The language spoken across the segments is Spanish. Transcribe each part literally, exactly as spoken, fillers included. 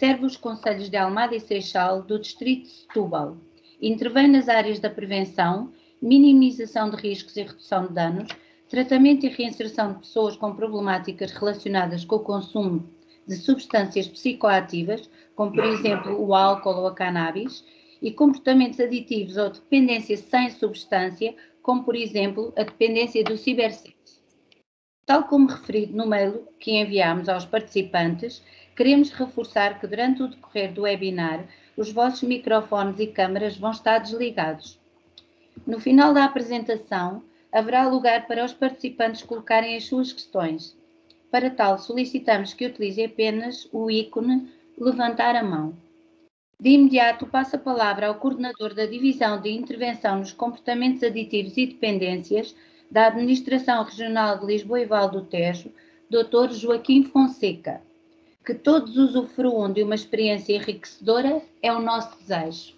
serve os concelhos de Almada e Seixal do distrito de Setúbal. Intervém nas áreas da prevenção, minimização de riscos e redução de danos, tratamento e reinserção de pessoas com problemáticas relacionadas com o consumo de substâncias psicoativas, como por exemplo o álcool ou a cannabis, e comportamentos aditivos ou dependência sem substância, como por exemplo a dependência do cibersexo. Tal como referido no mail que enviámos aos participantes, queremos reforçar que durante o decorrer do webinar os vossos microfones e câmaras vão estar desligados. No final da apresentação, haverá lugar para os participantes colocarem as suas questões. Para tal, solicitamos que utilizem apenas o ícone levantar a mão. De imediato, passo a palavra ao coordenador da Divisão de Intervenção nos Comportamentos Aditivos e Dependências da Administração Regional de Lisboa e Val do Tejo, doutor Joaquim Fonseca. Que todos usufruam de uma experiência enriquecedora é o nosso desejo.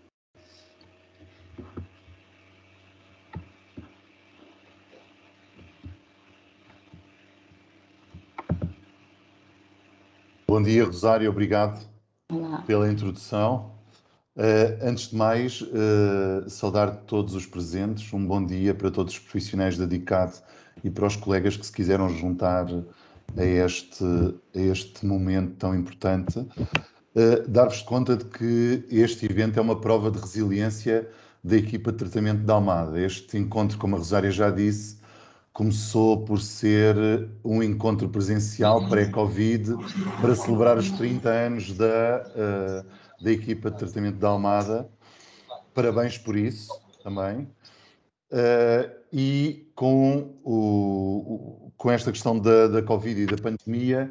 Bom dia, Rosário, obrigado Olá. pela introdução. Uh, antes de mais, uh, saudar todos os presentes, um bom dia para todos os profissionais da DICAD e para os colegas que se quiseram juntar a este, a este momento tão importante. Uh, dar-vos conta de que este evento é uma prova de resiliência da equipa de tratamento da Almada. Este encontro, como a Rosária já disse, começou por ser um encontro presencial pré-Covid para celebrar os trinta anos da, uh, da equipa de tratamento da Almada. Parabéns por isso também. Uh, e com, o, o, com esta questão da, da Covid e da pandemia,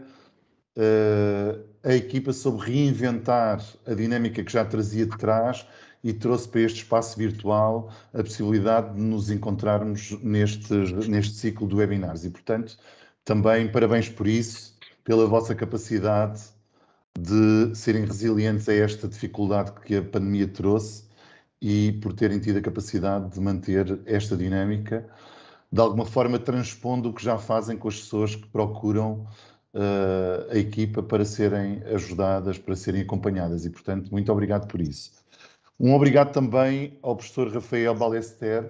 uh, a equipa soube reinventar a dinâmica que já trazia de trás e trouxe para este espaço virtual a possibilidade de nos encontrarmos neste, neste ciclo de webinars. E, portanto, também parabéns por isso, pela vossa capacidade de serem resilientes a esta dificuldade que a pandemia trouxe e por terem tido a capacidade de manter esta dinâmica, de alguma forma transpondo o que já fazem com as pessoas que procuram uh, a equipa para serem ajudadas, para serem acompanhadas. E, portanto, muito obrigado por isso. Um obrigado também ao professor Rafael Ballester.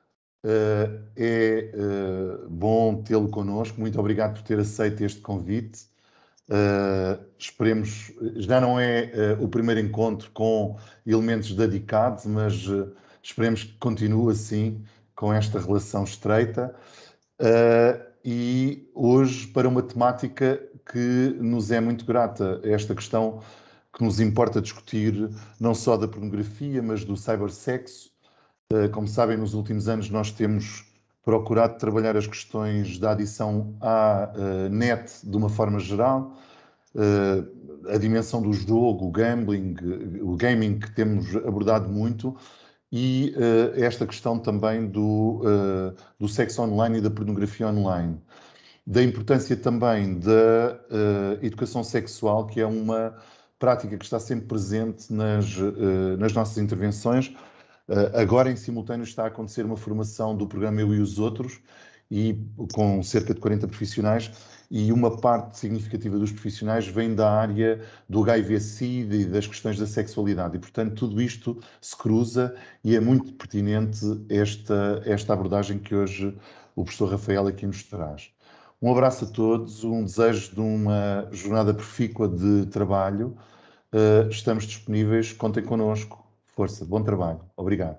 Uh, é uh, bom tê-lo connosco. Muito obrigado por ter aceito este convite. Uh, esperemos, já não é uh, o primeiro encontro com elementos da DICAD, mas uh, esperemos que continue assim, com esta relação estreita. Uh, e hoje para uma temática que nos é muito grata, esta questão que nos importa discutir, não só da pornografia, mas do cybersexo. Uh, como sabem, nos últimos anos nós temos procurado trabalhar as questões da adição à uh, net de uma forma geral, uh, a dimensão do jogo, o gambling, o gaming que temos abordado muito, e uh, esta questão também do, uh, do sexo online e da pornografia online. Da importância também da uh, educação sexual, que é uma prática que está sempre presente nas, uh, nas nossas intervenções. Uh, agora, em simultâneo, está a acontecer uma formação do programa Eu e os Outros, e com cerca de quarenta profissionais, e uma parte significativa dos profissionais vem da área do H I V SIDA e das questões da sexualidade. E, portanto, tudo isto se cruza e é muito pertinente esta, esta abordagem que hoje o professor Rafael aqui nos traz. Um abraço a todos, um desejo de uma jornada profícua de trabalho. Uh, estamos disponíveis, contem connosco. Força, bom trabalho. Obrigado.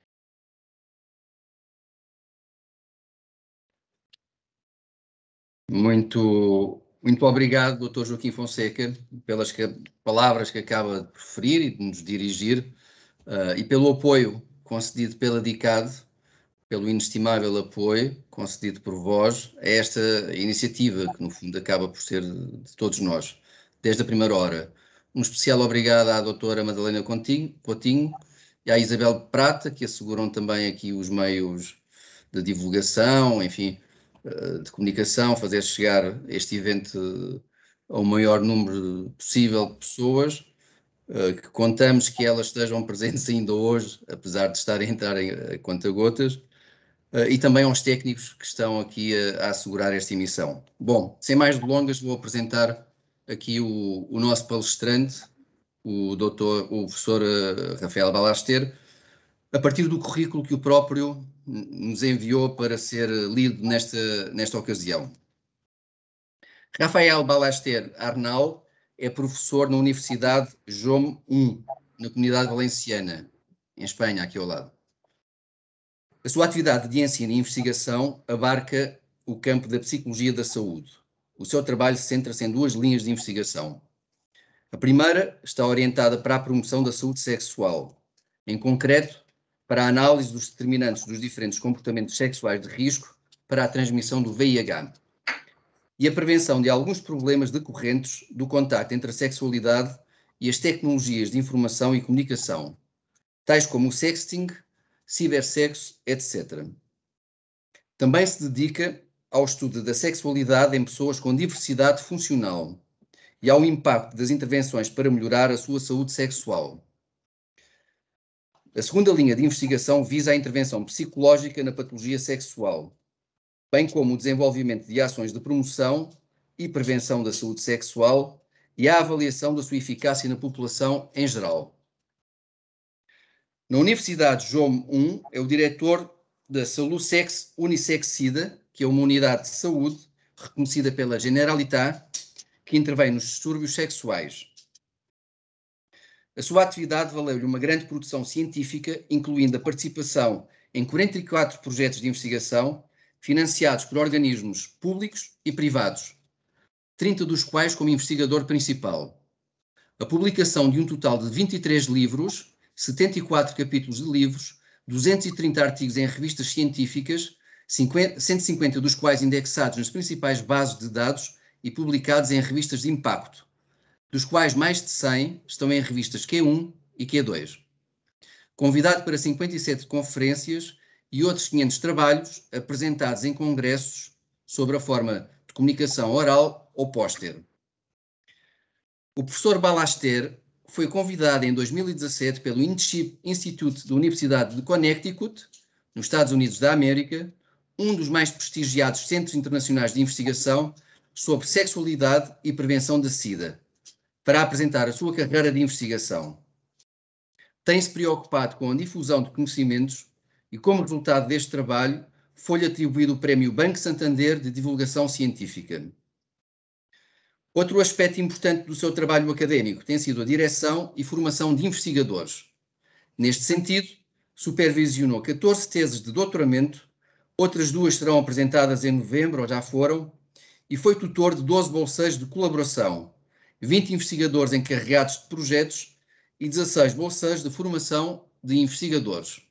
Muito, muito obrigado, doutor Joaquim Fonseca, pelas que, palavras que acaba de preferir e de nos dirigir, uh, e pelo apoio concedido pela DICAD, pelo inestimável apoio concedido por vós a esta iniciativa, que no fundo acaba por ser de todos nós, desde a primeira hora. Um especial obrigado à doutora Madalena Coutinho e à Isabel Prata, que asseguram também aqui os meios de divulgação, enfim, de comunicação, fazer chegar este evento ao maior número possível de pessoas, que contamos que elas estejam presentes ainda hoje, apesar de estarem a entrar a conta-gotas, e também aos técnicos que estão aqui a, a assegurar esta emissão. Bom, sem mais delongas, vou apresentar aqui o, o nosso palestrante, o doutor, o professor Rafael Balaster, a partir do currículo que o próprio nos enviou para ser lido nesta, nesta ocasião. Rafael Balaster Arnau é professor na Universidade João I, na Comunidade Valenciana, em Espanha, aqui ao lado. A sua atividade de ensino e investigação abarca o campo da psicologia da saúde. O seu trabalho centra-se em duas linhas de investigação. A primeira está orientada para a promoção da saúde sexual, em concreto, para a análise dos determinantes dos diferentes comportamentos sexuais de risco para a transmissão do V I H e a prevenção de alguns problemas decorrentes do contacto entre a sexualidade e as tecnologias de informação e comunicação, tais como o sexting, cibersexo, etcétera. Também se dedica ao estudo da sexualidade em pessoas com diversidade funcional e ao impacto das intervenções para melhorar a sua saúde sexual. A segunda linha de investigação visa a intervenção psicológica na patologia sexual, bem como o desenvolvimento de ações de promoção e prevenção da saúde sexual e a avaliação da sua eficácia na população em geral. Na Universidade João I é o diretor da Salusex Unisexida, que é uma unidade de saúde reconhecida pela Generalitat, que intervém nos distúrbios sexuais. A sua atividade valeu-lhe uma grande produção científica, incluindo a participação em quarenta e quatro projetos de investigação, financiados por organismos públicos e privados, trinta dos quais como investigador principal. A publicação de um total de vinte e três livros, setenta e quatro capítulos de livros, duzentos e trinta artigos em revistas científicas, cento e cinquenta dos quais indexados nas principais bases de dados e publicados em revistas de impacto, dos quais mais de cem estão em revistas Q um e Q dois. Convidado para cinquenta e sete conferências e outros quinhentos trabalhos apresentados em congressos sobre a forma de comunicação oral ou póster. O professor Balaster foi convidado em dois mil e dezassete pelo Internship Institute da Universidade de Connecticut, nos Estados Unidos da América, um dos mais prestigiados centros internacionais de investigação sobre sexualidade e prevenção da SIDA, para apresentar a sua carreira de investigação. Tem-se preocupado com a difusão de conhecimentos e, como resultado deste trabalho, foi-lhe atribuído o Prémio Banco Santander de Divulgação Científica. Outro aspecto importante do seu trabalho académico tem sido a direção e formação de investigadores. Neste sentido, supervisionou catorze teses de doutoramento, outras duas serão apresentadas em novembro, ou já foram, e foi tutor de doze bolseiros de colaboração, vinte investigadores encarregados de projetos e dezasseis bolseiros de formação de investigadores.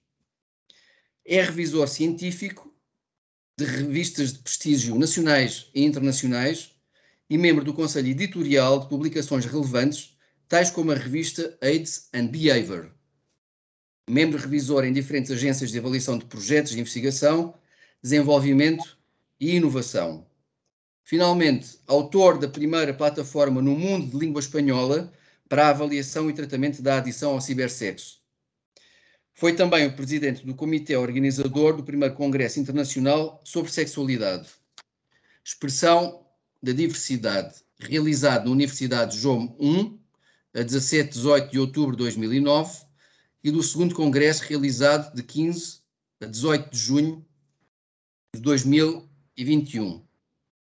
É revisor científico de revistas de prestígio nacionais e internacionais e membro do Conselho Editorial de publicações relevantes, tais como a revista AIDS and Behavior. Membro revisor em diferentes agências de avaliação de projetos de investigação, desenvolvimento e inovação. Finalmente, autor da primeira plataforma no mundo de língua espanhola para a avaliação e tratamento da adição ao cibersexo. Foi também o presidente do comitê organizador do primeiro Congresso Internacional sobre Sexualidade, expressão da diversidade, realizado na Universidade João I, a dezassete e dezoito de outubro de dois mil e nove, e do segundo Congresso realizado de quinze a dezoito de junho de dois mil e vinte e um.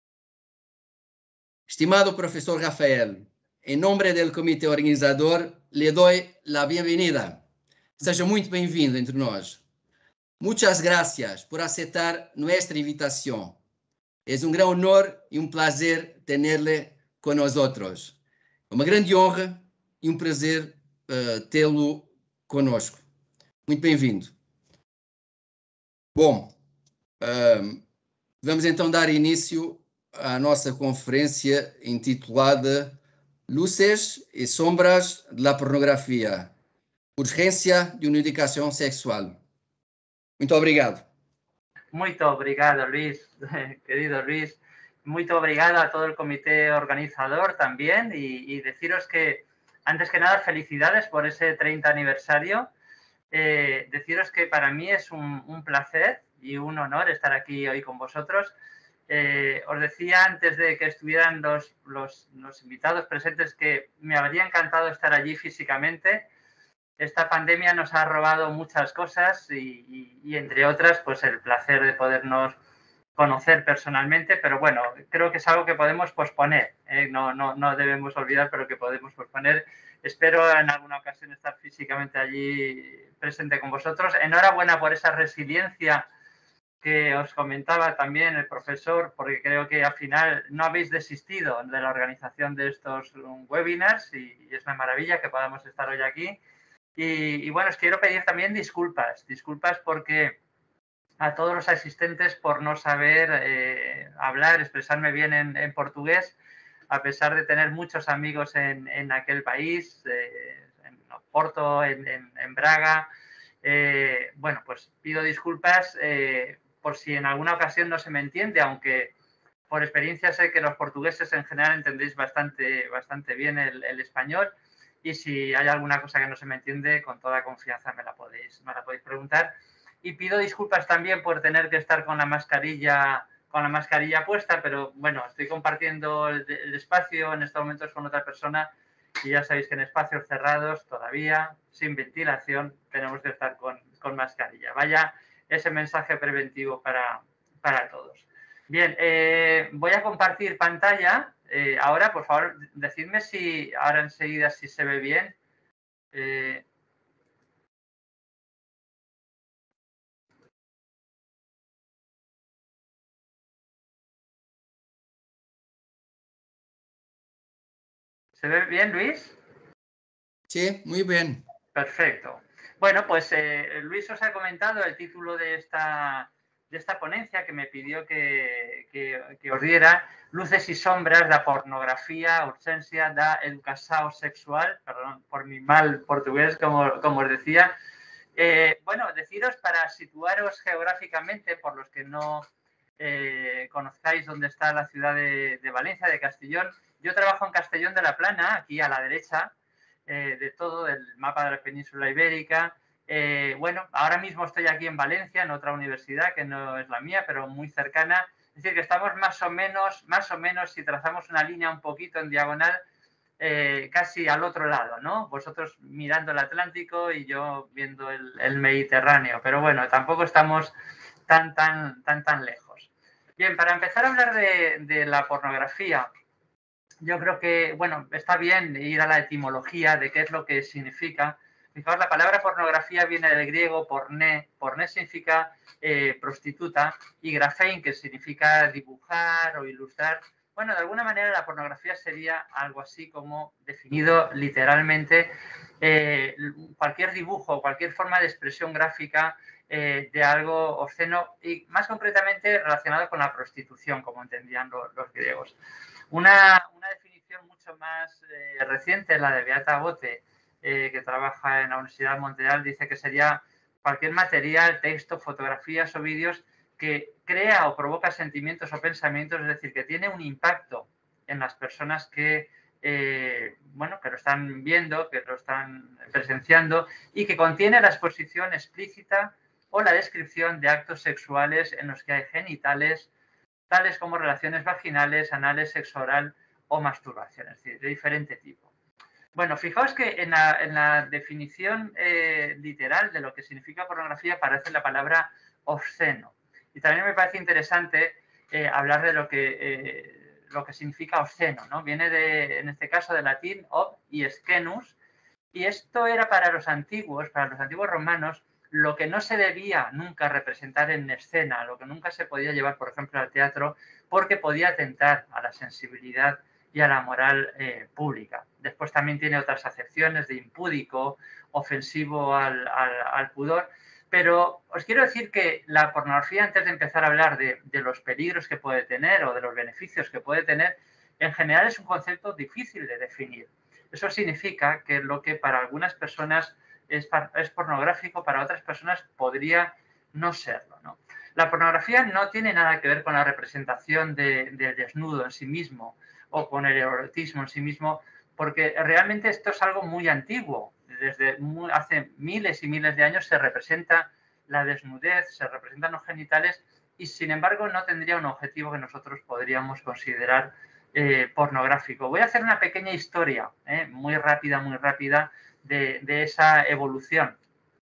Estimado profesor Rafael, em nome do comitê organizador, lhe dou a bem-vinda. Seja muito bem-vindo entre nós. Muchas gracias por aceitar nuestra invitación. Es un gran honor y un placer tenerle con nosotros. É uma grande honra e um prazer uh, tê-lo conosco. Muito bem-vindo. Bom, uh, vamos então dar início à nossa conferência intitulada Luces e Sombras de la Pornografia, Urgência de uma Educação Sexual. Muito obrigado. Muito obrigado, Luis, querido Luis. Muito obrigado a todo el comité organizador también y, y deciros que, antes que nada, felicidades por ese treinta aniversario. Eh, deciros que para mí es un, un placer y un honor estar aquí hoy con vosotros Eh, os decía antes de que estuvieran los, los, los invitados presentes que me habría encantado estar allí físicamente. Esta pandemia nos ha robado muchas cosas y, y, y entre otras, pues el placer de podernos conocer personalmente, pero bueno, creo que es algo que podemos posponer, ¿eh? no, no, no debemos olvidar, pero que podemos posponer. Espero en alguna ocasión estar físicamente allí presente con vosotros. Enhorabuena por esa resiliencia que os comentaba también el profesor, porque creo que al final no habéis desistido de la organización de estos webinars y, y es una maravilla que podamos estar hoy aquí. Y, y bueno, os quiero pedir también disculpas, disculpas porque a todos los asistentes por no saber eh, hablar, expresarme bien en, en portugués, a pesar de tener muchos amigos en, en aquel país, eh, en Porto, en, en, en Braga. Eh, bueno, pues pido disculpas eh, por si en alguna ocasión no se me entiende, aunque por experiencia sé que los portugueses en general entendéis bastante, bastante bien el, el español. Y si hay alguna cosa que no se me entiende, con toda confianza me la podéis, me la podéis preguntar. Y pido disculpas también por tener que estar con la mascarilla, con la mascarilla puesta, pero bueno, estoy compartiendo el, el espacio en estos momentos con otra persona y ya sabéis que en espacios cerrados todavía, sin ventilación, tenemos que estar con, con mascarilla. Vaya ese mensaje preventivo para, para todos. Bien, eh, voy a compartir pantalla. Eh, ahora, por favor, decidme si ahora enseguida si se ve bien. Eh, ¿Se ve bien, Luis? Sí, muy bien. Perfecto. Bueno, pues eh, Luis os ha comentado el título de esta, de esta ponencia que me pidió que, que, que os diera, Luces y sombras da pornografía, ausencia da educación sexual, perdón por mi mal portugués, como, como os decía. Eh, bueno, deciros para situaros geográficamente, por los que no eh, conozcáis dónde está la ciudad de, de Valencia, de Castellón. Yo trabajo en Castellón de la Plana, aquí a la derecha, eh, de todo, del mapa de la península ibérica. Eh, bueno, ahora mismo estoy aquí en Valencia, en otra universidad que no es la mía, pero muy cercana. Es decir, que estamos más o menos, más o menos, si trazamos una línea un poquito en diagonal, eh, casi al otro lado, ¿no? Vosotros mirando el Atlántico y yo viendo el, el Mediterráneo. Pero bueno, tampoco estamos tan, tan, tan, tan lejos. Bien, para empezar a hablar de, de la pornografía, yo creo que, bueno, está bien ir a la etimología de qué es lo que significa. Fijaos, la palabra pornografía viene del griego porné. Porné significa eh, prostituta y grafein, que significa dibujar o ilustrar. Bueno, de alguna manera la pornografía sería algo así como definido literalmente eh, cualquier dibujo, cualquier forma de expresión gráfica eh, de algo obsceno y más concretamente relacionado con la prostitución, como entendían los, los griegos. Una, una definición mucho más eh, reciente, la de Beata Bote, eh, que trabaja en la Universidad de Montreal, dice que sería cualquier material, texto, fotografías o vídeos que crea o provoca sentimientos o pensamientos, es decir, que tiene un impacto en las personas que, eh, bueno, que lo están viendo, que lo están presenciando y que contiene la exposición explícita o la descripción de actos sexuales en los que hay genitales, tales como relaciones vaginales, anales, sexo oral o masturbación, es decir, de diferente tipo. Bueno, fijaos que en la, en la definición eh, literal de lo que significa pornografía aparece la palabra obsceno. Y también me parece interesante eh, hablar de lo que, eh, lo que significa obsceno, ¿no? Viene de, en este caso, del latín ob y scenus, y esto era para los antiguos, para los antiguos romanos, lo que no se debía nunca representar en escena, lo que nunca se podía llevar, por ejemplo, al teatro, porque podía atentar a la sensibilidad y a la moral eh, pública. Después también tiene otras acepciones de impúdico, ofensivo al, al, al pudor, pero os quiero decir que la pornografía, antes de empezar a hablar de, de los peligros que puede tener o de los beneficios que puede tener, en general es un concepto difícil de definir. Eso significa que lo que para algunas personas es, es pornográfico, para otras personas podría no serlo, ¿no? La pornografía no tiene nada que ver con la representación de, del desnudo en sí mismo o con el erotismo en sí mismo, porque realmente esto es algo muy antiguo. Desde muy, hace miles y miles de años se representa la desnudez, se representan los genitales y sin embargo no tendría un objetivo que nosotros podríamos considerar eh, pornográfico. Voy a hacer una pequeña historia, eh, muy rápida, muy rápida, de, de esa evolución.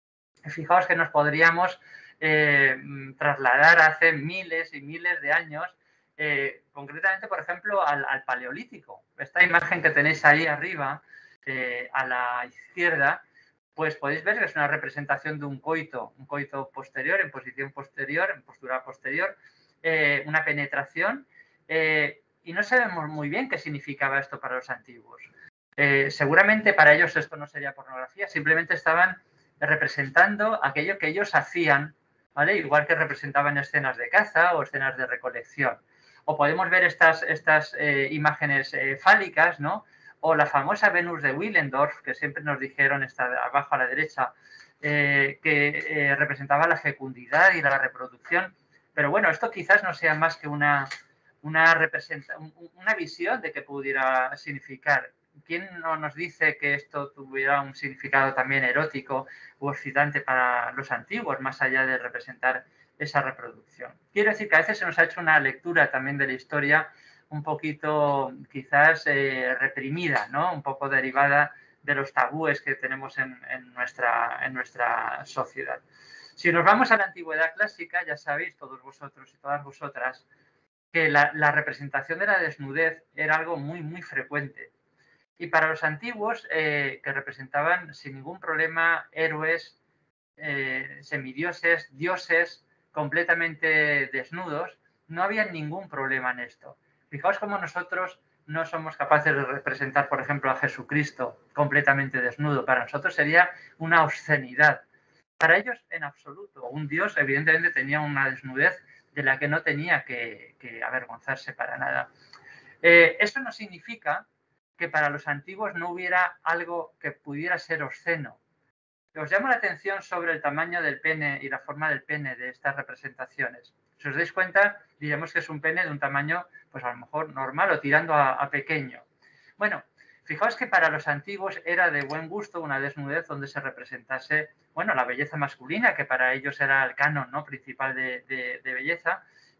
Fijaos que nos podríamos eh, trasladar hace miles y miles de años, eh, concretamente, por ejemplo, al, al Paleolítico. Esta imagen que tenéis ahí arriba, eh, a la izquierda, pues podéis ver que es una representación de un coito, un coito posterior, en posición posterior, en postura posterior, eh, una penetración, eh, y no sabemos muy bien qué significaba esto para los antiguos. Eh, seguramente para ellos esto no sería pornografía, simplemente estaban representando aquello que ellos hacían, ¿vale? Igual que representaban escenas de caza o escenas de recolección. O podemos ver estas, estas eh, imágenes eh, fálicas, ¿no? O la famosa Venus de Willendorf, que siempre nos dijeron, está abajo a la derecha, eh, que eh, representaba la fecundidad y la reproducción. Pero bueno, esto quizás no sea más que una, una, representa una visión de qué pudiera significar. ¿Quién no nos dice que esto tuviera un significado también erótico u excitante para los antiguos, más allá de representar esa reproducción? Quiero decir que a veces se nos ha hecho una lectura también de la historia un poquito quizás eh, reprimida, ¿no? Un poco derivada de los tabúes que tenemos en, en, nuestra, en nuestra sociedad. Si nos vamos a la antigüedad clásica, ya sabéis todos vosotros y todas vosotras que la, la representación de la desnudez era algo muy, muy frecuente. Y para los antiguos, eh, que representaban sin ningún problema héroes, eh, semidioses, dioses completamente desnudos, no había ningún problema en esto. Fijaos cómo nosotros no somos capaces de representar, por ejemplo, a Jesucristo completamente desnudo. Para nosotros sería una obscenidad. Para ellos, en absoluto. Un dios, evidentemente, tenía una desnudez de la que no tenía que, que avergonzarse para nada. Eh, eso no significa que para los antiguos no hubiera algo que pudiera ser obsceno. Os llamo la atención sobre el tamaño del pene y la forma del pene de estas representaciones. Si os dais cuenta, diremos que es un pene de un tamaño, pues a lo mejor normal o tirando a, a pequeño. Bueno, fijaos que para los antiguos era de buen gusto una desnudez donde se representase, bueno, la belleza masculina, que para ellos era el canon, ¿no?, principal de, de, de belleza,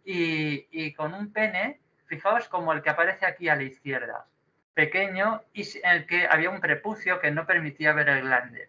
y, y con un pene, fijaos como el que aparece aquí a la izquierda, pequeño, y en el que había un prepucio que no permitía ver el glande.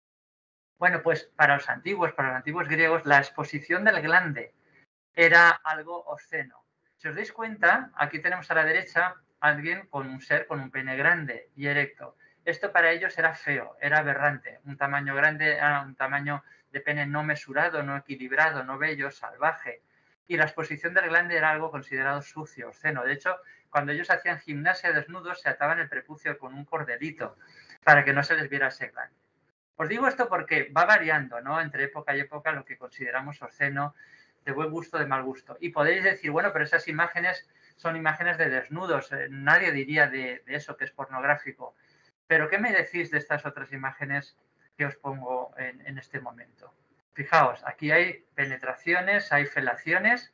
Bueno, pues para los antiguos, para los antiguos griegos, la exposición del glande era algo obsceno. Si os dais cuenta, aquí tenemos a la derecha a alguien con un ser con un pene grande y erecto. Esto para ellos era feo, era aberrante. Un tamaño grande era un tamaño de pene no mesurado, no equilibrado, no bello, salvaje. Y la exposición del glande era algo considerado sucio, obsceno. De hecho, cuando ellos hacían gimnasia desnudos, se ataban el prepucio con un cordelito para que no se les viera ese glande. Os digo esto porque va variando, ¿no?, entre época y época lo que consideramos obsceno, de buen gusto, de mal gusto. Y podéis decir, bueno, pero esas imágenes son imágenes de desnudos. Eh, nadie diría de, de eso que es pornográfico. Pero ¿qué me decís de estas otras imágenes que os pongo en, en este momento? Fijaos, aquí hay penetraciones, hay felaciones.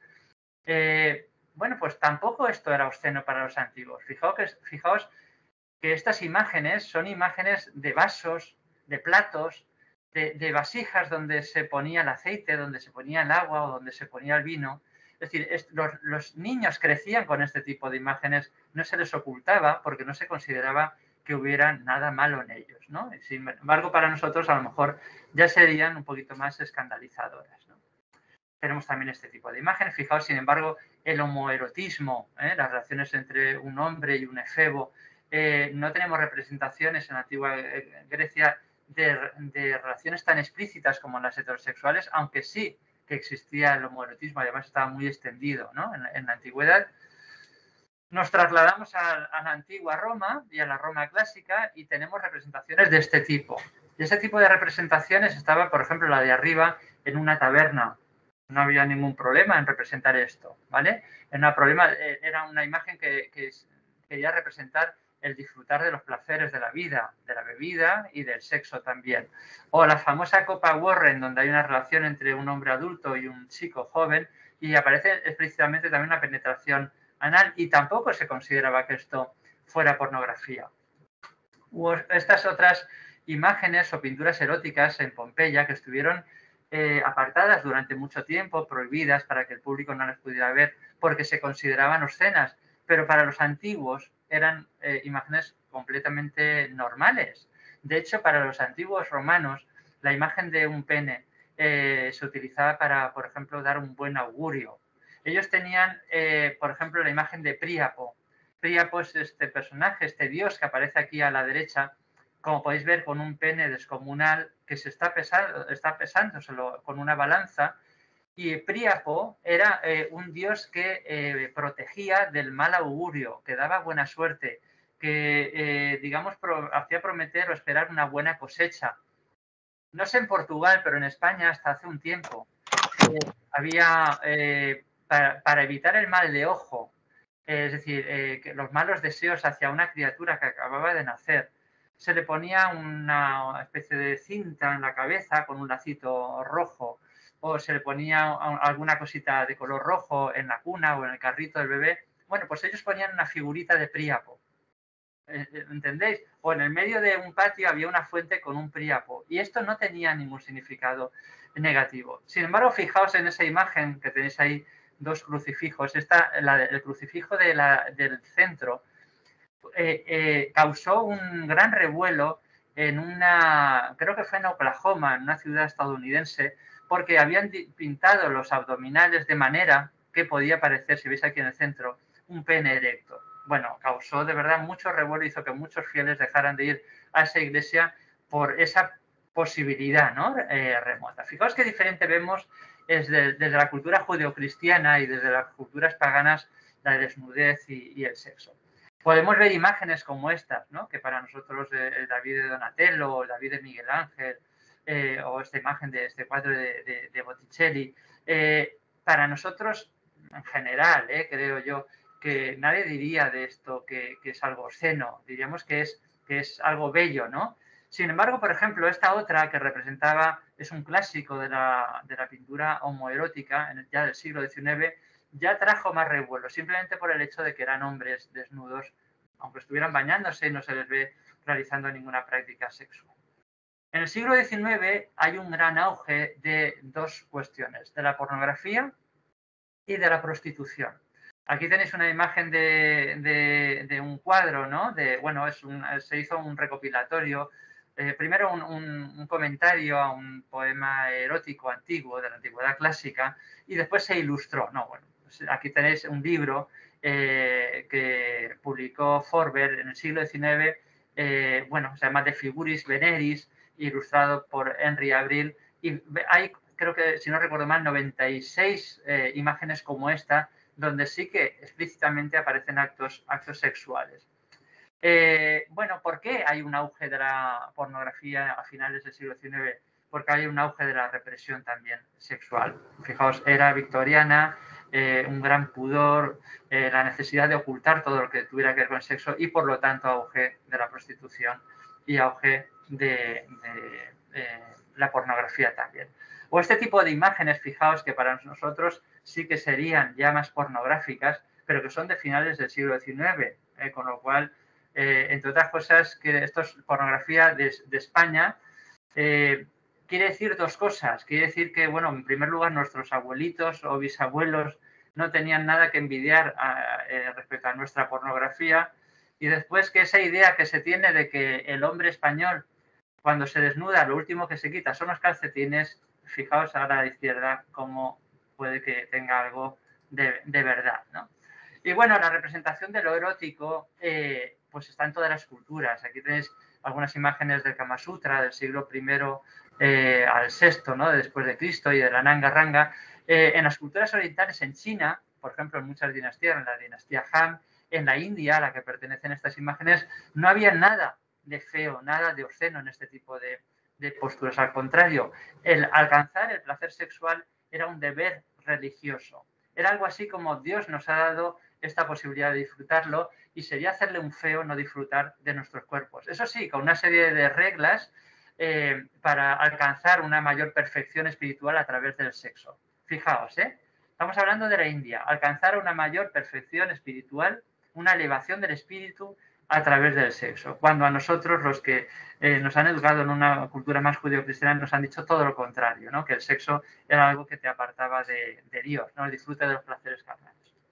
Eh, bueno, pues tampoco esto era obsceno para los antiguos. Fijaos que, fijaos que estas imágenes son imágenes de vasos, de platos, de, de vasijas donde se ponía el aceite, donde se ponía el agua o donde se ponía el vino. Es decir, es, los, los niños crecían con este tipo de imágenes, no se les ocultaba porque no se consideraba que hubiera nada malo en ellos, ¿no? Sin embargo, para nosotros a lo mejor ya serían un poquito más escandalizadoras, ¿no? Tenemos también este tipo de imágenes. Fijaos, sin embargo, el homoerotismo, ¿eh?, las relaciones entre un hombre y un efebo. Eh, no tenemos representaciones en la antigua Grecia de, de relaciones tan explícitas como las heterosexuales, aunque sí que existía el homoerotismo, además estaba muy extendido, ¿no?, en, en la antigüedad. Nos trasladamos a, a la antigua Roma y a la Roma clásica y tenemos representaciones de este tipo. Y ese tipo de representaciones estaba, por ejemplo, la de arriba, en una taberna. No había ningún problema en representar esto, ¿vale? Era, problema, era una imagen que, que quería representar el disfrutar de los placeres de la vida, de la bebida y del sexo también. O la famosa Copa Warren, donde hay una relación entre un hombre adulto y un chico joven y aparece explícitamente también una penetración anal y tampoco se consideraba que esto fuera pornografía. O estas otras imágenes o pinturas eróticas en Pompeya que estuvieron eh, apartadas durante mucho tiempo, prohibidas para que el público no las pudiera ver porque se consideraban obscenas, pero para los antiguos eran eh, imágenes completamente normales. De hecho, para los antiguos romanos, la imagen de un pene eh, se utilizaba para, por ejemplo, dar un buen augurio. Ellos tenían, eh, por ejemplo, la imagen de Príapo. Príapo es este personaje, este dios que aparece aquí a la derecha, como podéis ver, con un pene descomunal que se está pesando, está pesándoselo con una balanza. Y Príapo era eh, un dios que eh, protegía del mal augurio, que daba buena suerte, que, eh, digamos, pro, hacía prometer o esperar una buena cosecha. No sé en Portugal, pero en España hasta hace un tiempo eh, había, eh, para, para evitar el mal de ojo, eh, es decir, eh, que los malos deseos hacia una criatura que acababa de nacer, se le ponía una especie de cinta en la cabeza con un lacito rojo, o se le ponía alguna cosita de color rojo en la cuna o en el carrito del bebé. Bueno, pues ellos ponían una figurita de Príapo. ¿Entendéis? O en el medio de un patio había una fuente con un Príapo. Y esto no tenía ningún significado negativo. Sin embargo, fijaos en esa imagen que tenéis ahí, dos crucifijos. Esta, la, el crucifijo de la, del centro eh, eh, causó un gran revuelo en una, creo que fue en Oklahoma, en una ciudad estadounidense, porque habían pintado los abdominales de manera que podía parecer, si veis aquí en el centro, un pene erecto. Bueno, causó de verdad mucho revuelo, hizo que muchos fieles dejaran de ir a esa iglesia por esa posibilidad, ¿no? eh, remota. Fijaos qué diferente vemos desde, desde la cultura judeocristiana y desde las culturas paganas la desnudez y, y el sexo. Podemos ver imágenes como estas, ¿no? Que para nosotros eh, David de Donatello o David de Miguel Ángel eh, o esta imagen de este cuadro de, de, de Botticelli, eh, para nosotros en general, eh, creo yo, que nadie diría de esto que, que es algo obsceno, diríamos que es, que es algo bello, ¿no? Sin embargo, por ejemplo, esta otra que representaba, es un clásico de la, de la pintura homoerótica ya del siglo diecinueve, ya trajo más revuelo, simplemente por el hecho de que eran hombres desnudos, aunque estuvieran bañándose y no se les ve realizando ninguna práctica sexual. En el siglo diecinueve hay un gran auge de dos cuestiones, de la pornografía y de la prostitución. Aquí tenéis una imagen de, de, de un cuadro, ¿no? De, bueno, es un, se hizo un recopilatorio, eh, primero un, un, un comentario a un poema erótico antiguo de la antigüedad clásica y después se ilustró. No, bueno, pues aquí tenéis un libro eh, que publicó Forber en el siglo diecinueve, eh, bueno, se llama De Figuris Veneris, ilustrado por Henry Avril, y hay, creo que, si no recuerdo mal, noventa y seis eh, imágenes como esta, donde sí que explícitamente aparecen actos, actos sexuales. Eh, bueno, ¿por qué hay un auge de la pornografía a finales del siglo diecinueve? Porque hay un auge de la represión también sexual. Fijaos, era victoriana, eh, un gran pudor, eh, la necesidad de ocultar todo lo que tuviera que ver con el sexo y, por lo tanto, auge de la prostitución y auge de, de eh, la pornografía también. O este tipo de imágenes, fijaos que para nosotros sí que serían ya más pornográficas, pero que son de finales del siglo diecinueve, eh, con lo cual, eh, entre otras cosas, que esto es pornografía de, de España, eh, quiere decir dos cosas. Quiere decir que, bueno, en primer lugar, nuestros abuelitos o bisabuelos no tenían nada que envidiar a, eh, respecto a nuestra pornografía, y después que esa idea que se tiene de que el hombre español, cuando se desnuda, lo último que se quita son los calcetines, fijaos ahora a la izquierda cómo puede que tenga algo de, de verdad, ¿no? Y bueno, la representación de lo erótico eh, pues está en todas las culturas. Aquí tenéis algunas imágenes del Kama Sutra del siglo primero eh, al sexto, ¿no? Después de Cristo, y de la Nanga Ranga. Eh, en las culturas orientales, en China, por ejemplo, en muchas dinastías, en la dinastía Han, en la India, a la que pertenecen estas imágenes, no había nada de feo, nada de obsceno en este tipo de, de posturas. Al contrario, el alcanzar el placer sexual era un deber religioso. Era algo así como Dios nos ha dado esta posibilidad de disfrutarlo, y sería hacerle un feo no disfrutar de nuestros cuerpos. Eso sí, con una serie de reglas eh, para alcanzar una mayor perfección espiritual a través del sexo. Fijaos, ¿eh? Estamos hablando de la India. Alcanzar una mayor perfección espiritual, una elevación del espíritu a través del sexo, cuando a nosotros, los que eh, nos han educado en una cultura más judeocristiana, nos han dicho todo lo contrario, ¿no? Que el sexo era algo que te apartaba de, de Dios, ¿no? El disfrute de los placeres carnales.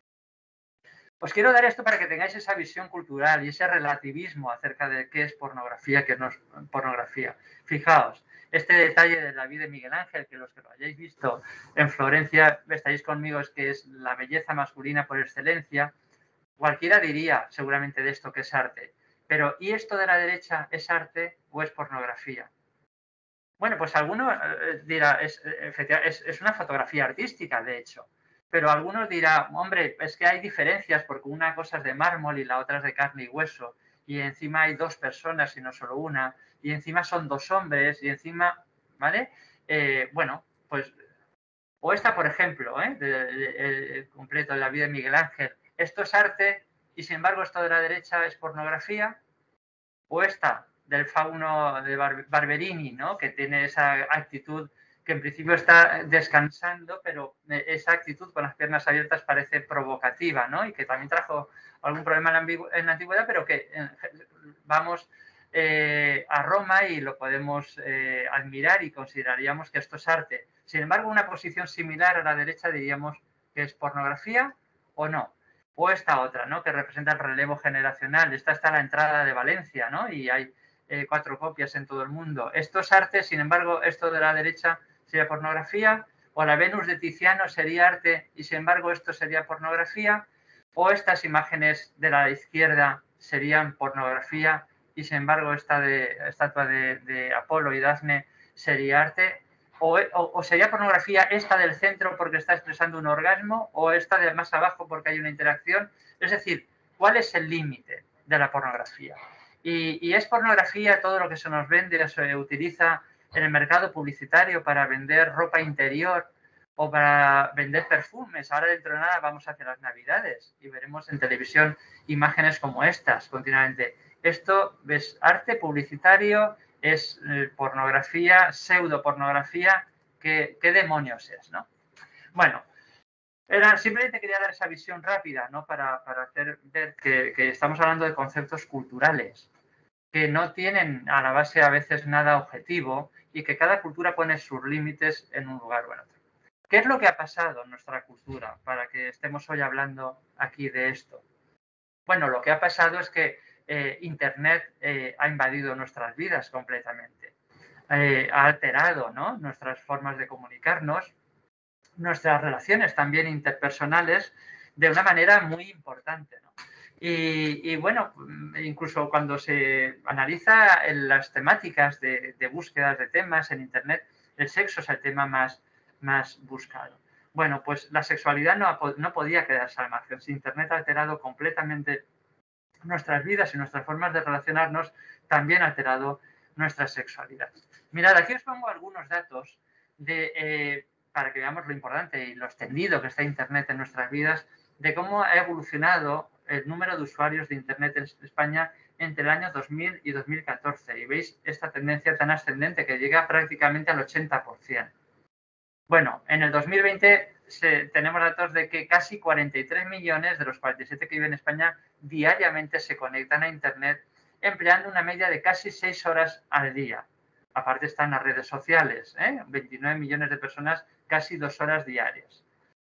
Os quiero dar esto para que tengáis esa visión cultural y ese relativismo acerca de qué es pornografía, qué no es pornografía. Fijaos, este detalle de la vida de Miguel Ángel, que los que lo hayáis visto en Florencia, estáis conmigo, es que es la belleza masculina por excelencia. Cualquiera diría seguramente de esto que es arte. Pero ¿y esto de la derecha es arte o es pornografía? Bueno, pues alguno eh, dirá, es, es, es una fotografía artística, de hecho. Pero algunos dirán, hombre, es que hay diferencias porque una cosa es de mármol y la otra es de carne y hueso. Y encima hay dos personas y no solo una. Y encima son dos hombres y encima, ¿vale? Eh, bueno, pues, o esta, por ejemplo, ¿eh? de, de, de, el completo de la vida de Miguel Ángel. Esto es arte y sin embargo esto de la derecha es pornografía. O esta del fauno de Bar Barberini, ¿no? Que tiene esa actitud que en principio está descansando, pero esa actitud con las piernas abiertas parece provocativa, ¿no? Y que también trajo algún problema en la, en la antigüedad, pero que eh, vamos eh, a Roma y lo podemos eh, admirar y consideraríamos que esto es arte. Sin embargo, una posición similar a la derecha diríamos que es pornografía o no. O esta otra, ¿no? Que representa el relevo generacional. Esta está la entrada de Valencia, ¿no? Y hay eh, cuatro copias en todo el mundo. Esto es arte, sin embargo, esto de la derecha sería pornografía. O la Venus de Tiziano sería arte y, sin embargo, esto sería pornografía. O estas imágenes de la izquierda serían pornografía y, sin embargo, esta de, estatua de, de Apolo y Dafne sería arte. O, o, o sería pornografía esta del centro porque está expresando un orgasmo, o esta de más abajo porque hay una interacción. Es decir, ¿cuál es el límite de la pornografía? Y, y es pornografía todo lo que se nos vende, se utiliza en el mercado publicitario para vender ropa interior o para vender perfumes. Ahora dentro de nada vamos hacia las Navidades y veremos en televisión imágenes como estas continuamente. Esto es arte publicitario, es eh, pornografía, pseudopornografía, ¿qué, qué demonios es, ¿no? Bueno, era, simplemente quería dar esa visión rápida, ¿no? Para, para hacer ver que, que estamos hablando de conceptos culturales que no tienen a la base a veces nada objetivo y que cada cultura pone sus límites en un lugar o en otro. ¿Qué es lo que ha pasado en nuestra cultura para que estemos hoy hablando aquí de esto? Bueno, lo que ha pasado es que eh, Internet eh, ha invadido nuestras vidas completamente. Eh, ha alterado, ¿no? Nuestras formas de comunicarnos, nuestras relaciones también interpersonales de una manera muy importante, ¿no? Y, y, bueno, incluso cuando se analiza en las temáticas de, de búsquedas de temas en Internet, el sexo es el tema más, más buscado. Bueno, pues la sexualidad no, no podía quedarse al margen. Si Internet ha alterado completamente nuestras vidas y nuestras formas de relacionarnos, también ha alterado nuestra sexualidad. Mirad, aquí os pongo algunos datos de, eh, para que veamos lo importante y lo extendido que está Internet en nuestras vidas, de cómo ha evolucionado el número de usuarios de Internet en España entre el año dos mil y dos mil catorce. Y veis esta tendencia tan ascendente que llega prácticamente al ochenta por ciento. Bueno, en el dos mil veinte se, tenemos datos de que casi cuarenta y tres millones de los cuarenta y siete que viven en España diariamente se conectan a Internet empleando una media de casi seis horas al día. Aparte están las redes sociales, ¿eh? veintinueve millones de personas, casi dos horas diarias.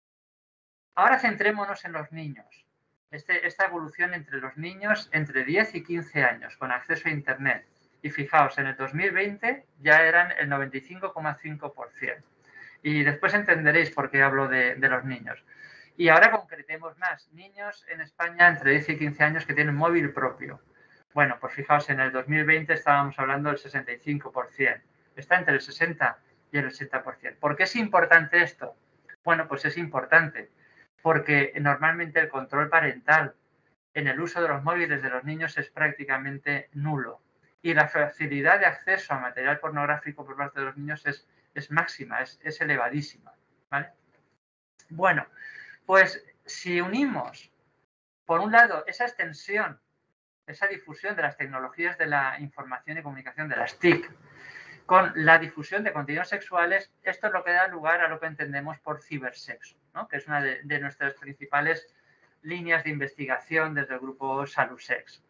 Ahora centrémonos en los niños. Este, esta evolución entre los niños entre diez y quince años con acceso a Internet. Y fijaos, en el dos mil veinte ya eran el noventa y cinco coma cinco por ciento. Y después entenderéis por qué hablo de, de los niños. Y ahora concretemos más. Niños en España entre diez y quince años que tienen móvil propio. Bueno, pues fijaos, en el dos mil veinte estábamos hablando del sesenta y cinco por ciento. Está entre el sesenta y el ochenta por ciento. ¿Por qué es importante esto? Bueno, pues es importante porque normalmente el control parental en el uso de los móviles de los niños es prácticamente nulo. Y la facilidad de acceso a material pornográfico por parte de los niños es, es máxima, es, es elevadísima, ¿vale? Bueno, pues si unimos, por un lado, esa extensión, esa difusión de las tecnologías de la información y comunicación, de las T I C, con la difusión de contenidos sexuales, esto es lo que da lugar a lo que entendemos por cibersexo, ¿no? Que es una de, de nuestras principales líneas de investigación desde el grupo Salusex.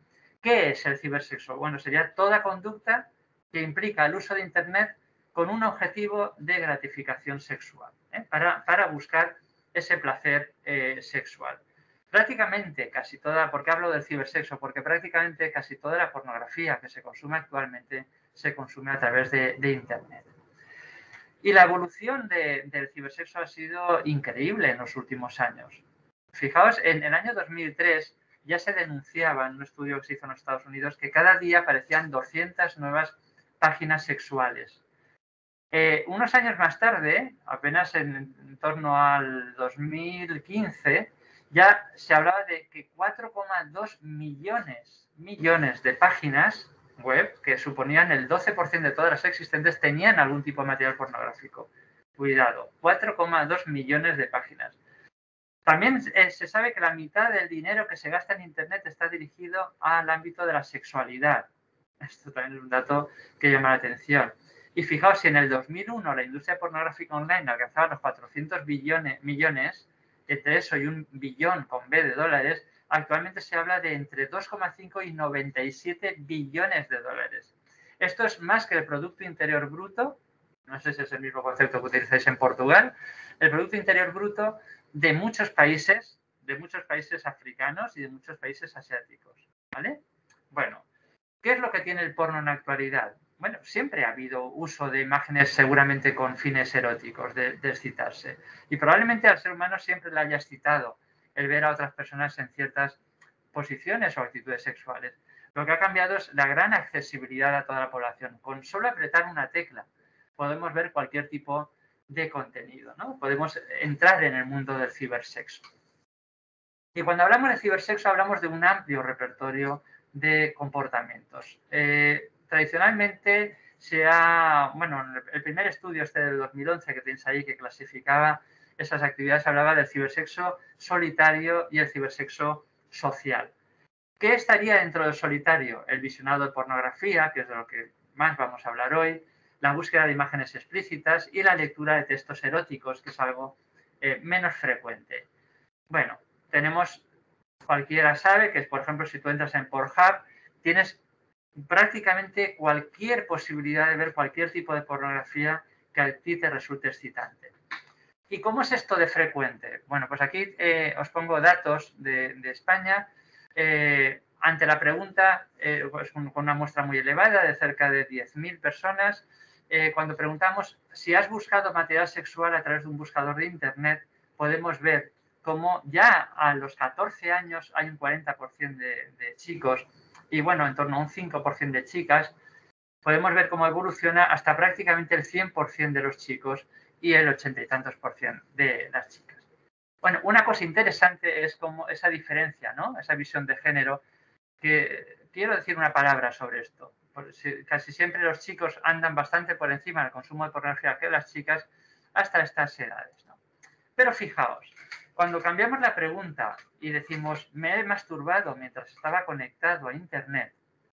¿Qué es el cibersexo? Bueno, sería toda conducta que implica el uso de Internet con un objetivo de gratificación sexual, ¿eh? para, para buscar ese placer eh, sexual. Prácticamente casi toda, ¿por qué hablo del cibersexo? Porque prácticamente casi toda la pornografía que se consume actualmente se consume a través de, de Internet. Y la evolución de, del cibersexo ha sido increíble en los últimos años. Fijaos, en el año dos mil tres ya se denunciaba en un estudio que se hizo en los Estados Unidos que cada día aparecían doscientas nuevas páginas sexuales. Eh, unos años más tarde, apenas en, en torno al dos mil quince, ya se hablaba de que cuatro coma dos millones, millones de páginas web, que suponían el doce por ciento de todas las existentes, tenían algún tipo de material pornográfico. Cuidado, cuatro coma dos millones de páginas. También eh, se sabe que la mitad del dinero que se gasta en Internet está dirigido al ámbito de la sexualidad. Esto también es un dato que llama la atención. Y fijaos, si en el dos mil uno la industria pornográfica online alcanzaba los cuatrocientos billones, millones, entre eso y un billón con B de dólares, actualmente se habla de entre dos coma cinco y noventa y siete billones de dólares. Esto es más que el Producto Interior Bruto, no sé si es el mismo concepto que utilizáis en Portugal, el Producto Interior Bruto de muchos países, de muchos países africanos y de muchos países asiáticos, ¿vale? Bueno, ¿qué es lo que tiene el porno en la actualidad? Bueno, siempre ha habido uso de imágenes seguramente con fines eróticos, de, de excitarse. Y probablemente al ser humano siempre le haya excitado el ver a otras personas en ciertas posiciones o actitudes sexuales. Lo que ha cambiado es la gran accesibilidad a toda la población. Con solo apretar una tecla podemos ver cualquier tipo de contenido, ¿no? Podemos entrar en el mundo del cibersexo. Y cuando hablamos de cibersexo hablamos de un amplio repertorio de comportamientos. Eh, tradicionalmente se ha, bueno, el primer estudio este del dos mil once que tenéis ahí que clasificaba esas actividades hablaba del cibersexo solitario y el cibersexo social. ¿Qué estaría dentro del solitario? El visionado de pornografía, que es de lo que más vamos a hablar hoy, la búsqueda de imágenes explícitas y la lectura de textos eróticos, que es algo eh, menos frecuente. Bueno, tenemos, cualquiera sabe que, por ejemplo, si tú entras en Pornhub, tienes prácticamente cualquier posibilidad de ver cualquier tipo de pornografía que a ti te resulte excitante. ¿Y cómo es esto de frecuente? Bueno, pues aquí eh, os pongo datos de, de España. Eh, ante la pregunta, eh, pues con una muestra muy elevada de cerca de diez mil personas, eh, cuando preguntamos si has buscado material sexual a través de un buscador de Internet, podemos ver cómo ya a los catorce años hay un cuarenta por ciento de, de chicos y, bueno, en torno a un cinco por ciento de chicas. Podemos ver cómo evoluciona hasta prácticamente el cien por ciento de los chicos y el ochenta y tantos por ciento de las chicas. Bueno, una cosa interesante es como esa diferencia, ¿no? Esa visión de género, que quiero decir una palabra sobre esto. Casi siempre los chicos andan bastante por encima del consumo de pornografía que las chicas hasta estas edades, ¿no? Pero fijaos, cuando cambiamos la pregunta y decimos me he masturbado mientras estaba conectado a Internet,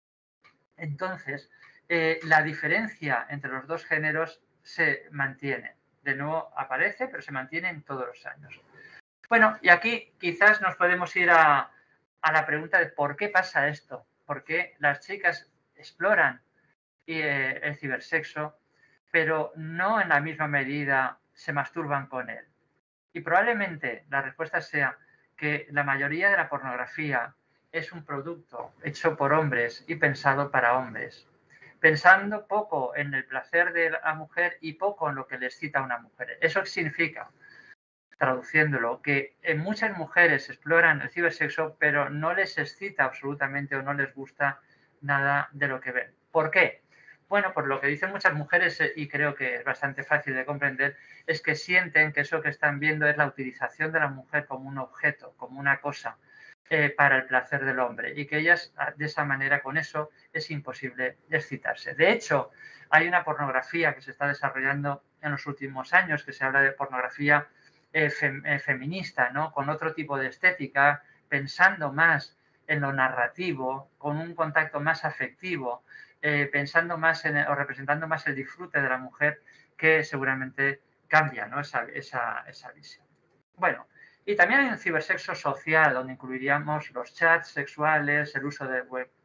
entonces eh, la diferencia entre los dos géneros se mantiene. De nuevo aparece, pero se mantiene en todos los años. Bueno, y aquí quizás nos podemos ir a, a la pregunta de por qué pasa esto, por qué las chicas exploran eh, el cibersexo, pero no en la misma medida se masturban con él. Y probablemente la respuesta sea que la mayoría de la pornografía es un producto hecho por hombres y pensado para hombres, pensando poco en el placer de la mujer y poco en lo que le excita a una mujer. Eso significa, traduciéndolo, que en muchas mujeres exploran el cibersexo, pero no les excita absolutamente o no les gusta nada de lo que ven. ¿Por qué? Bueno, por lo que dicen muchas mujeres, y creo que es bastante fácil de comprender, es que sienten que eso que están viendo es la utilización de la mujer como un objeto, como una cosa, eh, para el placer del hombre, y que ellas, de esa manera, con eso, es imposible excitarse. De hecho, hay una pornografía que se está desarrollando en los últimos años, que se habla de pornografía eh, fem, eh, feminista, ¿no? Con otro tipo de estética, pensando más en lo narrativo, con un contacto más afectivo, eh, pensando más en, o representando más el disfrute de la mujer, que seguramente cambia, ¿no? esa, esa, esa visión. Bueno, y también hay un cibersexo social, donde incluiríamos los chats sexuales, el uso de web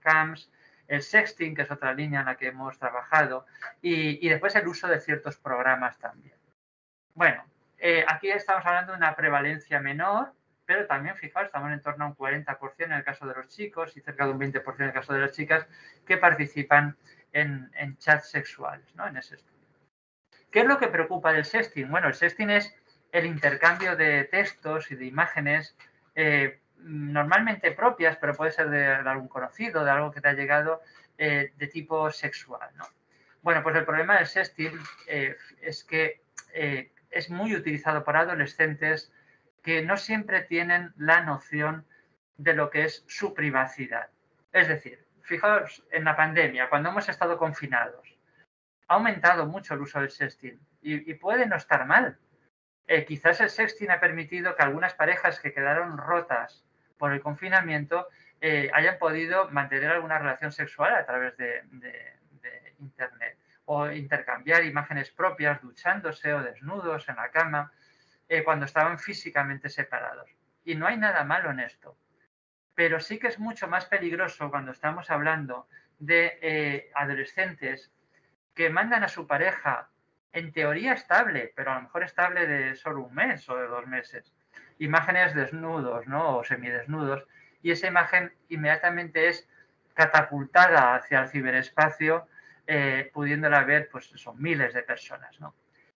webcams, el sexting, que es otra línea en la que hemos trabajado, y, y después el uso de ciertos programas también. Bueno, eh, aquí estamos hablando de una prevalencia menor, pero también, fijaos, estamos en torno a un cuarenta por ciento en el caso de los chicos y cerca de un veinte por ciento en el caso de las chicas que participan en, en chats sexuales, ¿no? En ese estudio. ¿Qué es lo que preocupa del sexting? Bueno, el sexting es el intercambio de textos y de imágenes eh, normalmente propias, pero puede ser de, de algún conocido, de algo que te ha llegado eh, de tipo sexual, ¿no? Bueno, pues el problema del sexting eh, es que eh, es muy utilizado por adolescentes que no siempre tienen la noción de lo que es su privacidad. Es decir, fijaos en la pandemia, cuando hemos estado confinados, ha aumentado mucho el uso del sexting y, y puede no estar mal. Eh, quizás el sexting ha permitido que algunas parejas que quedaron rotas por el confinamiento eh, hayan podido mantener alguna relación sexual a través de, de, de Internet o intercambiar imágenes propias duchándose o desnudos en la cama eh, cuando estaban físicamente separados. Y no hay nada malo en esto. Pero sí que es mucho más peligroso cuando estamos hablando de eh, adolescentes que mandan a su pareja, en teoría estable, pero a lo mejor estable de solo un mes o de dos meses, imágenes desnudos, ¿no? O semidesnudos, y esa imagen inmediatamente es catapultada hacia el ciberespacio, eh, pudiéndola ver, pues son miles de personas, ¿no?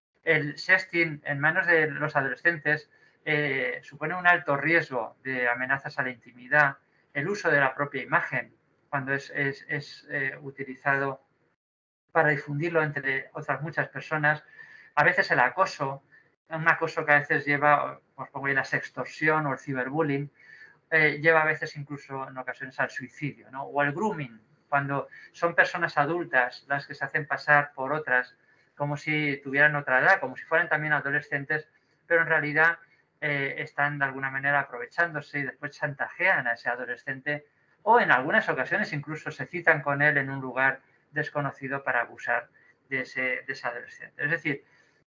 El sexting en manos de los adolescentes eh, supone un alto riesgo de amenazas a la intimidad, el uso de la propia imagen cuando es, es, es eh, utilizado para difundirlo entre otras muchas personas, a veces el acoso, un acoso que a veces lleva, os pongo ahí la sextorsión o el ciberbullying, eh, lleva a veces incluso en ocasiones al suicidio, ¿no? O el grooming, cuando son personas adultas las que se hacen pasar por otras como si tuvieran otra edad, como si fueran también adolescentes, pero en realidad eh, están de alguna manera aprovechándose y después chantajean a ese adolescente o en algunas ocasiones incluso se citan con él en un lugar desconocido para abusar de ese, de ese adolescente. Es decir,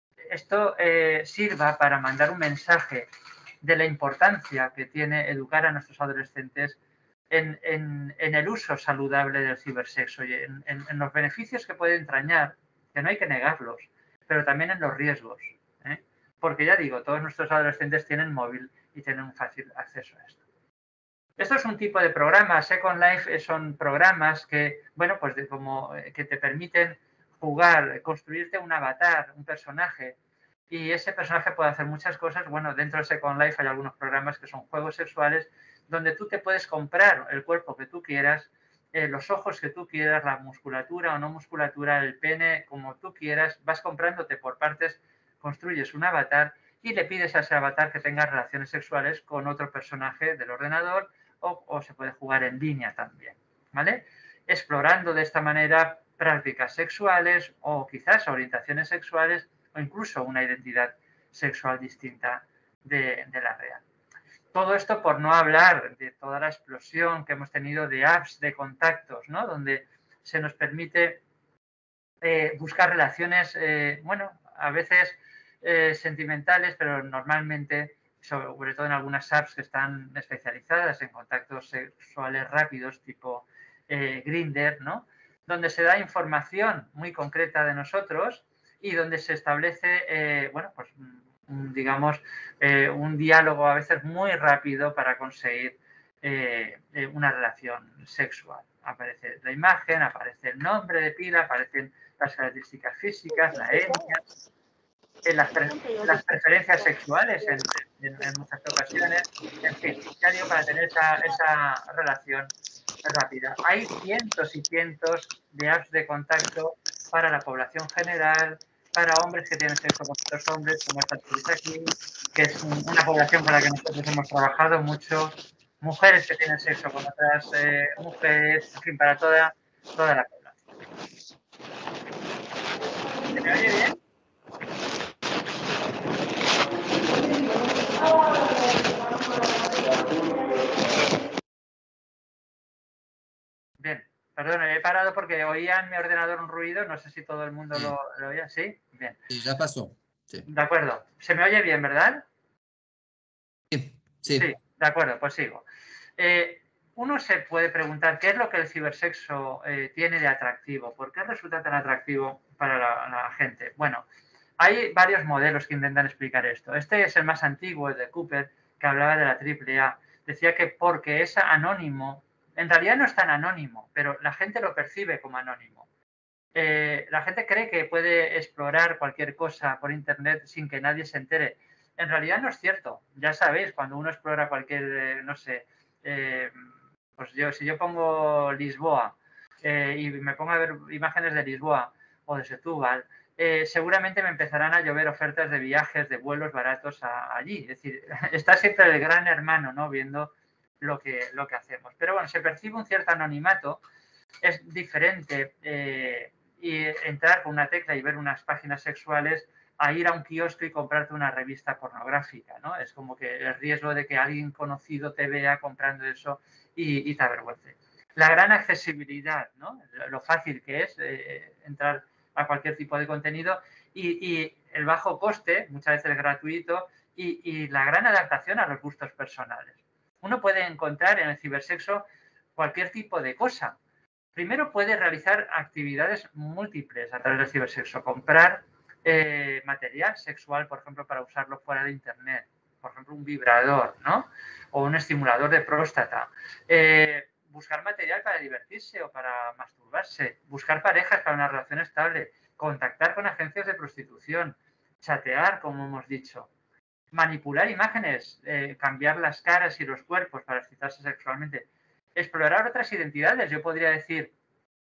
esto eh, sirva para mandar un mensaje de la importancia que tiene educar a nuestros adolescentes en, en, en el uso saludable del cibersexo y en, en, en los beneficios que puede entrañar, que no hay que negarlos, pero también en los riesgos. ¿eh? Porque ya digo, todos nuestros adolescentes tienen móvil y tienen un fácil acceso a esto. Esto es un tipo de programa. Second Life son programas que, bueno, pues de como que te permiten jugar, construirte un avatar, un personaje, y ese personaje puede hacer muchas cosas. Bueno, dentro de Second Life hay algunos programas que son juegos sexuales donde tú te puedes comprar el cuerpo que tú quieras, eh, los ojos que tú quieras, la musculatura o no musculatura, el pene, como tú quieras, vas comprándote por partes, construyes un avatar y le pides a ese avatar que tenga relaciones sexuales con otro personaje del ordenador o, o se puede jugar en línea también, ¿vale? Explorando de esta manera prácticas sexuales o quizás orientaciones sexuales o incluso una identidad sexual distinta de, de la real. Todo esto por no hablar de toda la explosión que hemos tenido de apps de contactos, ¿no? Donde se nos permite eh, buscar relaciones, eh, bueno, a veces eh, sentimentales, pero normalmente, sobre todo en algunas apps que están especializadas en contactos sexuales rápidos, tipo eh, Grindr, ¿no? Donde se da información muy concreta de nosotros y donde se establece, eh, bueno, pues un, digamos, eh, un diálogo a veces muy rápido para conseguir eh, una relación sexual. Aparece la imagen, aparece el nombre de pila, aparecen las características físicas, la etnia, en las, pre las preferencias sexuales en, en, en muchas ocasiones, en fin, ya digo, para tener esa, esa relación rápida. Hay cientos y cientos de apps de contacto para la población general, para hombres que tienen sexo con otros hombres, como esta que aquí, que es una población con la que nosotros hemos trabajado mucho, mujeres que tienen sexo con otras eh, mujeres, en fin, para toda, toda la población. ¿Se me oye bien? Bien, perdón, he parado porque oía en mi ordenador un ruido, no sé si todo el mundo lo, lo oía, ¿sí? Bien. Sí, ya pasó. Sí. De acuerdo. ¿Se me oye bien, verdad? Sí, sí. Sí, de acuerdo, pues sigo. Eh, uno se puede preguntar qué es lo que el cibersexo eh, tiene de atractivo, por qué resulta tan atractivo para la, la gente. Bueno, hay varios modelos que intentan explicar esto. Este es el más antiguo, el de Cooper, que hablaba de la triple A. Decía que porque es anónimo, en realidad no es tan anónimo, pero la gente lo percibe como anónimo. Eh, la gente cree que puede explorar cualquier cosa por Internet sin que nadie se entere. En realidad no es cierto. Ya sabéis, cuando uno explora cualquier, eh, no sé, eh, pues yo, si yo pongo Lisboa eh, y me pongo a ver imágenes de Lisboa o de Setúbal, eh, seguramente me empezarán a llover ofertas de viajes, de vuelos baratos a, allí. Es decir, está siempre el gran hermano, ¿no? Viendo lo que, lo que hacemos. Pero bueno, se percibe un cierto anonimato. Es diferente eh, y entrar con una tecla y ver unas páginas sexuales a ir a un kiosco y comprarte una revista pornográfica, ¿no? Es como que el riesgo de que alguien conocido te vea comprando eso y, y te avergüence. La gran accesibilidad, ¿no? Lo fácil que es eh, entrar a cualquier tipo de contenido y, y, el bajo coste, muchas veces gratuito, y, y la gran adaptación a los gustos personales. Uno puede encontrar en el cibersexo cualquier tipo de cosa. Primero puede realizar actividades múltiples a través del cibersexo, comprar eh, material sexual, por ejemplo, para usarlo fuera de Internet, por ejemplo, un vibrador, ¿no? O un estimulador de próstata. Eh, buscar material para divertirse o para masturbarse, buscar parejas para una relación estable, contactar con agencias de prostitución, chatear, como hemos dicho, manipular imágenes, eh, cambiar las caras y los cuerpos para excitarse sexualmente, explorar otras identidades. Yo podría decir,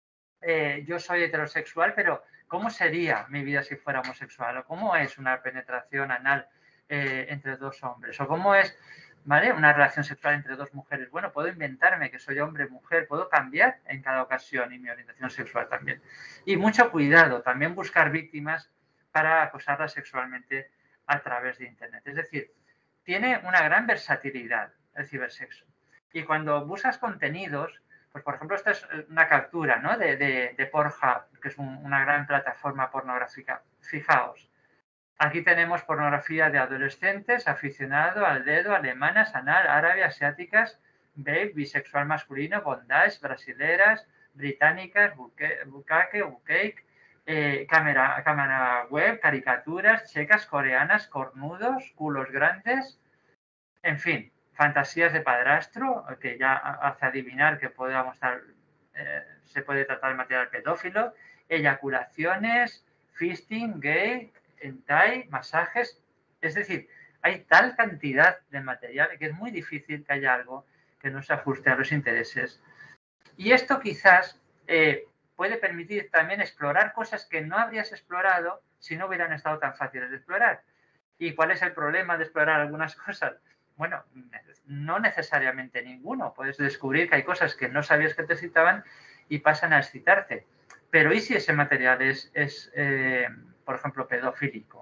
eh, yo soy heterosexual, pero ¿cómo sería mi vida si fuera homosexual? ¿O cómo es una penetración anal eh, entre dos hombres? ¿O cómo es, ¿vale?, una relación sexual entre dos mujeres? Bueno, puedo inventarme que soy hombre, mujer, puedo cambiar en cada ocasión y mi orientación sexual también. Y mucho cuidado, también buscar víctimas para acosarlas sexualmente a través de Internet. Es decir, tiene una gran versatilidad el cibersexo. Y cuando buscas contenidos, pues por ejemplo, esta es una captura, ¿no?, de, de, de Pornhub, que es un, una gran plataforma pornográfica. Fijaos, aquí tenemos pornografía de adolescentes, aficionado al dedo, alemanas, anal, árabe, asiáticas, babe, bisexual masculino, bondage, brasileras, británicas, buque, bucaque, bucake, eh, cámara, cámara web, caricaturas, checas, coreanas, cornudos, culos grandes, en fin, fantasías de padrastro, que ya hace adivinar que podamos estar, eh, se puede tratar de material pedófilo, eyaculaciones, fisting, gay, hentai, masajes. Es decir, hay tal cantidad de material que es muy difícil que haya algo que no se ajuste a los intereses. Y esto quizás eh, puede permitir también explorar cosas que no habrías explorado si no hubieran estado tan fáciles de explorar. ¿Y cuál es el problema de explorar algunas cosas? Bueno, no necesariamente ninguno. Puedes descubrir que hay cosas que no sabías que te excitaban y pasan a excitarte. Pero ¿y si ese material es, es eh, por ejemplo, pedofílico?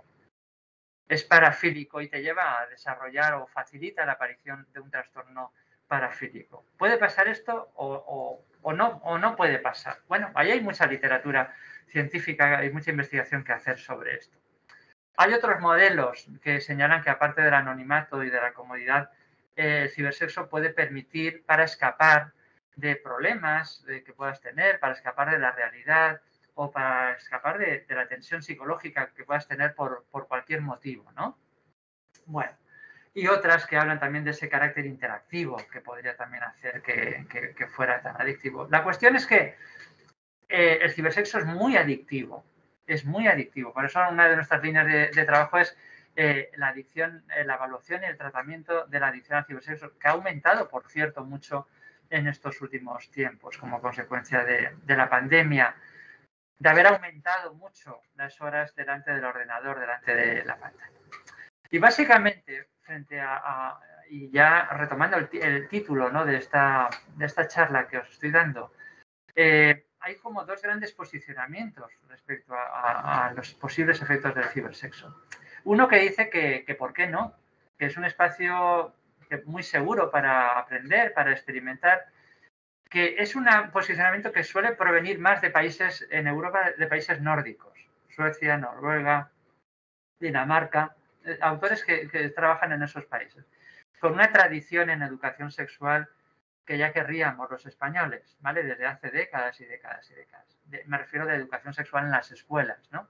Es parafílico y te lleva a desarrollar o facilita la aparición de un trastorno parafílico. ¿Puede pasar esto o, o, o, no, o no puede pasar? Bueno, ahí hay mucha literatura científica, hay mucha investigación que hacer sobre esto. Hay otros modelos que señalan que aparte del anonimato y de la comodidad, eh, el cibersexo puede permitir para escapar de problemas eh, que puedas tener, para escapar de la realidad o para escapar de, de la tensión psicológica que puedas tener por, por cualquier motivo, ¿no? Bueno, y otras que hablan también de ese carácter interactivo que podría también hacer que, que, que fuera tan adictivo. La cuestión es que eh, el cibersexo es muy adictivo. Es muy adictivo. Por eso una de nuestras líneas de, de trabajo es eh, la adicción, eh, la evaluación y el tratamiento de la adicción al cibersexo, que ha aumentado, por cierto, mucho en estos últimos tiempos, como consecuencia de, de la pandemia, de haber aumentado mucho las horas delante del ordenador, delante de la pantalla. Y básicamente, frente a, a y ya retomando el, el título, ¿no?, de, esta, de esta charla que os estoy dando, eh, hay como dos grandes posicionamientos respecto a, a, a los posibles efectos del cibersexo. Uno que dice que, que por qué no, que es un espacio muy seguro para aprender, para experimentar, que es un posicionamiento que suele provenir más de países en Europa, de países nórdicos, Suecia, Noruega, Dinamarca, eh, autores que, que trabajan en esos países, con una tradición en educación sexual que ya querríamos los españoles, ¿vale? Desde hace décadas y décadas y décadas. De, me refiero de educación sexual en las escuelas, ¿no?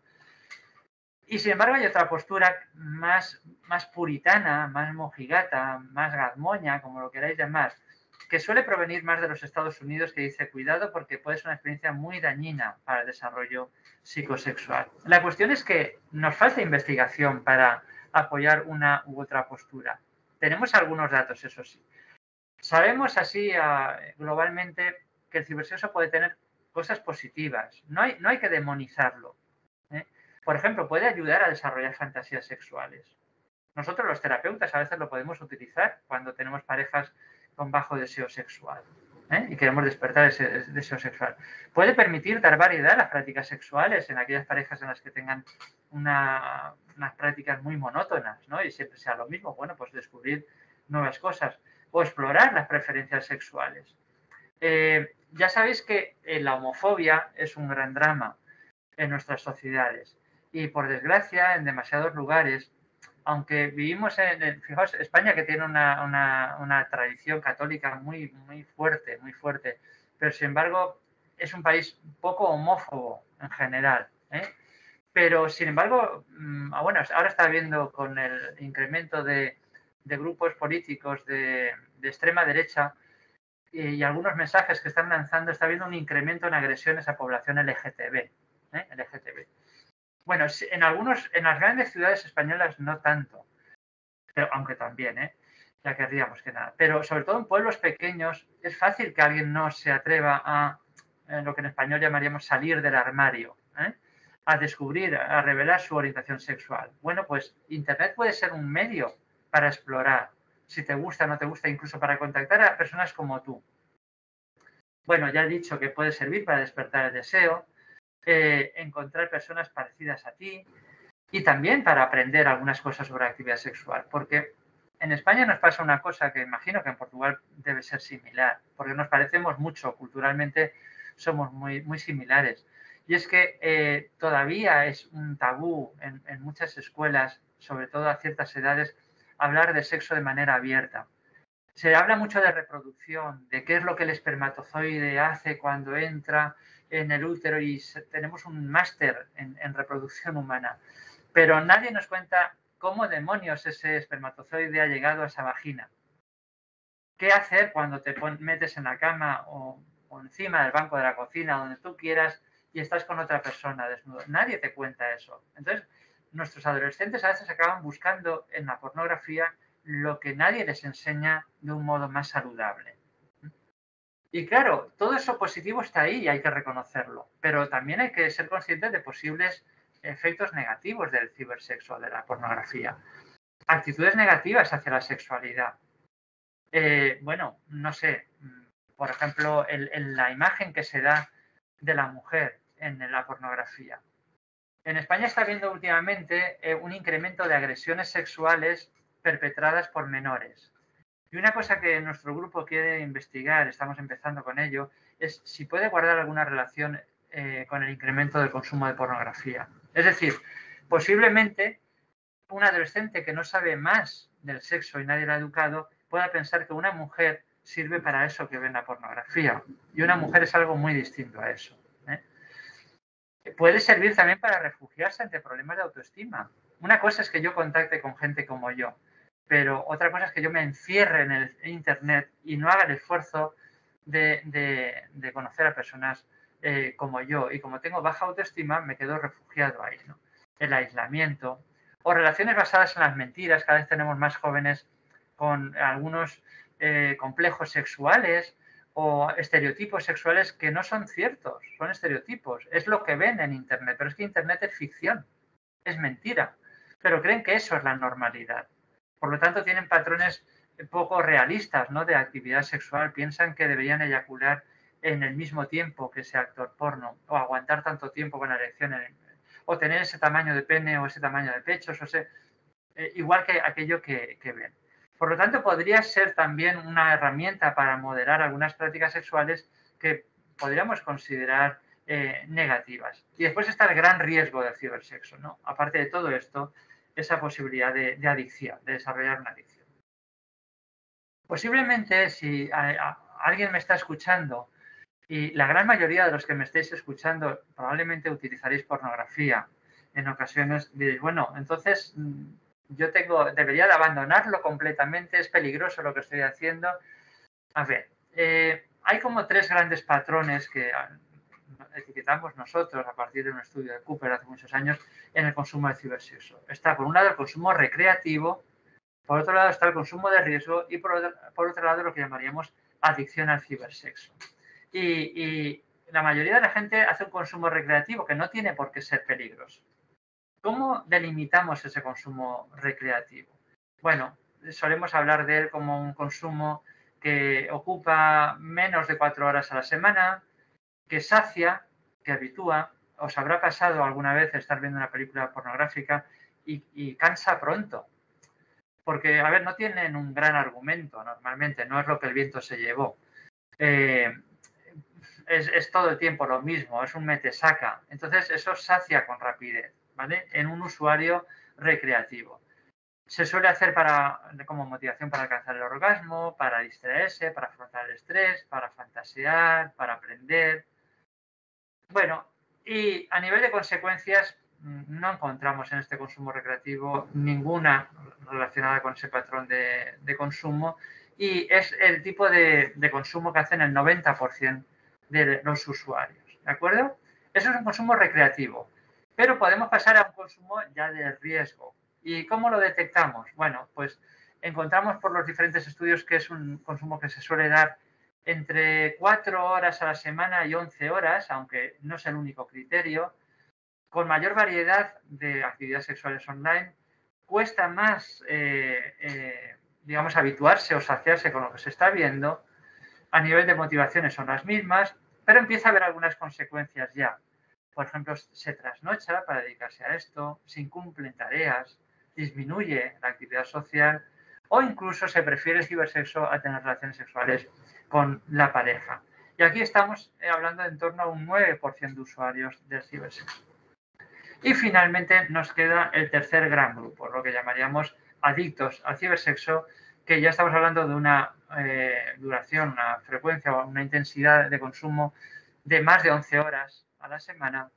Y sin embargo hay otra postura más, más puritana, más mojigata, más gazmoña, como lo queráis llamar, que suele provenir más de los Estados Unidos, que dice cuidado porque puede ser una experiencia muy dañina para el desarrollo psicosexual. La cuestión es que nos falta investigación para apoyar una u otra postura. Tenemos algunos datos, eso sí. Sabemos así uh, globalmente que el cibersexo puede tener cosas positivas. No hay, no hay que demonizarlo. ¿eh? Por ejemplo, puede ayudar a desarrollar fantasías sexuales. Nosotros los terapeutas a veces lo podemos utilizar cuando tenemos parejas con bajo deseo sexual ¿eh? y queremos despertar ese deseo sexual. Puede permitir dar variedad a las prácticas sexuales en aquellas parejas en las que tengan una, unas prácticas muy monótonas, ¿no? Y siempre sea lo mismo. Bueno, pues descubrir nuevas cosas o explorar las preferencias sexuales. Eh, ya sabéis que la homofobia es un gran drama en nuestras sociedades y, por desgracia, en demasiados lugares, aunque vivimos en, en fijaos, España, que tiene una, una, una tradición católica muy, muy fuerte, muy fuerte, pero sin embargo es un país poco homófobo en general, ¿eh? Pero sin embargo, bueno, ahora está viendo con el incremento de, de grupos políticos de, de extrema derecha y, y algunos mensajes que están lanzando, está habiendo un incremento en agresiones a población L G T B. ¿eh? L G T B. Bueno, en algunos, en las grandes ciudades españolas no tanto, pero, aunque también, ¿eh? ya querríamos que nada. Pero sobre todo en pueblos pequeños es fácil que alguien no se atreva a, en lo que en español llamaríamos salir del armario, ¿eh? a descubrir, a revelar su orientación sexual. Bueno, pues Internet puede ser un medio para explorar si te gusta o no te gusta, incluso para contactar a personas como tú. Bueno, ya he dicho que puede servir para despertar el deseo, eh, encontrar personas parecidas a ti y también para aprender algunas cosas sobre actividad sexual, porque en España nos pasa una cosa que imagino que en Portugal debe ser similar, porque nos parecemos mucho, culturalmente somos muy, muy similares. Y es que eh, todavía es un tabú en, en muchas escuelas, sobre todo a ciertas edades, hablar de sexo de manera abierta. Se habla mucho de reproducción, de qué es lo que el espermatozoide hace cuando entra en el útero y tenemos un máster en, en reproducción humana. Pero nadie nos cuenta cómo demonios ese espermatozoide ha llegado a esa vagina. ¿Qué hacer cuando te metes en la cama o, o encima del banco de la cocina, donde tú quieras, y estás con otra persona desnudo? Nadie te cuenta eso. Entonces, nuestros adolescentes a veces acaban buscando en la pornografía lo que nadie les enseña de un modo más saludable. Y claro, todo eso positivo está ahí y hay que reconocerlo, pero también hay que ser conscientes de posibles efectos negativos del cibersexo, de la pornografía. Actitudes negativas hacia la sexualidad. Eh, bueno, no sé, por ejemplo, el, el, la imagen que se da de la mujer en la pornografía. En España está habiendo últimamente eh, un incremento de agresiones sexuales perpetradas por menores. Y una cosa que nuestro grupo quiere investigar, estamos empezando con ello, es si puede guardar alguna relación eh, con el incremento del consumo de pornografía. Es decir, posiblemente un adolescente que no sabe más del sexo y nadie lo ha educado pueda pensar que una mujer sirve para eso que ve en la pornografía. Y una mujer es algo muy distinto a eso. ¿eh? Puede servir también para refugiarse ante problemas de autoestima. Una cosa es que yo contacte con gente como yo, pero otra cosa es que yo me encierre en el Internet y no haga el esfuerzo de, de, de conocer a personas eh, como yo. Y como tengo baja autoestima, me quedo refugiado ahí, ¿no? El aislamiento o relaciones basadas en las mentiras. Cada vez tenemos más jóvenes con algunos eh, complejos sexuales o estereotipos sexuales que no son ciertos, son estereotipos. Es lo que ven en Internet, pero es que Internet es ficción, es mentira. Pero creen que eso es la normalidad. Por lo tanto, tienen patrones poco realistas, ¿no? De actividad sexual. Piensan que deberían eyacular en el mismo tiempo que ese actor porno, o aguantar tanto tiempo con la erección, o tener ese tamaño de pene o ese tamaño de pechos, o sea, eh, igual que aquello que, que ven. Por lo tanto, podría ser también una herramienta para moderar algunas prácticas sexuales que podríamos considerar eh, negativas. Y después está el gran riesgo del cibersexo, ¿no? Aparte de todo esto, esa posibilidad de, de adicción, de desarrollar una adicción. Posiblemente, si a, a, alguien me está escuchando y la gran mayoría de los que me estéis escuchando probablemente utilizaréis pornografía. En ocasiones diréis, bueno, entonces yo tengo, debería de abandonarlo completamente, es peligroso lo que estoy haciendo. A ver, eh, hay como tres grandes patrones que etiquetamos nosotros a partir de un estudio de Cooper hace muchos años en el consumo de cibersexo. Está por un lado el consumo recreativo, por otro lado está el consumo de riesgo y por otro, por otro lado lo que llamaríamos adicción al cibersexo. Y, y la mayoría de la gente hace un consumo recreativo que no tiene por qué ser peligroso. ¿Cómo delimitamos ese consumo recreativo? Bueno, solemos hablar de él como un consumo que ocupa menos de cuatro horas a la semana, que sacia, que habitúa. Os habrá pasado alguna vez estar viendo una película pornográfica y, y cansa pronto. Porque, a ver, no tienen un gran argumento normalmente, no es lo que el viento se llevó. Eh, es, es todo el tiempo lo mismo, es un mete-saca. Entonces, eso sacia con rapidez, ¿vale? En un usuario recreativo. Se suele hacer para, como motivación para alcanzar el orgasmo, para distraerse, para afrontar el estrés, para fantasear, para aprender. Bueno, y a nivel de consecuencias, no encontramos en este consumo recreativo ninguna relacionada con ese patrón de, de consumo y es el tipo de, de consumo que hacen el noventa por ciento de los usuarios, ¿de acuerdo? Eso es un consumo recreativo, pero podemos pasar a un consumo ya de riesgo. ¿Y cómo lo detectamos? Bueno, pues encontramos por los diferentes estudios que es un consumo que se suele dar entre cuatro horas a la semana y once horas, aunque no es el único criterio, con mayor variedad de actividades sexuales online, cuesta más, eh, eh, digamos, habituarse o saciarse con lo que se está viendo. A nivel de motivaciones son las mismas, pero empieza a haber algunas consecuencias ya. Por ejemplo, se trasnocha para dedicarse a esto, se incumplen tareas, disminuye la actividad social o incluso se prefiere el cibersexo a tener relaciones sexuales con la pareja. Y aquí estamos hablando de en torno a un nueve por ciento de usuarios del cibersexo. Y finalmente nos queda el tercer gran grupo, lo que llamaríamos adictos al cibersexo, que ya estamos hablando de una eh, duración, una frecuencia o una intensidad de consumo de más de once horas a la semana,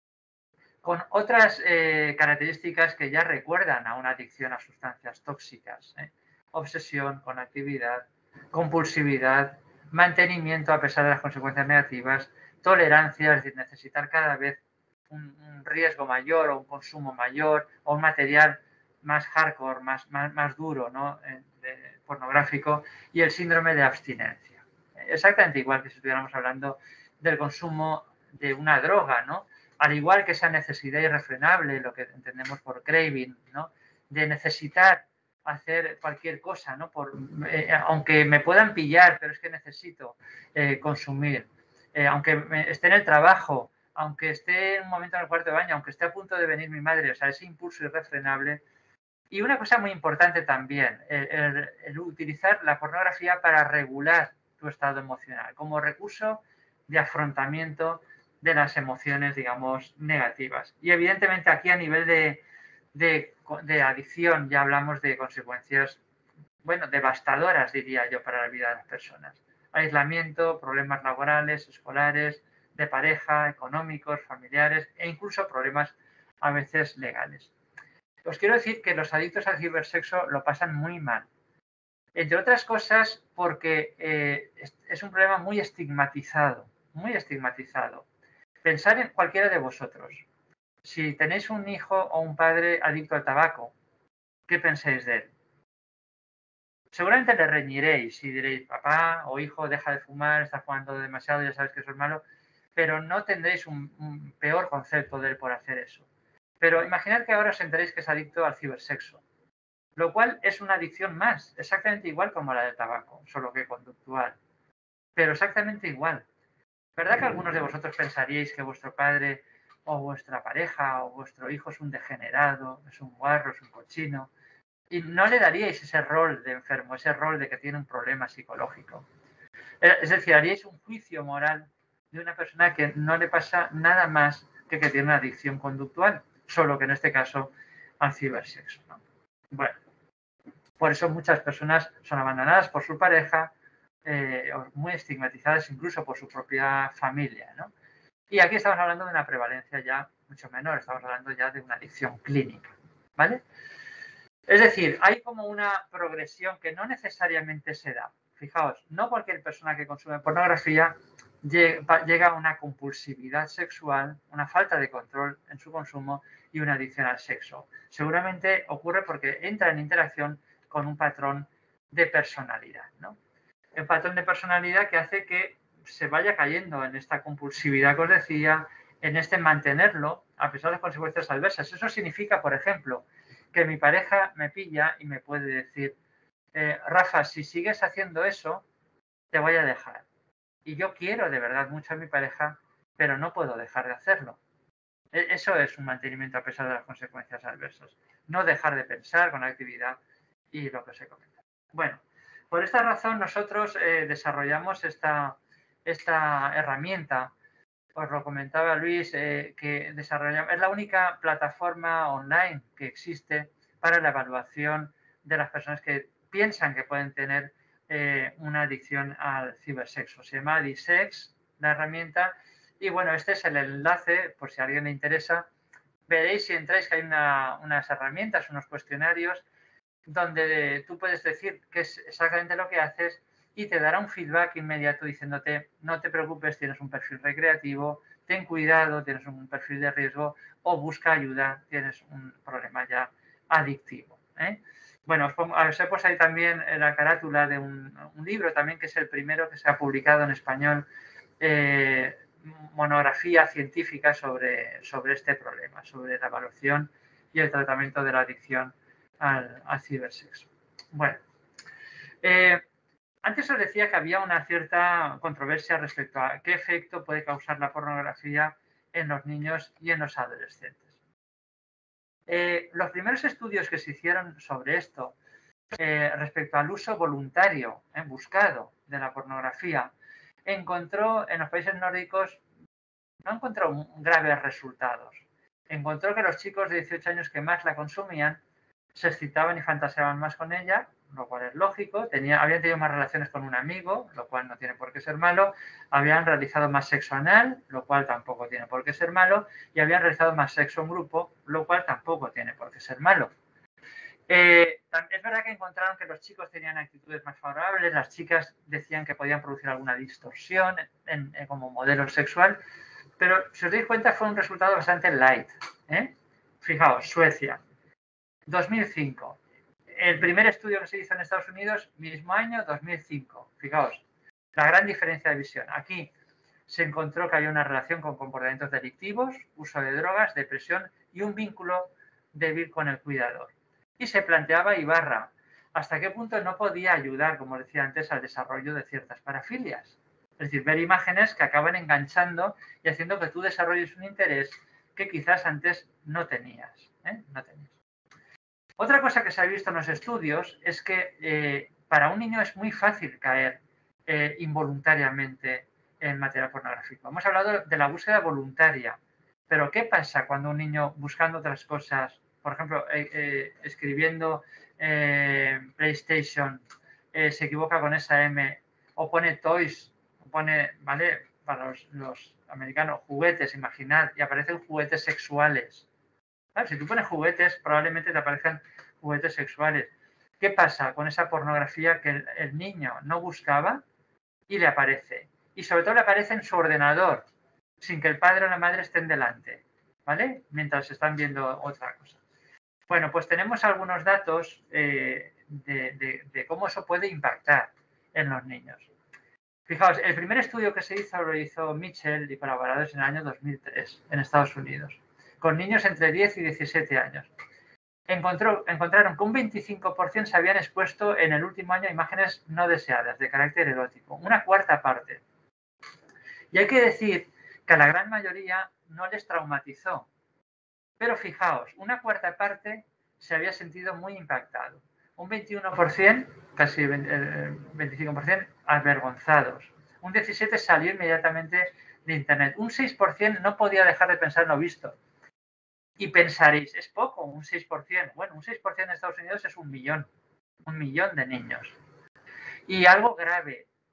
con otras eh, características que ya recuerdan a una adicción a sustancias tóxicas. ¿eh? Obsesión con actividad, compulsividad, mantenimiento a pesar de las consecuencias negativas, tolerancia, es decir, necesitar cada vez un, un riesgo mayor o un consumo mayor o un material más hardcore, más, más, más duro, ¿no? eh, de, pornográfico, y el síndrome de abstinencia. Exactamente igual que si estuviéramos hablando del consumo de una droga, ¿no? Al igual que esa necesidad irrefrenable, lo que entendemos por craving, ¿no? De necesitar hacer cualquier cosa, ¿no? Por, eh, aunque me puedan pillar, pero es que necesito eh, consumir. Eh, aunque me, esté en el trabajo, aunque esté en un momento en el cuarto de baño, aunque esté a punto de venir mi madre, o sea, ese impulso irrefrenable. Y una cosa muy importante también, el, el, el utilizar la pornografía para regular tu estado emocional, como recurso de afrontamiento de las emociones, digamos, negativas. Y evidentemente aquí a nivel de, de, de adicción ya hablamos de consecuencias, bueno, devastadoras, diría yo, para la vida de las personas. Aislamiento, problemas laborales, escolares, de pareja, económicos, familiares e incluso problemas a veces legales. Os quiero decir que los adictos al cibersexo lo pasan muy mal. Entre otras cosas porque eh, es un problema muy estigmatizado, muy estigmatizado. Pensad en cualquiera de vosotros. Si tenéis un hijo o un padre adicto al tabaco, ¿qué pensáis de él? Seguramente le reñiréis y diréis, papá o hijo, deja de fumar, estás fumando demasiado, ya sabes que eso es malo, pero no tendréis un, un peor concepto de él por hacer eso. Pero imaginad que ahora os enteréis que es adicto al cibersexo, lo cual es una adicción más, exactamente igual como la del tabaco, solo que conductual, pero exactamente igual. ¿Verdad que algunos de vosotros pensaríais que vuestro padre o vuestra pareja o vuestro hijo es un degenerado, es un guarro, es un cochino? Y no le daríais ese rol de enfermo, ese rol de que tiene un problema psicológico. Es decir, haríais un juicio moral de una persona que no le pasa nada más que que tiene una adicción conductual, solo que en este caso al cibersexo, ¿no? Bueno, por eso muchas personas son abandonadas por su pareja, eh, muy estigmatizadas incluso por su propia familia, ¿no? Y aquí estamos hablando de una prevalencia ya mucho menor, estamos hablando ya de una adicción clínica, ¿vale? Es decir, hay como una progresión que no necesariamente se da. Fijaos, no cualquier persona que consume pornografía llega a una compulsividad sexual, una falta de control en su consumo y una adicción al sexo. Seguramente ocurre porque entra en interacción con un patrón de personalidad, ¿no? El patrón de personalidad que hace que se vaya cayendo en esta compulsividad que os decía, en este mantenerlo a pesar de las consecuencias adversas. Eso significa, por ejemplo, que mi pareja me pilla y me puede decir, eh, Rafa, si sigues haciendo eso, te voy a dejar. Y yo quiero de verdad mucho a mi pareja, pero no puedo dejar de hacerlo. Eso es un mantenimiento a pesar de las consecuencias adversas. No dejar de pensar con la actividad y lo que se comenta. Bueno, por esta razón nosotros eh, desarrollamos esta, esta herramienta. Os lo comentaba Luis, eh, que desarrollamos, es la única plataforma online que existe para la evaluación de las personas que piensan que pueden tener eh, una adicción al cibersexo. Se llama Disex, la herramienta, y bueno, este es el enlace, por si a alguien le interesa. Veréis si entráis que hay una, unas herramientas, unos cuestionarios, donde tú puedes decir qué es exactamente lo que haces y te dará un feedback inmediato diciéndote, no te preocupes, tienes un perfil recreativo, ten cuidado, tienes un perfil de riesgo, o busca ayuda, tienes un problema ya adictivo, ¿eh? Bueno, os, pongo, os he puesto ahí también la carátula de un, un libro también, que es el primero que se ha publicado en español, eh, monografía científica sobre, sobre este problema, sobre la evaluación y el tratamiento de la adicción al, al cibersexo. Bueno, eh, antes os decía que había una cierta controversia respecto a qué efecto puede causar la pornografía en los niños y en los adolescentes. Eh, los primeros estudios que se hicieron sobre esto, eh, respecto al uso voluntario, eh, buscado de la pornografía, encontró en los países nórdicos, no encontró graves resultados. Encontró que los chicos de dieciocho años que más la consumían se excitaban y fantaseaban más con ella, lo cual es lógico. Tenía, habían tenido más relaciones con un amigo, lo cual no tiene por qué ser malo. Habían realizado más sexo anal, lo cual tampoco tiene por qué ser malo. Y habían realizado más sexo en grupo, lo cual tampoco tiene por qué ser malo. Eh, es verdad que encontraron que los chicos tenían actitudes más favorables, las chicas decían que podían producir alguna distorsión en, en, como modelo sexual, pero si os dais cuenta fue un resultado bastante light, ¿eh? Fijaos, Suecia, dos mil cinco. El primer estudio que se hizo en Estados Unidos, mismo año, dos mil cinco. Fijaos, la gran diferencia de visión. Aquí se encontró que había una relación con comportamientos delictivos, uso de drogas, depresión y un vínculo débil con el cuidador. Y se planteaba Ibarra, ¿hasta qué punto no podía ayudar, como decía antes, al desarrollo de ciertas parafilias? Es decir, ver imágenes que acaban enganchando y haciendo que tú desarrolles un interés que quizás antes no tenías, ¿eh? No tenías. Otra cosa que se ha visto en los estudios es que eh, para un niño es muy fácil caer eh, involuntariamente en material pornográfico. Hemos hablado de la búsqueda voluntaria, pero ¿qué pasa cuando un niño buscando otras cosas, por ejemplo, eh, eh, escribiendo eh, PlayStation, eh, se equivoca con esa M, o pone toys, o pone, ¿vale? Para los, los americanos, juguetes, imaginad, y aparecen juguetes sexuales. Claro, si tú pones juguetes, probablemente te aparezcan juguetes sexuales. ¿Qué pasa con esa pornografía que el, el niño no buscaba y le aparece? Y sobre todo le aparece en su ordenador, sin que el padre o la madre estén delante, ¿vale? Mientras están viendo otra cosa. Bueno, pues tenemos algunos datos eh, de, de, de cómo eso puede impactar en los niños. Fijaos, el primer estudio que se hizo lo hizo Mitchell y colaboradores en el año dos mil tres en Estados Unidos, con niños entre diez y diecisiete años. Encontró, encontraron que un veinticinco por ciento se habían expuesto en el último año a imágenes no deseadas, de carácter erótico, una cuarta parte. Y hay que decir que a la gran mayoría no les traumatizó. Pero fijaos, una cuarta parte se había sentido muy impactado. Un veintiuno por ciento, casi veinticinco por ciento, avergonzados. Un diecisiete por ciento salió inmediatamente de Internet. Un seis por ciento no podía dejar de pensar en lo visto. Y pensaréis, es poco, un seis por ciento. Bueno, un seis por ciento en Estados Unidos es un millón. Un millón de niños. Y algo grave,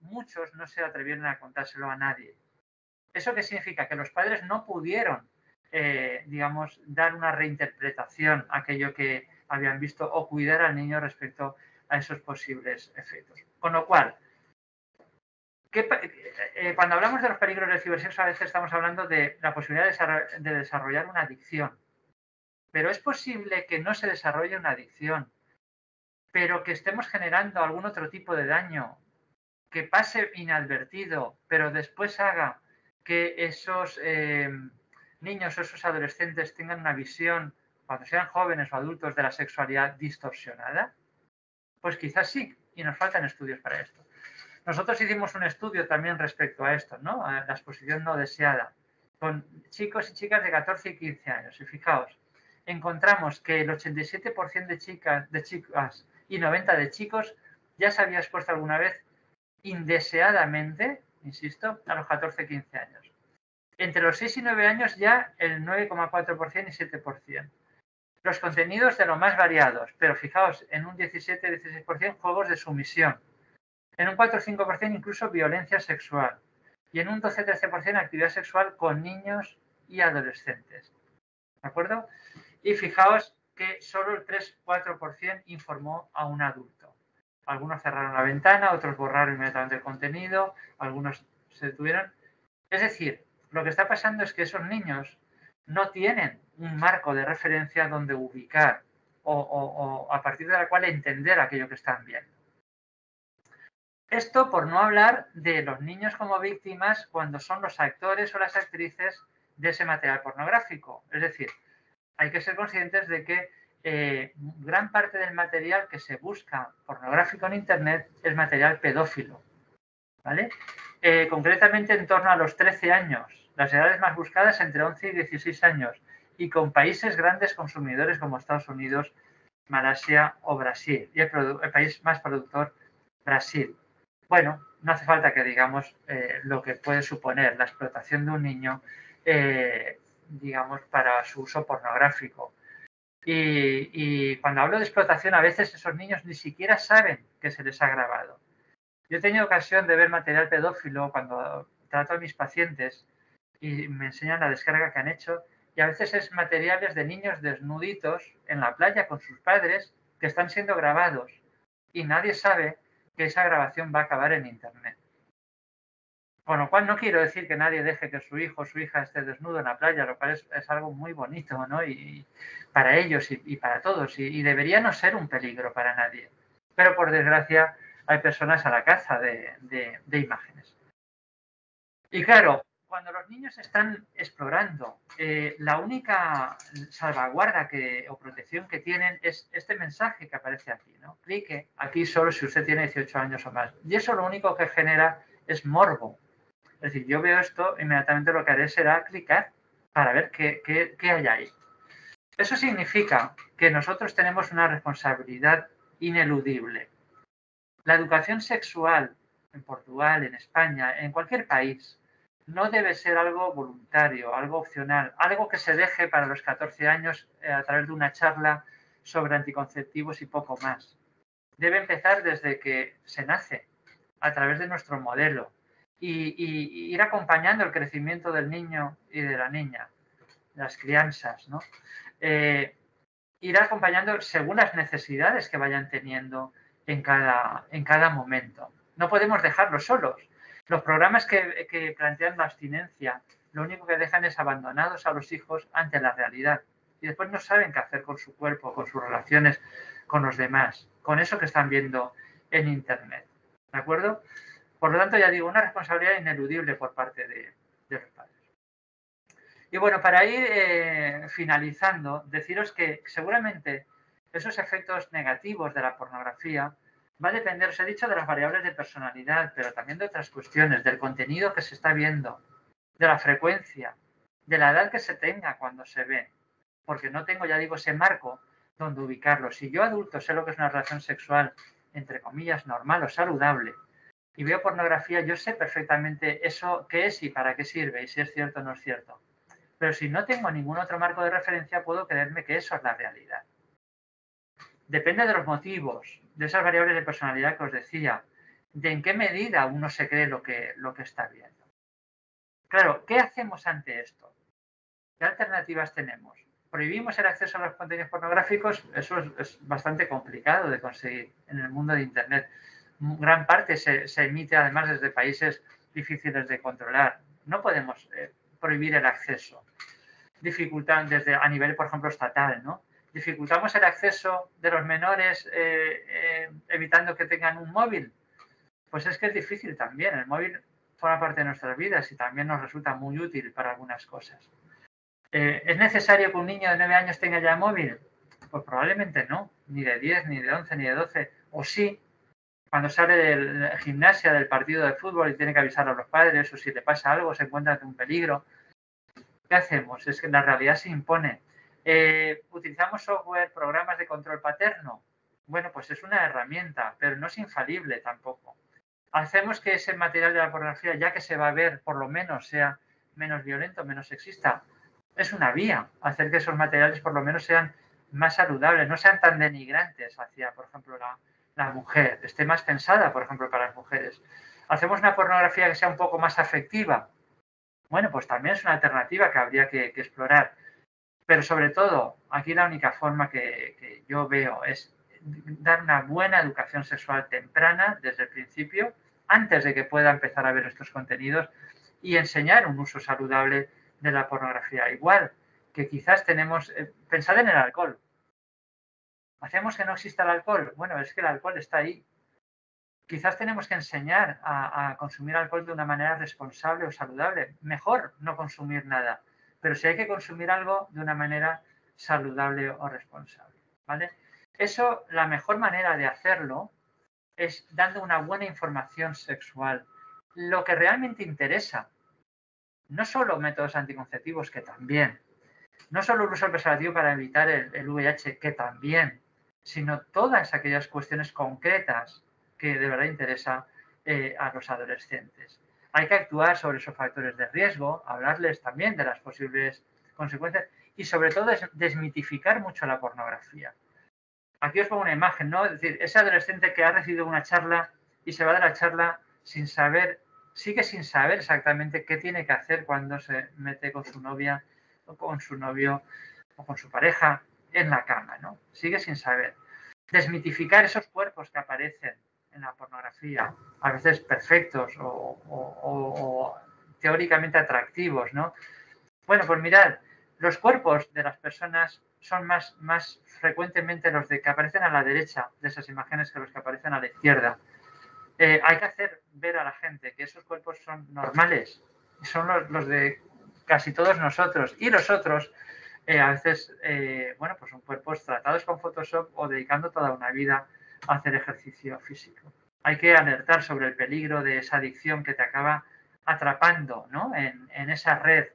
muchos no se atrevieron a contárselo a nadie. ¿Eso qué significa? Que los padres no pudieron, eh, digamos, dar una reinterpretación a aquello que habían visto o cuidar al niño respecto a esos posibles efectos. Con lo cual, ¿qué, eh, cuando hablamos de los peligros del cibersexo, a veces estamos hablando de la posibilidad de, de desarrollar una adicción. Pero es posible que no se desarrolle una adicción, pero que estemos generando algún otro tipo de daño, que pase inadvertido, pero después haga que esos eh, niños o esos adolescentes tengan una visión, cuando sean jóvenes o adultos, de la sexualidad distorsionada. Pues quizás sí, y nos faltan estudios para esto. Nosotros hicimos un estudio también respecto a esto, ¿no? A la exposición no deseada, con chicos y chicas de catorce y quince años. Y fijaos, encontramos que el ochenta y siete por ciento de chicas, de chicas y noventa por ciento de chicos ya se había expuesto alguna vez indeseadamente, insisto, a los catorce y quince años. Entre los seis y nueve años ya el nueve coma cuatro por ciento y siete por ciento. Los contenidos de lo más variados, pero fijaos, en un diecisiete a dieciséis por ciento juegos de sumisión, en un cuatro o cinco por ciento incluso violencia sexual y en un doce a trece por ciento actividad sexual con niños y adolescentes. ¿De acuerdo? Y fijaos que solo el tres a cuatro por ciento informó a un adulto. Algunos cerraron la ventana, otros borraron inmediatamente el contenido, algunos se detuvieron. Es decir, lo que está pasando es que esos niños no tienen un marco de referencia donde ubicar o, o, o a partir de la cual entender aquello que están viendo. Esto por no hablar de los niños como víctimas cuando son los actores o las actrices de ese material pornográfico. Es decir, hay que ser conscientes de que eh, gran parte del material que se busca pornográfico en Internet es material pedófilo, ¿vale? Eh, concretamente en torno a los trece años, las edades más buscadas entre once y dieciséis años, y con países grandes consumidores como Estados Unidos, Malasia o Brasil, y el, el país más productor, Brasil. Bueno, no hace falta que digamos eh, lo que puede suponer la explotación de un niño, eh, digamos, para su uso pornográfico. Y, y cuando hablo de explotación, a veces esos niños ni siquiera saben que se les ha grabado. Yo he tenido ocasión de ver material pedófilo cuando trato a mis pacientes y me enseñan la descarga que han hecho, y a veces es materiales de niños desnuditos en la playa con sus padres que están siendo grabados y nadie sabe que esa grabación va a acabar en Internet. Con lo cual no quiero decir que nadie deje que su hijo o su hija esté desnudo en la playa, lo cual es, es algo muy bonito, ¿no? Y para ellos y, y para todos, y, y debería no ser un peligro para nadie. Pero por desgracia hay personas a la caza de, de, de imágenes. Y claro, cuando los niños están explorando, eh, la única salvaguarda que, o protección que tienen es este mensaje que aparece aquí, ¿no? Clique aquí solo si usted tiene dieciocho años o más. Y eso lo único que genera es morbo. Es decir, yo veo esto, inmediatamente lo que haré será clicar para ver qué, qué, qué hay ahí. Eso significa que nosotros tenemos una responsabilidad ineludible. La educación sexual en Portugal, en España, en cualquier país, no debe ser algo voluntario, algo opcional, algo que se deje para los catorce años eh, a través de una charla sobre anticonceptivos y poco más. Debe empezar desde que se nace, a través de nuestro modelo, y, y, y ir acompañando el crecimiento del niño y de la niña, las crianzas, ¿no? Eh, ir acompañando según las necesidades que vayan teniendo en cada, en cada momento. No podemos dejarlos solos. Los programas que, que plantean la abstinencia, lo único que dejan es abandonados a los hijos ante la realidad. Y después no saben qué hacer con su cuerpo, con sus relaciones con los demás, con eso que están viendo en Internet. ¿De acuerdo? Por lo tanto, ya digo, una responsabilidad ineludible por parte de, de los padres. Y bueno, para ir eh, finalizando, deciros que seguramente esos efectos negativos de la pornografía va a depender, os he dicho, de las variables de personalidad, pero también de otras cuestiones, del contenido que se está viendo, de la frecuencia, de la edad que se tenga cuando se ve, porque no tengo, ya digo, ese marco donde ubicarlo. Si yo adulto sé lo que es una relación sexual, entre comillas, normal o saludable, y veo pornografía, yo sé perfectamente eso qué es y para qué sirve, y si es cierto o no es cierto. Pero si no tengo ningún otro marco de referencia, puedo creerme que eso es la realidad. Depende de los motivos, de esas variables de personalidad que os decía. de en qué medida uno se cree lo que, lo que está viendo. Claro, ¿qué hacemos ante esto? ¿Qué alternativas tenemos? ¿Prohibimos el acceso a los contenidos pornográficos? Eso es, es bastante complicado de conseguir en el mundo de Internet. Gran parte se, se emite además desde países difíciles de controlar. No podemos eh, prohibir el acceso. Dificultan desde a nivel, por ejemplo, estatal, ¿no? Dificultamos el acceso de los menores eh, eh, evitando que tengan un móvil. Pues es que es difícil también. El móvil forma parte de nuestras vidas y también nos resulta muy útil para algunas cosas. Eh, ¿Es necesario que un niño de nueve años tenga ya móvil? Pues probablemente no, ni de diez, ni de once, ni de doce. O sí, cuando sale de la gimnasia, del partido de fútbol y tiene que avisar a los padres, o si le pasa algo, se encuentra ante un peligro. ¿Qué hacemos? Es que la realidad se impone. Eh, ¿Utilizamos software, programas de control paterno? Bueno, pues es una herramienta, pero no es infalible tampoco. Hacemos que ese material de la pornografía, ya que se va a ver, por lo menos sea menos violento, menos sexista. Es una vía, hacer que esos materiales por lo menos sean más saludables, no sean tan denigrantes hacia, por ejemplo, la, la mujer, esté más pensada, por ejemplo, para las mujeres. Hacemos una pornografía que sea un poco más afectiva. Bueno, pues también es una alternativa que habría que, que explorar. Pero sobre todo, aquí la única forma que, que yo veo es dar una buena educación sexual temprana desde el principio, antes de que pueda empezar a ver estos contenidos, y enseñar un uso saludable de la pornografía. Igual que quizás tenemos, eh, pensad en el alcohol. ¿Hacemos que no exista el alcohol? Bueno, es que el alcohol está ahí. Quizás tenemos que enseñar a, a consumir alcohol de una manera responsable o saludable. Mejor no consumir nada, pero si hay que consumir algo de una manera saludable o responsable, ¿vale? Eso, la mejor manera de hacerlo es dando una buena información sexual. Lo que realmente interesa, no solo métodos anticonceptivos, que también, no solo el uso del preservativo para evitar el, el V I H, que también, sino todas aquellas cuestiones concretas que de verdad interesa eh, a los adolescentes. Hay que actuar sobre esos factores de riesgo, hablarles también de las posibles consecuencias y sobre todo des desmitificar mucho la pornografía. Aquí os pongo una imagen, ¿no? Es decir, ese adolescente que ha recibido una charla y se va de la charla sin saber, sigue sin saber exactamente qué tiene que hacer cuando se mete con su novia o con su novio o con su pareja en la cama, ¿no? Sigue sin saber. Desmitificar esos cuerpos que aparecen en la pornografía, a veces perfectos o, o, o, o teóricamente atractivos, ¿no? Bueno, pues mirad, los cuerpos de las personas son más, más frecuentemente los de que aparecen a la derecha de esas imágenes que los que aparecen a la izquierda. Eh, hay que hacer ver a la gente que esos cuerpos son normales, son los, los de casi todos nosotros, y los otros eh, a veces, eh, bueno, pues son cuerpos tratados con Photoshop o dedicando toda una vida a hacer ejercicio físico. Hay que alertar sobre el peligro de esa adicción que te acaba atrapando, ¿no? en, en esa red.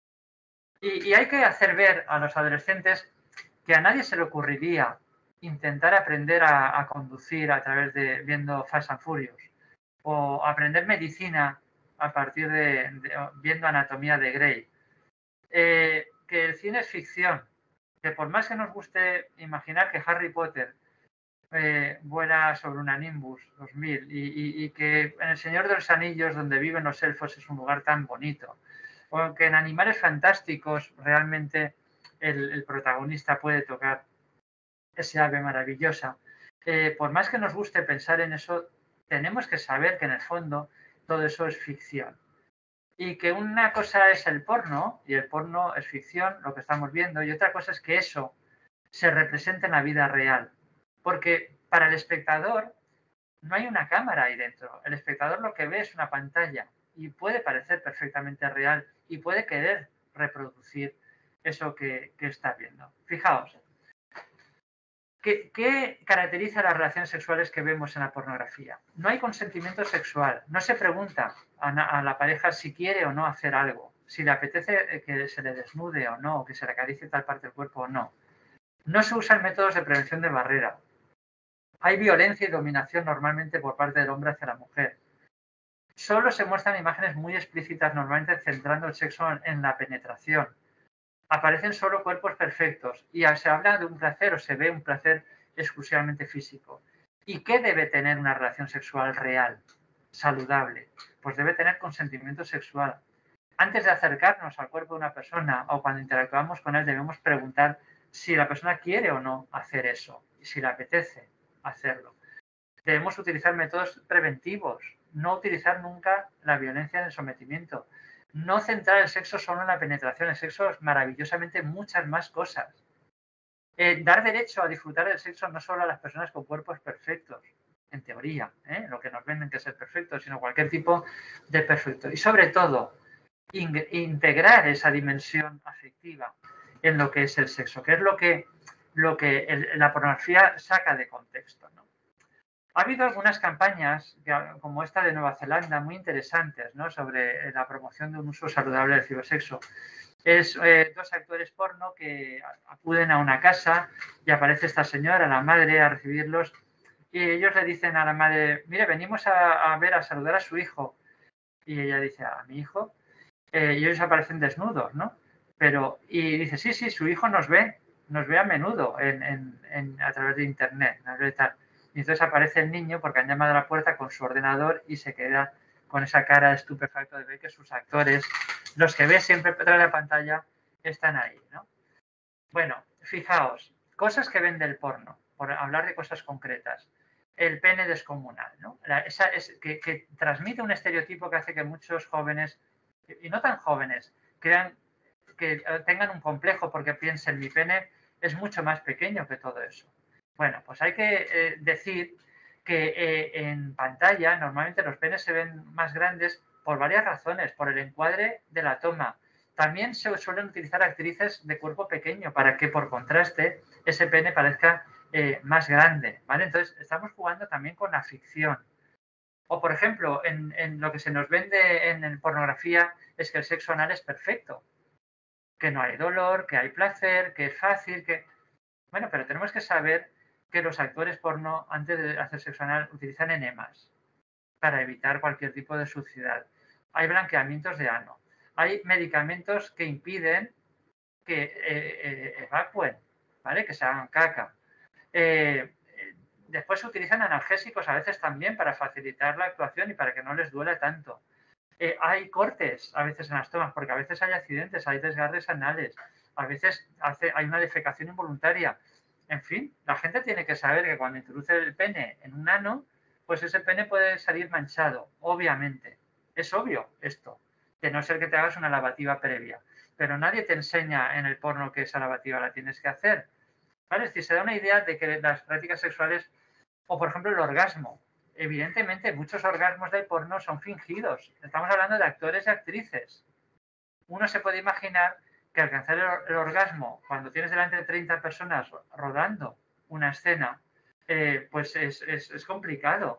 Y, y hay que hacer ver a los adolescentes que a nadie se le ocurriría intentar aprender a, a conducir a través de viendo Fast and Furious o aprender medicina a partir de, de viendo Anatomía de Grey. Eh, que el cine es ficción, que por más que nos guste imaginar que Harry Potter eh, vuela sobre una Nimbus dos mil y, y, y que en El Señor de los Anillos, donde viven los elfos, es un lugar tan bonito, o que en Animales Fantásticos realmente el, el protagonista puede tocar ese ave maravillosa. Eh, por más que nos guste pensar en eso, tenemos que saber que en el fondo todo eso es ficción. Y que una cosa es el porno, y el porno es ficción, lo que estamos viendo, y otra cosa es que eso se represente en la vida real. Porque para el espectador no hay una cámara ahí dentro. El espectador lo que ve es una pantalla y puede parecer perfectamente real y puede querer reproducir eso que, que está viendo. Fijaos, ¿qué, ¿qué caracteriza las relaciones sexuales que vemos en la pornografía? No hay consentimiento sexual, no se pregunta a, a la pareja si quiere o no hacer algo, si le apetece que se le desnude o no, o que se le acaricie tal parte del cuerpo o no. No se usan métodos de prevención de barrera. Hay violencia y dominación normalmente por parte del hombre hacia la mujer. Solo se muestran imágenes muy explícitas, normalmente centrando el sexo en la penetración. Aparecen solo cuerpos perfectos y se habla de un placer o se ve un placer exclusivamente físico. ¿Y qué debe tener una relación sexual real, saludable? Pues debe tener consentimiento sexual. Antes de acercarnos al cuerpo de una persona o cuando interactuamos con él, debemos preguntar si la persona quiere o no hacer eso y si le apetece hacerlo. Debemos utilizar métodos preventivos, no utilizar nunca la violencia en el sometimiento, no centrar el sexo solo en la penetración, el sexo es maravillosamente muchas más cosas. Eh, dar derecho a disfrutar del sexo no solo a las personas con cuerpos perfectos, en teoría, ¿eh? Lo que nos venden que es el perfecto, sino cualquier tipo de perfecto. Y sobre todo, in integrar esa dimensión afectiva en lo que es el sexo, que es lo que, lo que el, la pornografía saca de contexto, ¿no? Ha habido algunas campañas, como esta de Nueva Zelanda, muy interesantes, ¿no?, sobre la promoción de un uso saludable del cibersexo. Es eh, dos actores porno que acuden a una casa y aparece esta señora, la madre, a recibirlos y ellos le dicen a la madre, mire, venimos a, a ver, a saludar a su hijo. Y ella dice, ¿a mi hijo? Eh, y ellos aparecen desnudos, ¿no? Pero, y dice, sí, sí, su hijo nos ve, nos ve a menudo en, en, en, a través de internet, ¿no? Y tal. Y entonces aparece el niño porque han llamado a la puerta con su ordenador y se queda con esa cara estupefacto de ver que sus actores, los que ve siempre detrás de la pantalla, están ahí, ¿no? Bueno, fijaos, cosas que ven del porno, por hablar de cosas concretas. El pene descomunal, ¿no? La, esa es, que, que transmite un estereotipo que hace que muchos jóvenes, y no tan jóvenes, crean que tengan un complejo porque piensen mi pene es mucho más pequeño que todo eso. Bueno, pues hay que eh, decir que eh, en pantalla normalmente los penes se ven más grandes por varias razones, por el encuadre de la toma. También se suelen utilizar actrices de cuerpo pequeño para que por contraste ese pene parezca eh, más grande, ¿vale? Entonces estamos jugando también con la ficción. O por ejemplo, en, en lo que se nos vende en, en pornografía es que el sexo anal es perfecto, que no hay dolor, que hay placer, que es fácil, que... Bueno, pero tenemos que saber que los actores porno, antes de hacer sexo anal, utilizan enemas para evitar cualquier tipo de suciedad. Hay blanqueamientos de ano. Hay medicamentos que impiden que eh, eh, evacúen, ¿vale? Que se hagan caca. Eh, después se utilizan analgésicos a veces también para facilitar la actuación y para que no les duela tanto. Eh, hay cortes a veces en las tomas, porque a veces hay accidentes, hay desgarres anales, a veces hace, hay una defecación involuntaria. En fin, la gente tiene que saber que cuando introduce el pene en un ano, pues ese pene puede salir manchado, obviamente. Es obvio esto, de no ser que te hagas una lavativa previa. Pero nadie te enseña en el porno que esa lavativa la tienes que hacer, ¿vale? Es decir, se da una idea de que las prácticas sexuales, o por ejemplo el orgasmo, evidentemente muchos orgasmos del porno son fingidos. Estamos hablando de actores y actrices. Uno se puede imaginar que alcanzar el, el orgasmo cuando tienes delante de treinta personas rodando una escena, eh, pues es, es, es complicado.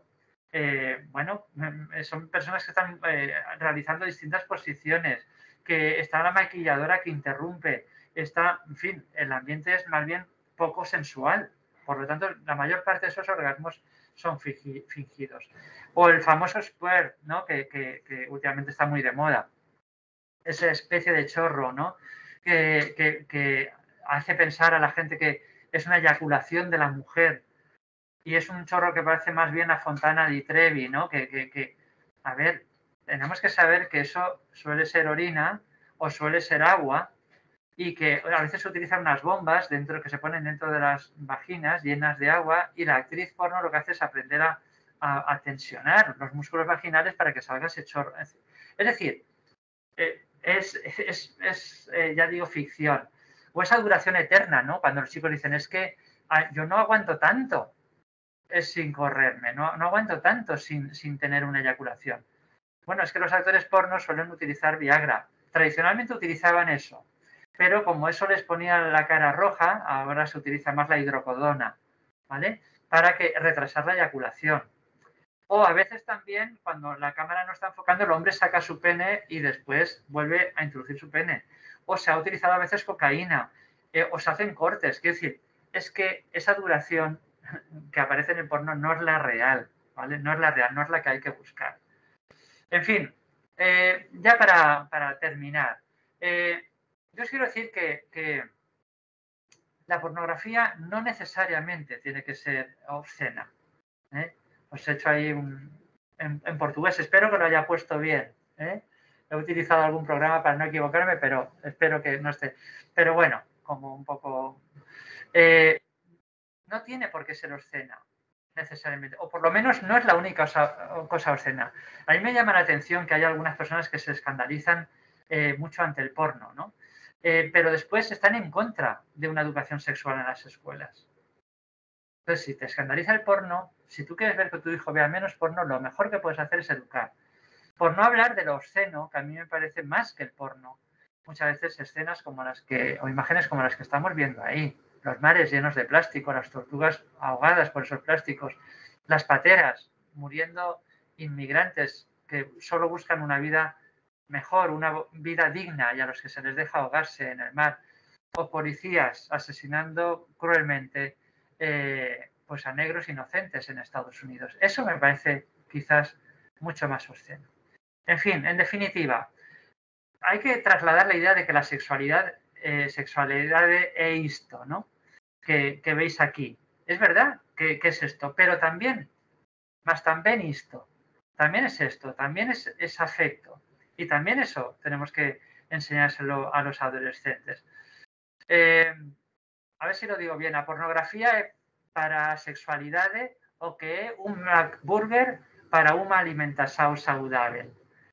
Eh, bueno, son personas que están eh, realizando distintas posiciones, que está la maquilladora que interrumpe, está, en fin, el ambiente es más bien poco sensual. Por lo tanto, la mayor parte de esos orgasmos son fingidos. O el famoso squirt, ¿no? que, que, que últimamente está muy de moda. Esa especie de chorro, ¿no? Que, que, que hace pensar a la gente que es una eyaculación de la mujer. Y es un chorro que parece más bien a Fontana di Trevi, ¿no? Que, que, que, a ver, tenemos que saber que eso suele ser orina o suele ser agua y que a veces se utilizan unas bombas dentro que se ponen dentro de las vaginas llenas de agua y la actriz porno lo que hace es aprender a, a, a tensionar los músculos vaginales para que salga ese chorro. Es decir, eh, es, es, es eh, ya digo, ficción. O esa duración eterna, ¿no? Cuando los chicos dicen, es que ah, yo no aguanto tanto es sin correrme, no, no aguanto tanto sin, sin tener una eyaculación. Bueno, es que los actores porno suelen utilizar Viagra. Tradicionalmente utilizaban eso, pero como eso les ponía la cara roja, ahora se utiliza más la hidrocodona, ¿vale? Para que retrasar la eyaculación. O a veces también, cuando la cámara no está enfocando, el hombre saca su pene y después vuelve a introducir su pene. O se ha utilizado a veces cocaína, eh, o se hacen cortes. Quiero decir, es que esa duración que aparece en el porno no es la real, ¿vale? No es la real, no es la que hay que buscar. En fin, eh, ya para, para terminar, eh, yo os quiero decir que, que la pornografía no necesariamente tiene que ser obscena. ¿eh? Os he hecho ahí un, en, en portugués, espero que lo haya puesto bien, ¿eh? He utilizado algún programa para no equivocarme, pero espero que no esté. Pero bueno, como un poco... Eh, no tiene por qué ser obscena, necesariamente. O por lo menos no es la única cosa, cosa obscena. A mí me llama la atención que hay algunas personas que se escandalizan eh, mucho ante el porno, ¿no? Eh, pero después están en contra de una educación sexual en las escuelas. Entonces, si te escandaliza el porno, si tú quieres ver que tu hijo vea menos porno, lo mejor que puedes hacer es educar. Por no hablar de lo obsceno, que a mí me parece más que el porno. Muchas veces escenas como las que, o imágenes como las que estamos viendo ahí. Los mares llenos de plástico, las tortugas ahogadas por esos plásticos, las pateras muriendo inmigrantes que solo buscan una vida mejor, una vida digna y a los que se les deja ahogarse en el mar. O policías asesinando cruelmente eh, pues a negros inocentes en Estados Unidos. Eso me parece quizás mucho más obsceno. En fin, en definitiva, hay que trasladar la idea de que la sexualidad, eh, sexualidad e isto, ¿no? Que, que veis aquí. Es verdad que, que es esto, pero también, más también esto, también es esto, también es, es afecto. Y también eso tenemos que enseñárselo a los adolescentes. Eh, a ver si lo digo bien, a pornografía é para a sexualidade o que é un McBurger para unha alimentación saudável.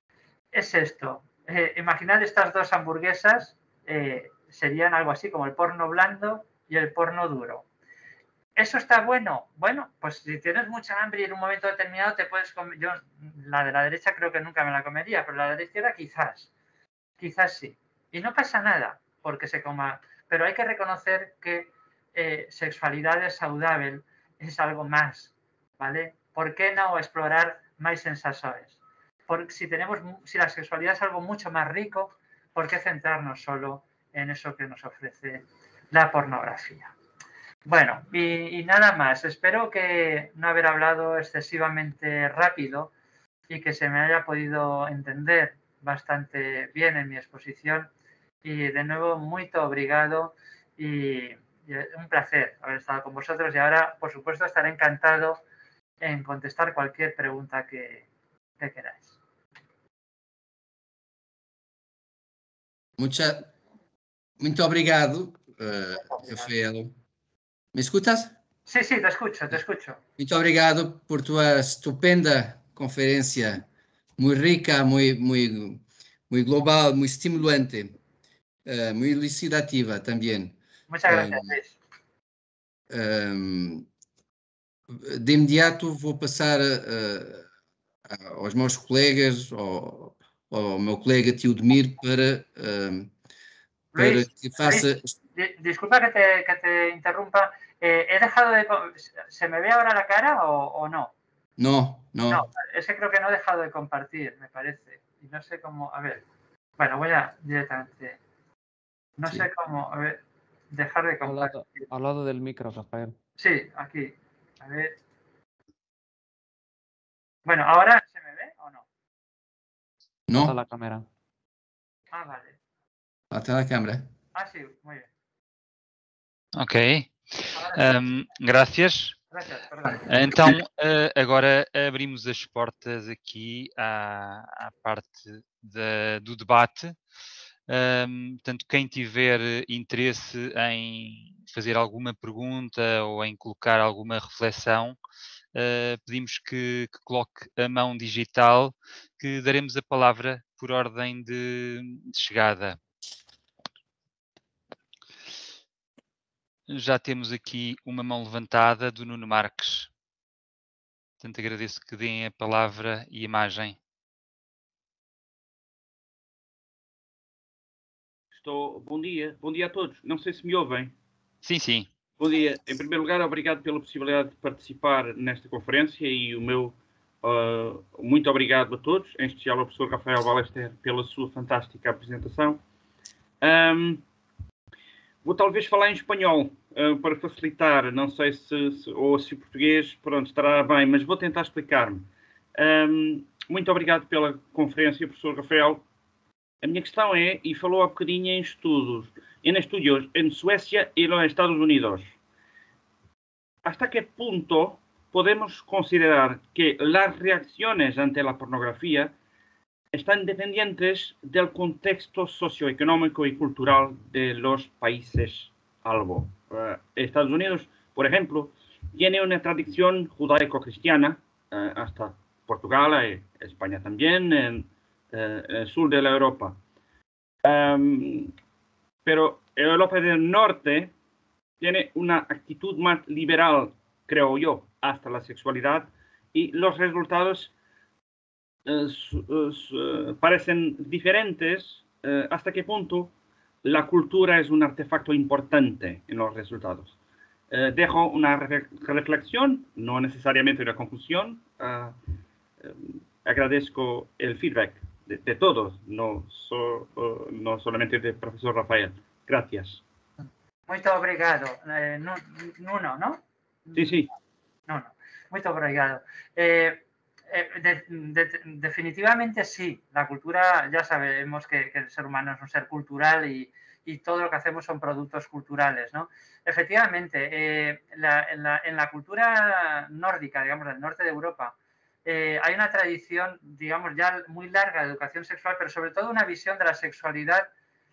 Es esto. Eh, imaginad estas dos hamburguesas, eh, serían algo así como el porno blando y el porno duro. ¿Eso está bueno? Bueno, pues si tienes mucha hambre y en un momento determinado te puedes comer... Yo, la de la derecha creo que nunca me la comería, pero la de la izquierda quizás. Quizás sí. Y no pasa nada porque se coma... Pero hay que reconocer que eh, sexualidad saludable es algo más, ¿vale? ¿Por qué no explorar más sensaciones? Porque si, tenemos, si la sexualidad es algo mucho más rico, ¿por qué centrarnos solo en eso que nos ofrece la pornografía? Bueno, y, y nada más. Espero que no haber hablado excesivamente rápido y que se me haya podido entender bastante bien en mi exposición. Y de nuevo, muy obrigado y, y un placer haber estado con vosotros. Y ahora, por supuesto, estaré encantado en contestar cualquier pregunta que, que queráis. Mucha, muito obrigado, uh, Rafael. ¿Me escutas? Sí, sí, te escucho, te escucho. Muito obrigado por tua estupenda conferência, muy rica, muy, muy, muy global, muy estimulante, uh, muy elucidativa también. Muchas gracias, Luis. Um, de imediato vou passar uh, aos meus colegas, ao, ao meu colega Teodemir, para, uh, para Luis, que faça... Luis, di disculpa que te, que te interrumpa. Eh, ¿He dejado de... ¿Se me ve ahora la cara o, o no? No, no. No, es que creo que no he dejado de compartir, me parece. Y no sé cómo... A ver. Bueno, voy a directamente... No Sí. sé cómo... A ver. Dejar de compartir. Al lado, al lado del micro, Rafael. Sí, aquí. A ver. Bueno, ¿ahora se me ve o no? No. Falta la cámara. Ah, vale. Falta a câmera. Ah, sí, muy bien. Ok. Ahora sí. Um, gracias. Gracias, perdón. Então, uh, agora abrimos as portas aqui à, à parte da, do debate. Um, portanto, quem tiver interesse em fazer alguma pergunta ou em colocar alguma reflexão, uh, pedimos que, que coloque a mão digital, que daremos a palavra por ordem de, de chegada. Já temos aqui uma mão levantada do Nuno Marques. Portanto, agradeço que deem a palavra e a imagem. Estou... Bom dia. Bom dia a todos. Não sei se me ouvem. Sim, sim. Bom dia. Em primeiro lugar, obrigado pela possibilidade de participar nesta conferência e o meu uh, muito obrigado a todos, em especial ao professor Rafael Ballester pela sua fantástica apresentação. Um, vou talvez falar em espanhol uh, para facilitar, não sei se, se ou se o português, pronto, estará bem, mas vou tentar explicar-me. Um, muito obrigado pela conferência, professor Rafael. A minha questão é, e falou há bocadinho em estudos, en estudios en Suecia y en los Estados Unidos. ¿Hasta qué punto podemos considerar que las reacciones ante la pornografía están dependientes del contexto socioeconómico y cultural de los países albo. Uh, Estados Unidos, por ejemplo, tiene una tradición judaico-cristiana, uh, hasta Portugal y España también, en, uh, en el sur de la Europa. Um, pero Europa del Norte tiene una actitud más liberal, creo yo, hasta la sexualidad, y los resultados uh, uh, parecen diferentes. Uh, hasta qué punto la cultura es un artefacto importante en los resultados. Uh, dejo una re reflexión, no necesariamente una conclusión. Uh, uh, agradezco el feedback de, de todos, no, so, uh, no solamente del profesor Rafael. Gracias. Muito obrigado. Eh, Nuno, ¿no? Sí, sí. Nuno. Muito obrigado. Eh, eh, de, de, definitivamente sí. La cultura, ya sabemos que, que el ser humano es un ser cultural y, y todo lo que hacemos son productos culturales, ¿no? Efectivamente, eh, la, en, la, en la cultura nórdica, digamos, del norte de Europa, eh, hay una tradición, digamos, ya muy larga de educación sexual, pero sobre todo una visión de la sexualidad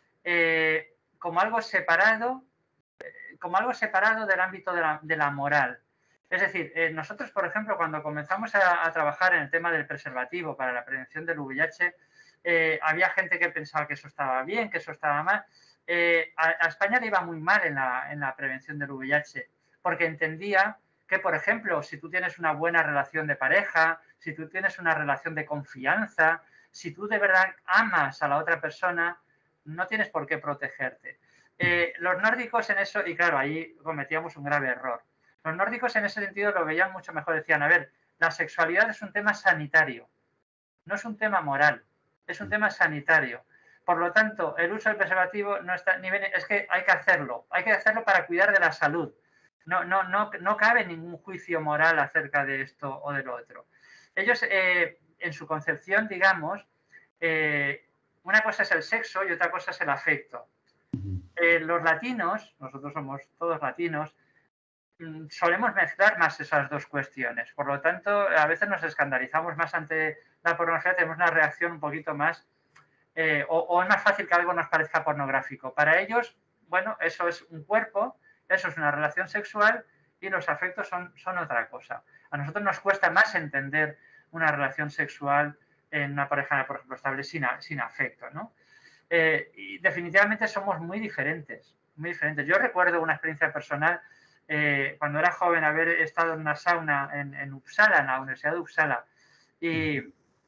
eh, como algo separado, eh, como algo separado del ámbito de la, de la moral. Es decir, eh, nosotros, por ejemplo, cuando comenzamos a, a trabajar en el tema del preservativo para la prevención del V I H, eh, había gente que pensaba que eso estaba bien, que eso estaba mal. Eh, a, a España le iba muy mal en la, en la prevención del V I H, porque entendía que, por ejemplo, si tú tienes una buena relación de pareja, si tú tienes una relación de confianza, si tú de verdad amas a la otra persona, no tienes por qué protegerte. Eh, los nórdicos en eso, y claro, ahí cometíamos un grave error. Los nórdicos en ese sentido lo veían mucho mejor. Decían, a ver, la sexualidad es un tema sanitario, no es un tema moral, es un tema sanitario. Por lo tanto, el uso del preservativo no está ni bien, es que hay que hacerlo, hay que hacerlo para cuidar de la salud. No, no, no, no cabe ningún juicio moral acerca de esto o de lo otro. Ellos, eh, en su concepción, digamos, eh, una cosa es el sexo y otra cosa es el afecto. Eh, los latinos, nosotros somos todos latinos, solemos mezclar más esas dos cuestiones. Por lo tanto, a veces nos escandalizamos más ante la pornografía, tenemos una reacción un poquito más, eh, o, o es más fácil que algo nos parezca pornográfico. Para ellos, bueno, eso es un cuerpo, eso es una relación sexual y los afectos son, son otra cosa. A nosotros nos cuesta más entender una relación sexual en una pareja, por ejemplo, estable sin, sin afecto, ¿no? Eh, y definitivamente somos muy diferentes, muy diferentes. Yo recuerdo una experiencia personal eh, cuando era joven haber estado en una sauna en, en Uppsala, en la Universidad de Uppsala, y,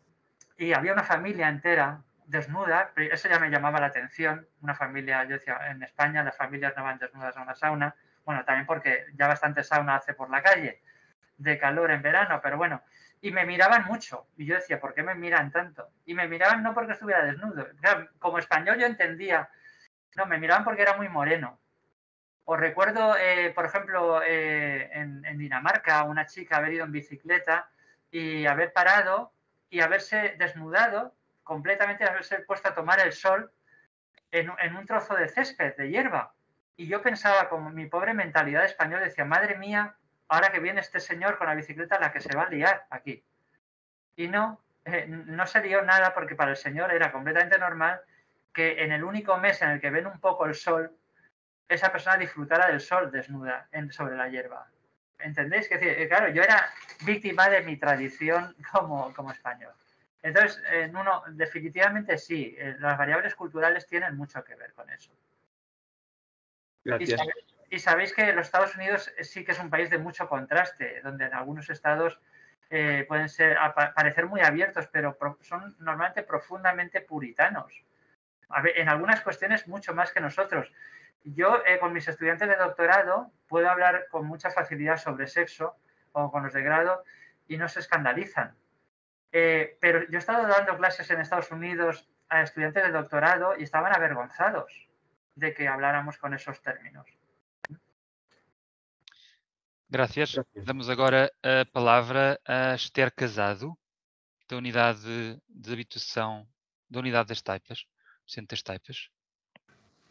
y había una familia entera desnuda. Eso ya me llamaba la atención. Una familia, yo decía, en España las familias no van desnudas a una sauna. Bueno, también porque ya bastante sauna hace por la calle, de calor en verano, pero bueno. Y me miraban mucho. Y yo decía, ¿por qué me miran tanto? Y me miraban no porque estuviera desnudo. Claro, como español yo entendía. No, me miraban porque era muy moreno. Os recuerdo, eh, por ejemplo, eh, en, en Dinamarca, una chica haber ido en bicicleta y haber parado y haberse desnudado completamente, haberse puesto a tomar el sol en, en un trozo de césped, de hierba. Y yo pensaba, como mi pobre mentalidad española, decía, madre mía, ahora que viene este señor con la bicicleta, la que se va a liar aquí. Y no, eh, no se lió nada porque para el señor era completamente normal que en el único mes en el que ven un poco el sol, esa persona disfrutara del sol desnuda en, sobre la hierba. ¿Entendéis? Que, decir, claro, yo era víctima de mi tradición como, como español. Entonces, en uno, definitivamente sí, eh, las variables culturales tienen mucho que ver con eso. Gracias. Y sabéis, y sabéis que los Estados Unidos sí que es un país de mucho contraste, donde en algunos estados eh, pueden ser, parecer muy abiertos, pero son normalmente profundamente puritanos. A ver, en algunas cuestiones mucho más que nosotros. Yo, eh, con mis estudiantes de doctorado, puedo hablar con mucha facilidad sobre sexo, o con los de grado, y no se escandalizan. Eh, pero yo he estado dando clases en Estados Unidos a estudiantes de doctorado y estaban avergonzados de que habláramos con esos términos. Gracias. Gracias. Damos agora a palavra a Esther Casado, da Unidade de Habitação, da Unidade das Taipas, Centro das Taipas.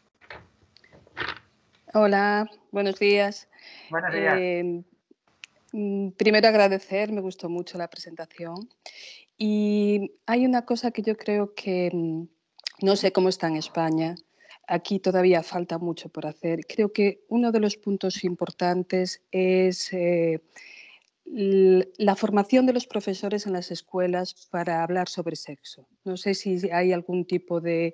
Hola, buenos días. Buenos días. Eh, Primero agradecer, me gustó mucho la presentación. Y hay una cosa que yo creo que, no sé cómo está en España, aquí todavía falta mucho por hacer. Creo que uno de los puntos importantes es eh, la formación de los profesores en las escuelas para hablar sobre sexo. No sé si hay algún tipo de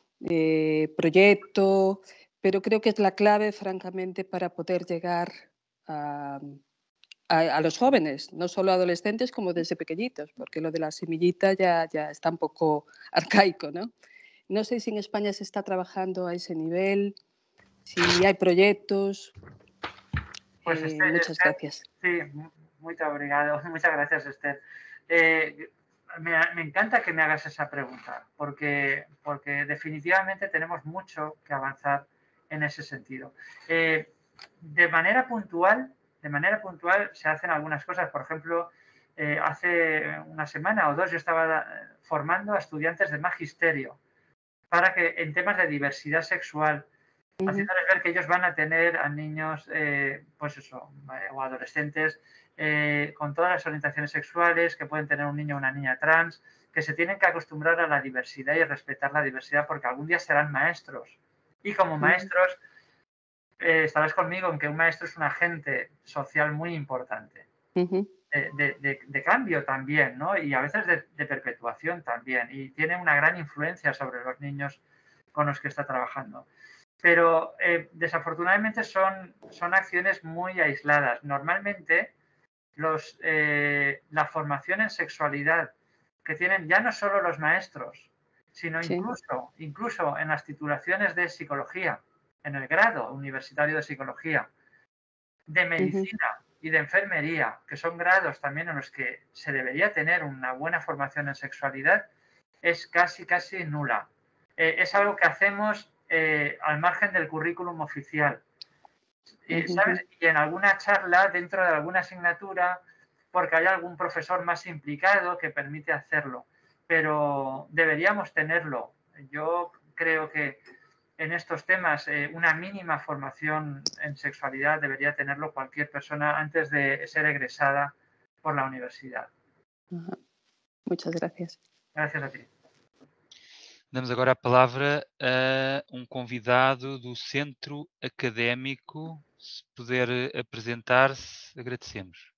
eh, proyecto, pero creo que es la clave, francamente, para poder llegar a, a, a los jóvenes, no solo adolescentes como desde pequeñitos, porque lo de la semillita ya, ya está un poco arcaico, ¿no? No sé si en España se está trabajando a ese nivel, si hay proyectos. Pues eh, Esther, muchas Esther, gracias. sí, muy obrigado. Muchas gracias, Esther. Eh, me, me encanta que me hagas esa pregunta, porque, porque definitivamente tenemos mucho que avanzar en ese sentido. Eh, de manera puntual, de manera puntual se hacen algunas cosas. Por ejemplo, eh, hace una semana o dos yo estaba formando a estudiantes de magisterio para que en temas de diversidad sexual, uh-huh, haciéndoles ver que ellos van a tener a niños, eh, pues eso, eh, o adolescentes eh, con todas las orientaciones sexuales, que pueden tener un niño o una niña trans, que se tienen que acostumbrar a la diversidad y respetar la diversidad porque algún día serán maestros. Y como maestros, eh, estarás conmigo en que un maestro es un agente social muy importante. Uh-huh. De, de, de, de cambio también, ¿no? Y a veces de, de perpetuación también. Y tiene una gran influencia sobre los niños con los que está trabajando. Pero eh, desafortunadamente son, son acciones muy aisladas. Normalmente los, eh, la formación en sexualidad que tienen ya no solo los maestros, sino sí, incluso, incluso en las titulaciones de psicología, en el grado universitario de psicología, de medicina, uh-huh, y de enfermería, que son grados también en los que se debería tener una buena formación en sexualidad, es casi, casi nula. Eh, es algo que hacemos eh, al margen del currículum oficial. Y, ¿sabes? Y en alguna charla, dentro de alguna asignatura, porque hay algún profesor más implicado que permite hacerlo. Pero deberíamos tenerlo. Yo creo que en estos temas eh, una mínima formación en sexualidad debería tenerlo cualquier persona antes de ser egresada por la universidad. Uh-huh. Muchas gracias. Gracias a ti. Damos agora a palavra a um convidado do Centro Académico. Se puder apresentar-se, agradecemos.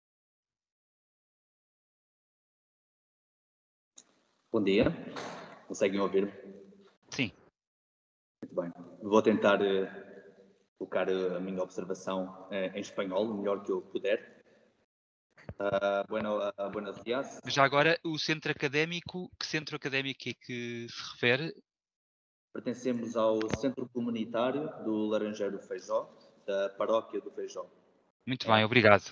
Bom dia, conseguem ouvir-me? Sim. Muito bem. Vou tentar uh, colocar uh, a minha observação uh, em espanhol, o melhor que eu puder. Uh, bueno, uh, buenos días. Já agora, o centro académico, que centro académico é que se refere? Pertencemos ao Centro Comunitário do Laranjeiro Feijó, da Paróquia do Feijó. Muito bem, obrigado.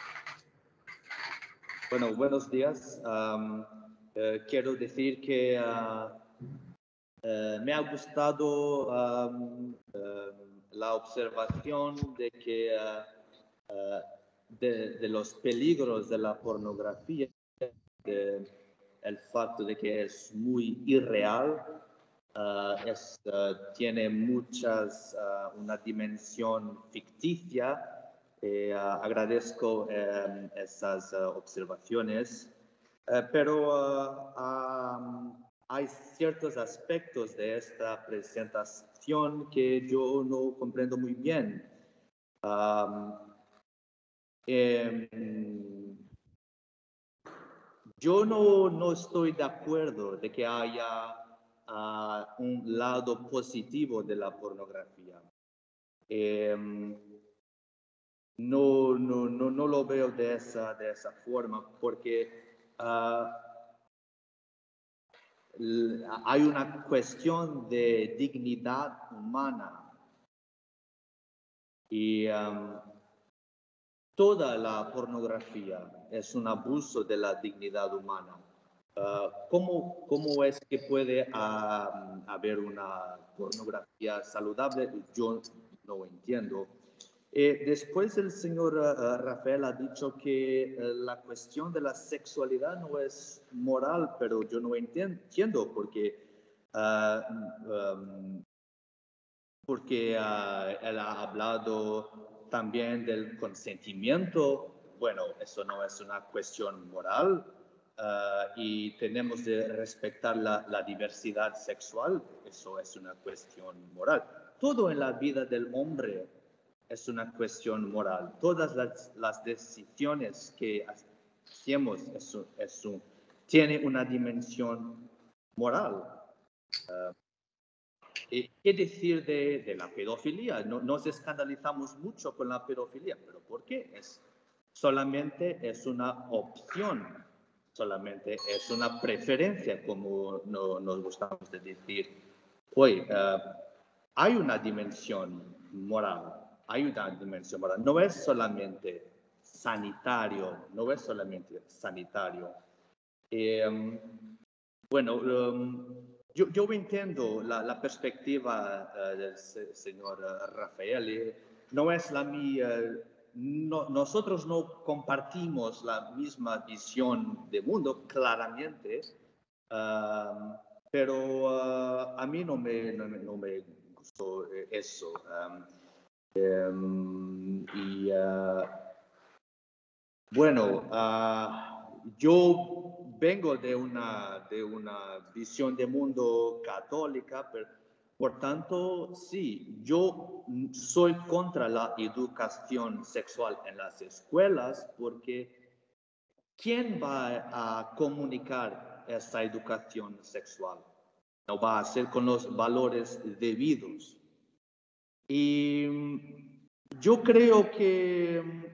Bueno, buenos días. Um, uh, quiero decir que uh, uh, me ha gustado um, uh, la observación de que uh, uh, de, de los peligros de la pornografía, de, el facto de que es muy irreal, uh, es, uh, tiene muchas, uh, una dimensión ficticia. Eh, uh, agradezco eh, esas uh, observaciones, uh, pero uh, um, hay ciertos aspectos de esta presentación que yo no comprendo muy bien. Um, eh, yo no, no estoy de acuerdo de que haya uh, un lado positivo de la pornografía. Eh, No, no, no, no lo veo de esa, de esa forma, porque uh, hay una cuestión de dignidad humana y um, toda la pornografía es un abuso de la dignidad humana. Uh, ¿cómo, ¿Cómo es que puede uh, haber una pornografía saludable? Yo no entiendo. Eh, después el señor uh, Rafael ha dicho que uh, la cuestión de la sexualidad no es moral, pero yo no entiendo porque, uh, um, porque uh, él ha hablado también del consentimiento bueno, eso no es una cuestión moral uh, y tenemos de respetar la, la diversidad sexual, eso es una cuestión moral. Todo en la vida del hombre es una cuestión moral. Todas las, las decisiones que hacemos eso, eso, tiene una dimensión moral. Uh, ¿Qué decir de, de la pedofilia? No, nos escandalizamos mucho con la pedofilia, pero ¿por qué? Es, solamente es una opción, solamente es una preferencia, como no, nos gustamos de decir. Hoy uh, hay una dimensión moral, hay una dimensión moral. No es solamente sanitario, no es solamente sanitario. Eh, um, bueno, um, Yo, yo entiendo la, la perspectiva uh, del se, señor uh, Raffaelli, no es la mía, no, nosotros no compartimos la misma visión de mundo, claramente, uh, pero uh, a mí no me, no, no me gustó eso. Um, um, y uh, bueno, uh, yo vengo de una, de una visión de mundo católica, pero, por tanto, sí, yo soy contra la educación sexual en las escuelas porque ¿quién va a comunicar esa educación sexual? No va a ser con los valores debidos. Y yo creo que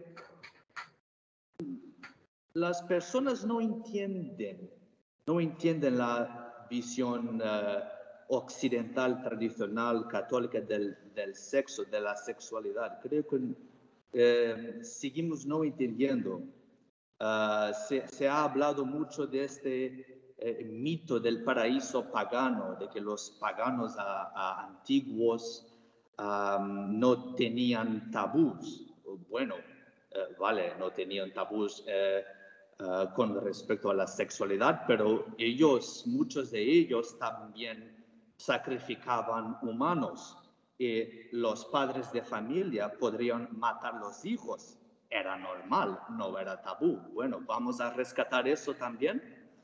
las personas no entienden, no entienden la visión uh, occidental, tradicional, católica del, del sexo, de la sexualidad. Creo que eh, seguimos no entendiendo. Uh, se, se ha hablado mucho de este eh, mito del paraíso pagano, de que los paganos a, a antiguos um, no tenían tabús. Bueno, eh, vale, no tenían tabús eh, Uh, con respecto a la sexualidad, pero ellos, muchos de ellos también sacrificaban humanos y los padres de familia podrían matar los hijos. Era normal, no era tabú. Bueno, vamos a rescatar eso también.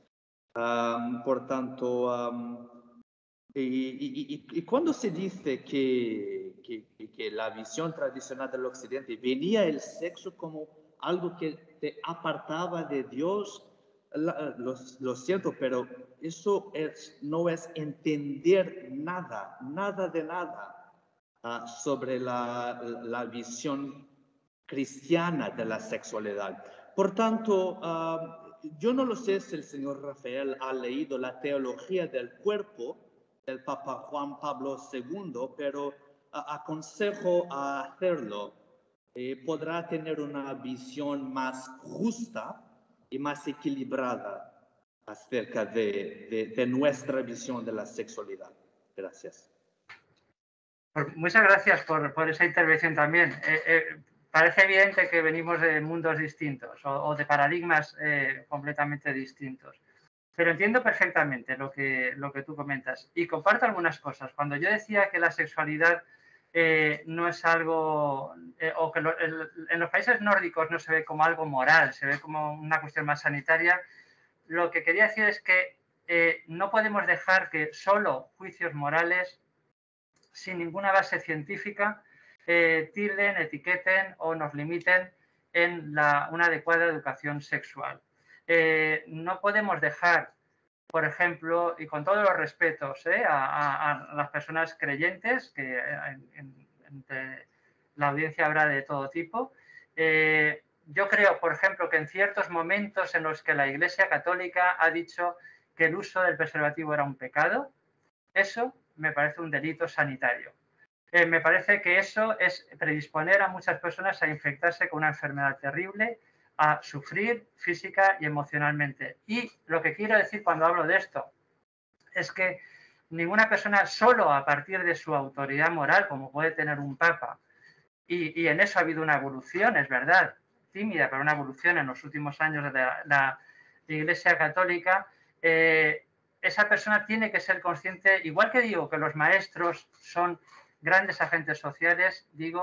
Um, por tanto, um, y, y, y, y cuando se dice que, que, que la visión tradicional del occidente venía el sexo como algo que te apartaba de Dios, la, lo, lo siento, pero eso es, no es entender nada, nada de nada uh, sobre la, la visión cristiana de la sexualidad. Por tanto, uh, yo no lo sé si el señor Rafael ha leído la teología del cuerpo del Papa Juan Pablo segundo, pero uh, aconsejo a hacerlo. Eh, podrá tener una visión más justa y más equilibrada acerca de, de, de nuestra visión de la sexualidad. Gracias. Muchas gracias por, por esa intervención también. Eh, eh, parece evidente que venimos de mundos distintos o, o de paradigmas eh, completamente distintos. Pero entiendo perfectamente lo que, lo que tú comentas y comparto algunas cosas. Cuando yo decía que la sexualidad eh, no es algo, eh, o que lo, el, en los países nórdicos no se ve como algo moral, se ve como una cuestión más sanitaria, lo que quería decir es que eh, no podemos dejar que solo juicios morales, sin ninguna base científica, eh, tilden, etiqueten o nos limiten en la, una adecuada educación sexual. Eh, no podemos dejar, por ejemplo, y con todos los respetos eh, a, a, a las personas creyentes, que en, en, entre la audiencia habrá de todo tipo, eh, yo creo, por ejemplo, que en ciertos momentos en los que la Iglesia Católica ha dicho que el uso del preservativo era un pecado, eso me parece un delito sanitario. Eh, me parece que eso es predisponer a muchas personas a infectarse con una enfermedad terrible, a sufrir física y emocionalmente. Y lo que quiero decir cuando hablo de esto es que ninguna persona solo a partir de su autoridad moral, como puede tener un papa, y, y en eso ha habido una evolución, es verdad, tímida, pero una evolución en los últimos años de la, la Iglesia Católica, eh, esa persona tiene que ser consciente, igual que digo que los maestros son grandes agentes sociales, digo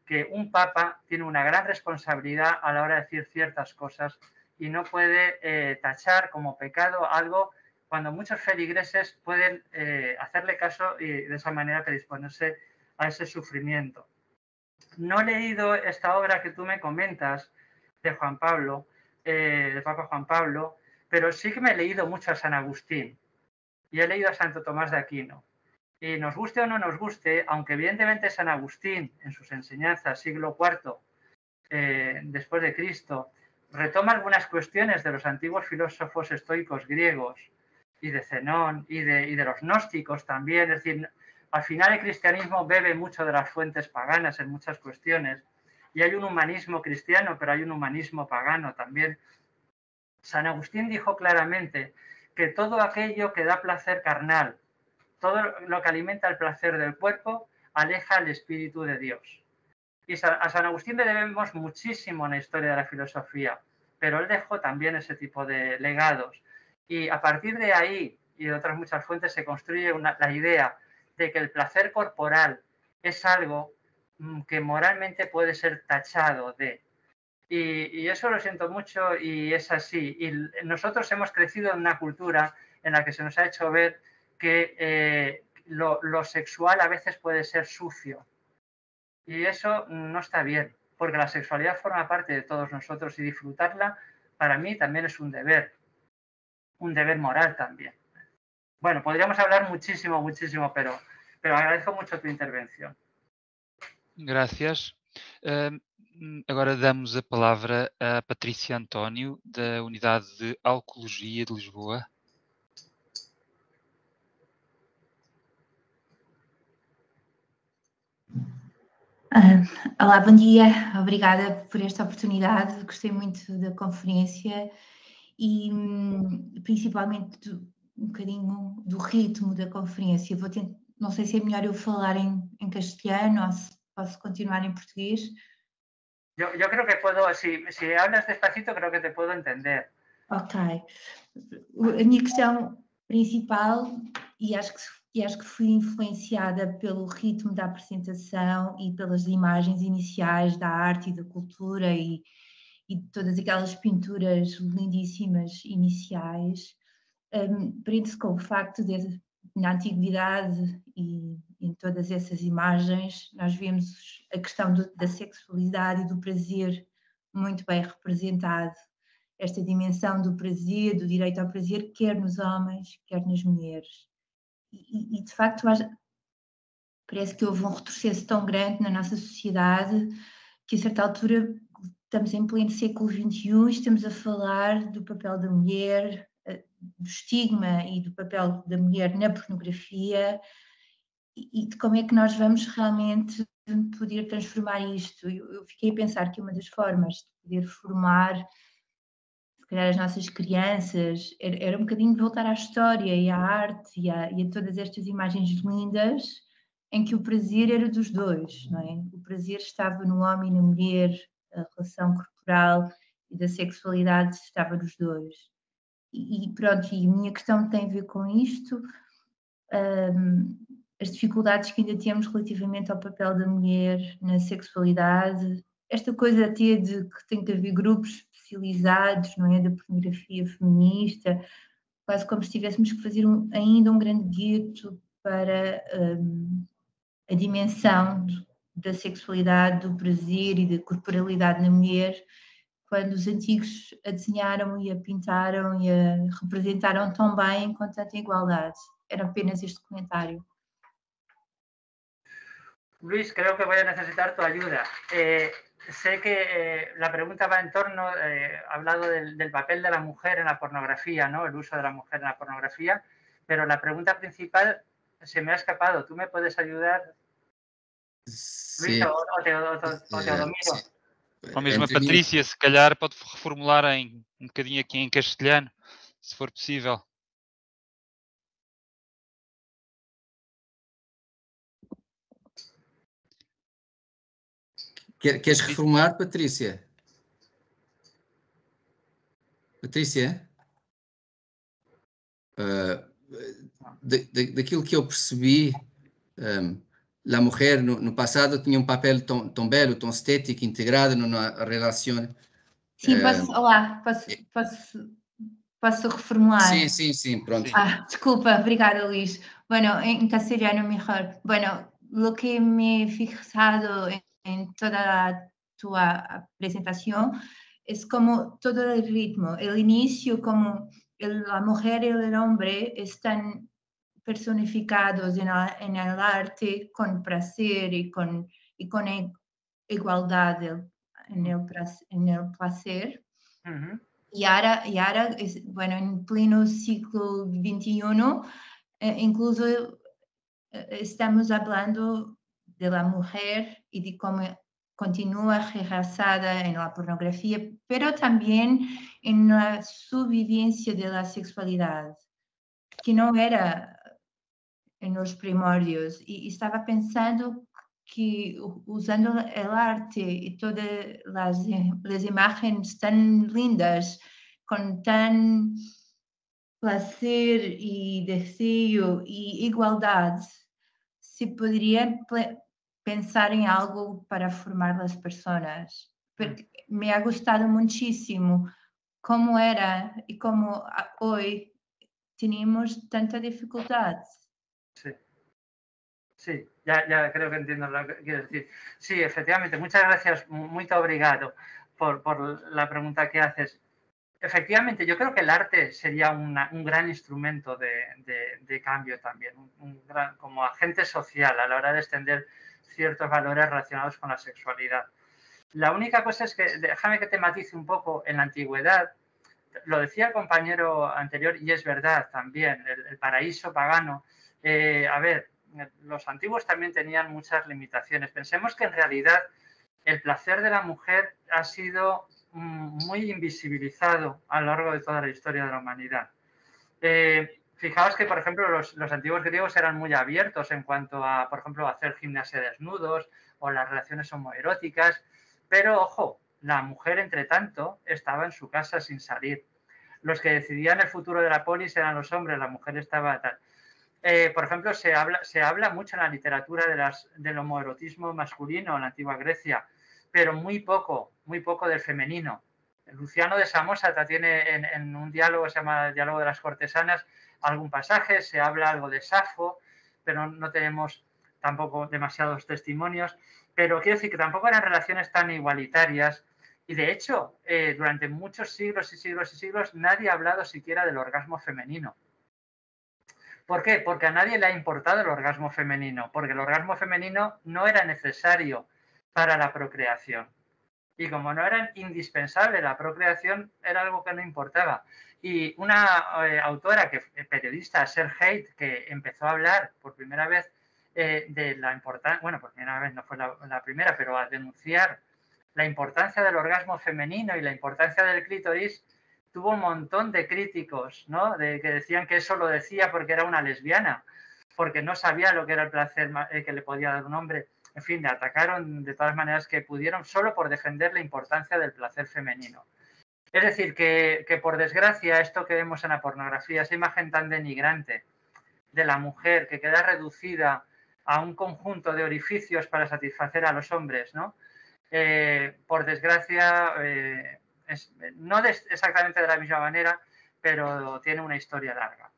que un papa tiene una gran responsabilidad a la hora de decir ciertas cosas y no puede eh, tachar como pecado algo cuando muchos feligreses pueden eh, hacerle caso y de esa manera predisponerse a ese sufrimiento. No he leído esta obra que tú me comentas de Juan Pablo, eh, del Papa Juan Pablo, pero sí que me he leído mucho a San Agustín y he leído a Santo Tomás de Aquino. Y nos guste o no nos guste, aunque evidentemente San Agustín en sus enseñanzas, siglo cuarto eh, después de Cristo, retoma algunas cuestiones de los antiguos filósofos estoicos griegos y de Zenón y de, y de los gnósticos también. Es decir, al final el cristianismo bebe mucho de las fuentes paganas en muchas cuestiones y hay un humanismo cristiano, pero hay un humanismo pagano también. San Agustín dijo claramente que todo aquello que da placer carnal, todo lo que alimenta el placer del cuerpo, aleja al Espíritu de Dios. Y a San Agustín le debemos muchísimo en la historia de la filosofía, pero él dejó también ese tipo de legados. Y a partir de ahí y de otras muchas fuentes se construye una, la idea de que el placer corporal es algo que moralmente puede ser tachado de. Y, y eso lo siento mucho y es así. Y nosotros hemos crecido en una cultura en la que se nos ha hecho ver que eh, lo, lo sexual a veces puede ser sucio. Y eso no está bien, porque la sexualidad forma parte de todos nosotros y disfrutarla para mí también es un deber, un deber moral también. Bueno, podríamos hablar muchísimo, muchísimo, pero, pero agradezco mucho tu intervención. Gracias. Uh, agora damos a palavra a Patrícia António, da Unidade de Alcoologia de Lisboa. Uh, olá, bom dia, obrigada por esta oportunidade, gostei muito da conferência e um, principalmente do, um bocadinho do ritmo da conferência. Vou tentar, não sei se é melhor eu falar em, em castelhano ou se posso continuar em português. Yo, yo creo que puedo, si, si hablas despacito, creo que te puedo entender. Ok. A minha questão principal, e acho que E acho que fui influenciada pelo ritmo da apresentação e pelas imagens iniciais da arte e da cultura e, e de todas aquelas pinturas lindíssimas iniciais. Um, prende-se com o facto de, na antiguidade e em todas essas imagens, nós vemos a questão do, da sexualidade e do prazer muito bem representado. Esta dimensão do prazer, do direito ao prazer, quer nos homens, quer nas mulheres. E, e, de facto, parece que houve um retrocesso tão grande na nossa sociedade que, a certa altura, estamos em pleno século vinte e um e estamos a falar do papel da mulher, do estigma e do papel da mulher na pornografia e, e de como é que nós vamos realmente poder transformar isto. Eu, eu fiquei a pensar que uma das formas de poder formar calhar as nossas crianças, era, era um bocadinho voltar à história e à arte e a, e a todas estas imagens lindas em que o prazer era dos dois, não é? O prazer estava no homem e na mulher, a relação corporal e da sexualidade estava nos dois. E, e pronto, e a minha questão tem a ver com isto, um, as dificuldades que ainda temos relativamente ao papel da mulher na sexualidade, esta coisa até de que tem que haver grupos especializados, não é, da pornografia feminista, quase como se tivéssemos que fazer um, ainda um grande gueto para um, a dimensão da sexualidade, do prazer e da corporalidade na mulher, quando os antigos a desenharam e a pintaram e a representaram tão bem com tanta igualdade. Era apenas este comentário. Luis, creo que voy a necesitar tu ayuda. Eh, sé que eh, la pregunta va en torno, eh, ha hablado del, del papel de la mujer en la pornografía, ¿no? El uso de la mujer en la pornografía, pero la pregunta principal se me ha escapado. ¿Tú me puedes ayudar? Sim. Luis, o, o, te, o, o te lo miro. Ou mesmo a Patrícia, se calhar pode reformular em um bocadinho aqui em castelhano, se for possível. Queres reformular, Patrícia? Patrícia? Uh, da, da, daquilo que eu percebi, um, a mulher no, no passado tinha um papel tão, tão belo, tão estético, integrado numa relação. Sim, eh, posso, olá, posso, posso, posso reformular? Sim, sim, sim, pronto. Ah, disculpa, obrigada, Luis. Bueno, en castellano mejor. Bueno, lo que me he fijado en, en toda tu presentación es como todo el ritmo, el inicio, como el, la mujer y el hombre están personificados en, la, en el arte con placer y con, y con igualdad del, en, el, en el placer. Uh-huh. Y ahora, y ahora es, bueno, en pleno siglo veintiuno, eh, incluso eh, estamos hablando de la mujer y de cómo continúa retrasada en la pornografía, pero también en la subvivencia de la sexualidad, que no era en los primordios. Y, y estaba pensando que usando el arte y todas las, las imágenes tan lindas, con tan placer y deseo y igualdad, se podría pensar en algo para formar las personas. Porque me ha gustado muchísimo cómo era y cómo hoy tenemos tanta dificultad. Sí. Sí, ya, ya creo que entiendo lo que quieres decir. Sí, efectivamente, muchas gracias, muy obrigado por, por la pregunta que haces. Efectivamente, yo creo que el arte sería una, un gran instrumento de, de, de cambio también, un, un gran, como agente social a la hora de extender ciertos valores relacionados con la sexualidad. La única cosa es que, déjame que te matice un poco, en la antigüedad, lo decía el compañero anterior y es verdad también, el, el paraíso pagano, eh, a ver, los antiguos también tenían muchas limitaciones. Pensemos que en realidad el placer de la mujer ha sido muy invisibilizado a lo largo de toda la historia de la humanidad. Eh, fijaos que, por ejemplo, los, los antiguos griegos eran muy abiertos en cuanto a, por ejemplo, hacer gimnasia desnudos o las relaciones homoeróticas, pero, ojo, la mujer, entre tanto, estaba en su casa sin salir. Los que decidían el futuro de la polis eran los hombres, la mujer estaba tal. Eh, por ejemplo, se habla, se habla mucho en la literatura de las, del homoerotismo masculino en la antigua Grecia, pero muy poco, muy poco del femenino. Luciano de Samosata tiene en, en un diálogo que se llama el Diálogo de las Cortesanas algún pasaje, se habla algo de Safo, pero no tenemos tampoco demasiados testimonios. Pero quiero decir que tampoco eran relaciones tan igualitarias y, de hecho, eh, durante muchos siglos y siglos y siglos nadie ha hablado siquiera del orgasmo femenino. ¿Por qué? Porque a nadie le ha importado el orgasmo femenino, porque el orgasmo femenino no era necesario para la procreación. Y como no era indispensable la procreación, era algo que no importaba. Y una eh, autora, que, periodista, Ser Haidt, que empezó a hablar por primera vez eh, de la importancia, bueno, por primera vez no fue la, la primera, pero a denunciar la importancia del orgasmo femenino y la importancia del clítoris, tuvo un montón de críticos, ¿no? De que decían que eso lo decía porque era una lesbiana, porque no sabía lo que era el placer que le podía dar un hombre. En fin, le atacaron de todas maneras que pudieron solo por defender la importancia del placer femenino. Es decir, que, que por desgracia esto que vemos en la pornografía, esa imagen tan denigrante de la mujer que queda reducida a un conjunto de orificios para satisfacer a los hombres, ¿no? Eh, por desgracia, eh, es, no de, exactamente de la misma manera, pero tiene una historia larga.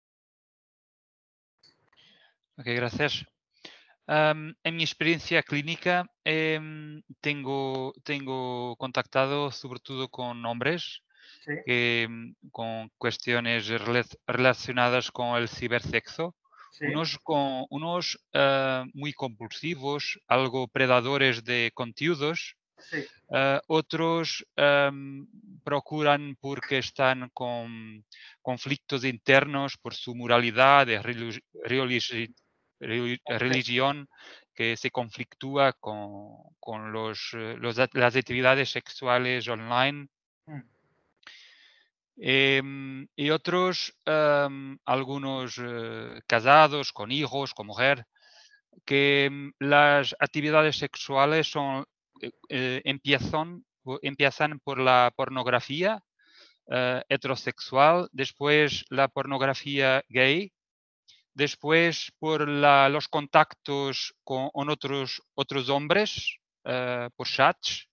Ok, gracias. Um, en mi experiencia clínica, eh, tengo, tengo contactado sobre todo con hombres ¿Sí? que, con cuestiones rela relacionadas con el cibersexo. ¿Sí? Unos, con, unos uh, muy compulsivos, algo predadores de conteúdos. Sí. Uh, otros um, procuran porque están con conflictos internos por su moralidad, de religi religión, que se conflictúa con, con los, los, las actividades sexuales online. Mm. Eh, y otros, um, algunos uh, casados, con hijos, con mujer, que um, las actividades sexuales son, eh, empiezan, empiezan por la pornografía uh, heterosexual, después la pornografía gay, después por la, los contactos con, con otros, otros hombres uh, por chats.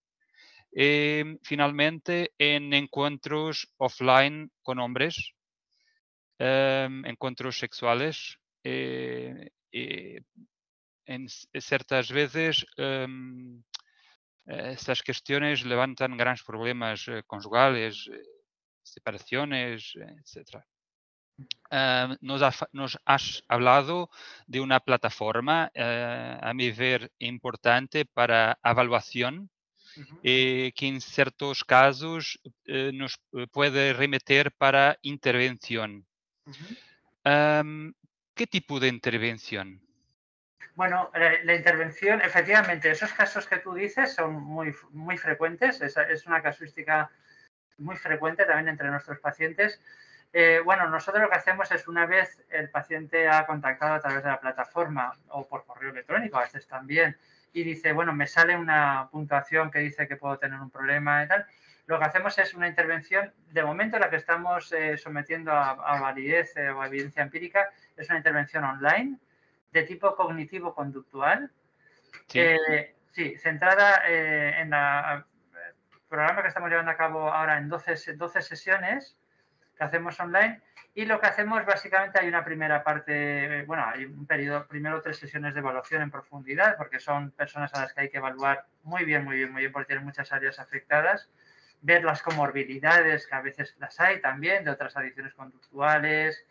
Y finalmente en encuentros offline con hombres, um, encuentros sexuales. Eh, eh, en ciertas veces um, estas cuestiones levantan grandes problemas eh, conjugales, eh, separaciones, etcétera. Uh, nos, ha, nos, has hablado de una plataforma, uh, a mi ver, importante para evaluación, uh-huh. eh, que en ciertos casos uh, nos puede remeter para intervención. Uh-huh. um, ¿Qué tipo de intervención? Bueno, la, la intervención, efectivamente, esos casos que tú dices son muy, muy frecuentes, es, es una casuística muy frecuente también entre nuestros pacientes. Eh, bueno, nosotros lo que hacemos es, una vez el paciente ha contactado a través de la plataforma o por correo electrónico, a veces también, y dice, bueno, me sale una puntuación que dice que puedo tener un problema y tal, lo que hacemos es una intervención, de momento la que estamos eh, sometiendo a, a validez eh, o a evidencia empírica, es una intervención online de tipo cognitivo-conductual, sí, eh, sí centrada eh, en la... programa que estamos llevando a cabo ahora en doce, doce sesiones que hacemos online, y lo que hacemos básicamente, hay una primera parte, bueno, hay un periodo, primero tres sesiones de evaluación en profundidad, porque son personas a las que hay que evaluar muy bien, muy bien, muy bien, porque tienen muchas áreas afectadas, ver las comorbilidades, que a veces las hay también, de otras adicciones conductuales,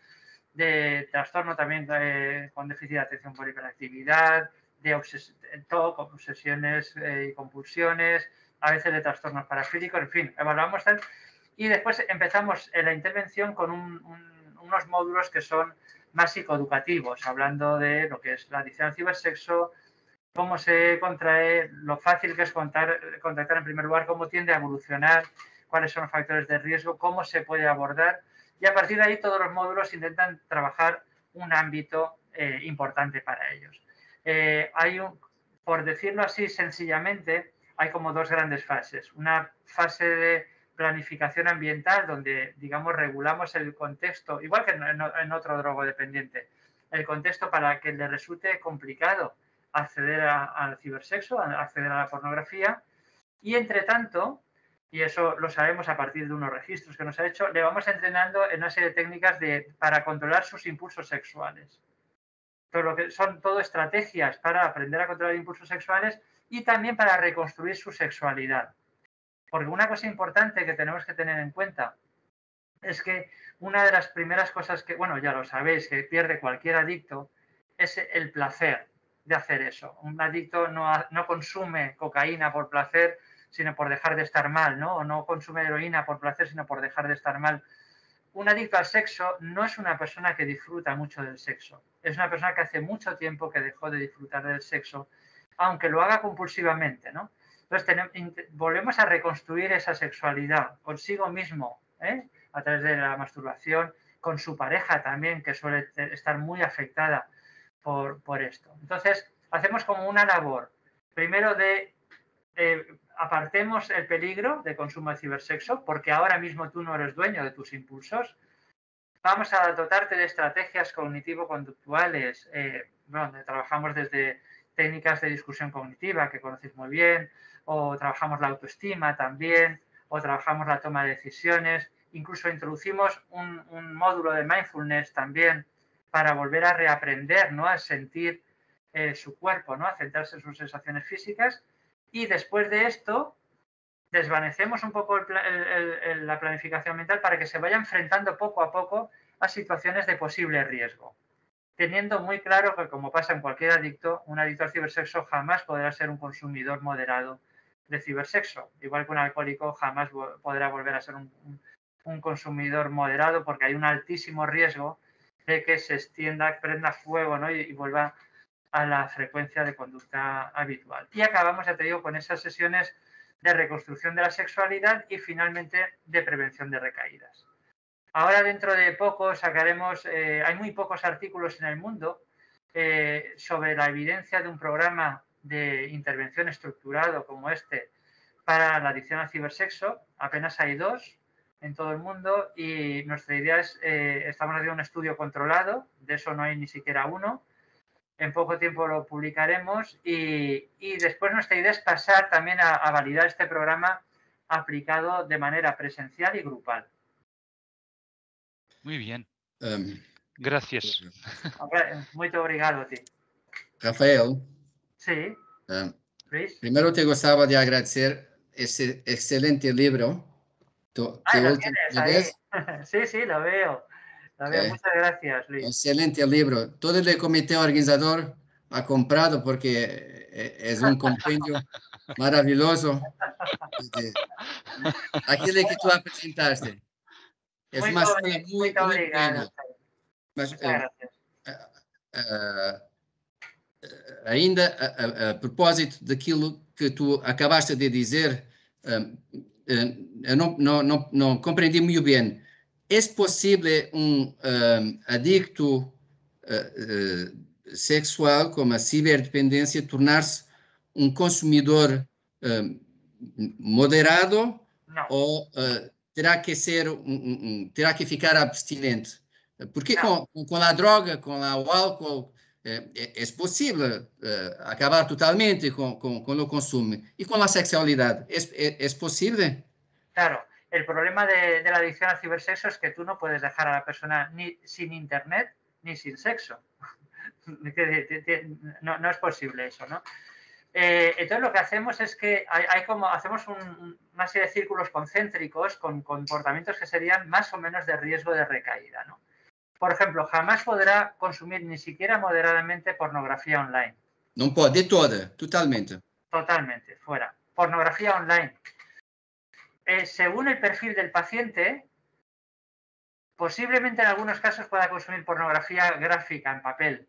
de trastorno también eh, con déficit de atención por hiperactividad, de obses todo, obsesiones eh, y compulsiones, a veces de trastornos parafílicos, en fin, evaluamos tal. Y después empezamos en la intervención con un, un, unos módulos que son más psicoeducativos, hablando de lo que es la adicción al cibersexo, cómo se contrae, lo fácil que es contar, contactar en primer lugar, cómo tiende a evolucionar, cuáles son los factores de riesgo, cómo se puede abordar. Y a partir de ahí todos los módulos intentan trabajar un ámbito eh, importante para ellos. Eh, hay un, por decirlo así sencillamente, hay como dos grandes fases. Una fase de planificación ambiental donde, digamos, regulamos el contexto, igual que en, en otro drogodependiente, el contexto para que le resulte complicado acceder a, al cibersexo, a acceder a la pornografía, y entre tanto, y eso lo sabemos a partir de unos registros que nos ha hecho, le vamos entrenando en una serie de técnicas de, para controlar sus impulsos sexuales. Todo lo que son todo estrategias para aprender a controlar impulsos sexuales y también para reconstruir su sexualidad. Porque una cosa importante que tenemos que tener en cuenta es que una de las primeras cosas que, bueno, ya lo sabéis, que pierde cualquier adicto, es el placer de hacer eso. Un adicto no, no consume cocaína por placer, sino por dejar de estar mal, ¿no? O no consume heroína por placer, sino por dejar de estar mal. Un adicto al sexo no es una persona que disfruta mucho del sexo. Es una persona que hace mucho tiempo que dejó de disfrutar del sexo, aunque lo haga compulsivamente, ¿no? Entonces, tenemos, volvemos a reconstruir esa sexualidad consigo mismo, ¿eh? A través de la masturbación, con su pareja también, que suele estar muy afectada por, por esto. Entonces, hacemos como una labor, primero de eh, apartemos el peligro de consumo de cibersexo, porque ahora mismo tú no eres dueño de tus impulsos. Vamos a dotarte de estrategias cognitivo-conductuales, eh, donde trabajamos desde técnicas de discusión cognitiva, que conocéis muy bien, o trabajamos la autoestima también, o trabajamos la toma de decisiones. Incluso introducimos un, un módulo de mindfulness también para volver a reaprender, ¿no? A sentir eh, su cuerpo, ¿no? A centrarse en sus sensaciones físicas. Y después de esto, desvanecemos un poco el, el, el, la planificación mental para que se vaya enfrentando poco a poco a situaciones de posible riesgo, teniendo muy claro que, como pasa en cualquier adicto, un adicto al cibersexo jamás podrá ser un consumidor moderado de cibersexo, igual que un alcohólico jamás podrá volver a ser un, un, un consumidor moderado, porque hay un altísimo riesgo de que se extienda, prenda fuego, ¿no? y, y vuelva a la frecuencia de conducta habitual. Y acabamos, ya te digo, con esas sesiones de reconstrucción de la sexualidad y finalmente de prevención de recaídas. Ahora dentro de poco sacaremos, eh, hay muy pocos artículos en el mundo eh, sobre la evidencia de un programa de intervención estructurado como este para la adicción al cibersexo, apenas hay dos en todo el mundo y nuestra idea es, eh, estamos haciendo un estudio controlado, de eso no hay ni siquiera uno, en poco tiempo lo publicaremos y, y después nuestra idea es pasar también a, a validar este programa aplicado de manera presencial y grupal. Muy bien. Um, Gracias. Muito obrigado a ti. Rafael. Sí. Um, Luis. Primero te gustaba de agradecer ese excelente libro. ¿Tú, Ah, tú lo lo tienes ves? ahí. Sí, sí, lo veo. Lo veo. Eh, Muchas gracias, Luis. Excelente libro. Todo el comité organizador ha comprado porque es un compendio maravilloso. Aquilo que tú presentaste. Es Muito, una sala muy, muito muy obrigado. pequeña. Mas, Muchas eh, gracias. Uh, ainda a, a, a propósito daquilo que tu acabaste de dizer, uh, uh, eu não, não, não, não compreendi muito bem. É possível um, um adicto uh, uh, sexual, como a ciberdependência, tornar-se um consumidor uh, moderado no. ou uh, terá que ser um, um, um, terá que ficar abstinente? Porque no. com, com a droga, com o álcool, eh, é possível eh, acabar totalmente com, com, com o consumo. E com a sexualidade, é, é, é possível? Claro, el problema de, de la adicción al cibersexo es que tú no puedes dejar a la persona ni sin internet ni sin sexo. No, no es posible eso, ¿no? Eh, entonces lo que hacemos es que hay, hay como, hacemos un, una serie de círculos concéntricos con comportamientos que serían más o menos de riesgo de recaída, ¿no? Por ejemplo, jamás podrá consumir ni siquiera moderadamente pornografía online. No puede, de toda, totalmente. Totalmente, fuera. Pornografía online. Eh, según el perfil del paciente, posiblemente en algunos casos pueda consumir pornografía gráfica en papel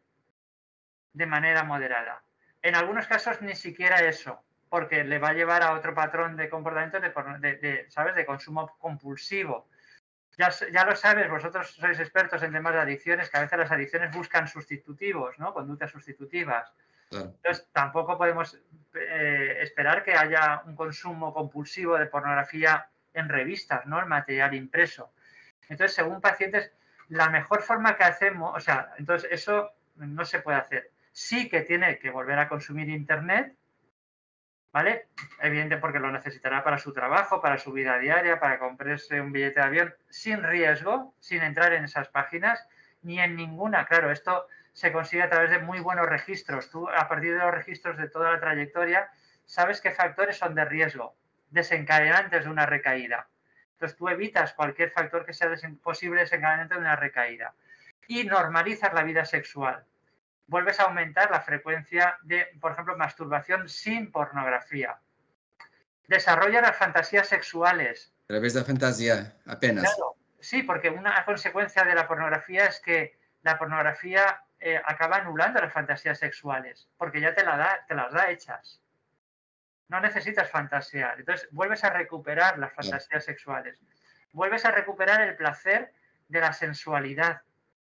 de manera moderada. En algunos casos ni siquiera eso, porque le va a llevar a otro patrón de comportamiento de, de, de, ¿sabes? de consumo compulsivo. Ya, ya lo sabes, vosotros sois expertos en temas de adicciones, que a veces las adicciones buscan sustitutivos, ¿no? Conductas sustitutivas. Claro. Entonces, tampoco podemos eh, esperar que haya un consumo compulsivo de pornografía en revistas, ¿no? El material impreso. Entonces, según pacientes, la mejor forma que hacemos, o sea, entonces eso no se puede hacer. Sí que tiene que volver a consumir Internet, ¿vale? Evidente porque lo necesitará para su trabajo, para su vida diaria, para comprarse un billete de avión, sin riesgo, sin entrar en esas páginas, ni en ninguna. Claro, esto se consigue a través de muy buenos registros. Tú, a partir de los registros de toda la trayectoria, sabes qué factores son de riesgo, desencadenantes de una recaída. Entonces, tú evitas cualquier factor que sea desen- posible desencadenante de una recaída. Y normalizas la vida sexual. Vuelves a aumentar la frecuencia de, por ejemplo, masturbación sin pornografía. Desarrolla las fantasías sexuales. A través de la fantasía, apenas. Claro, sí, porque una consecuencia de la pornografía es que la pornografía eh, acaba anulando las fantasías sexuales, porque ya te, la da, te las da hechas. No necesitas fantasear. Entonces, vuelves a recuperar las fantasías sí. sexuales. Vuelves a recuperar el placer de la sensualidad,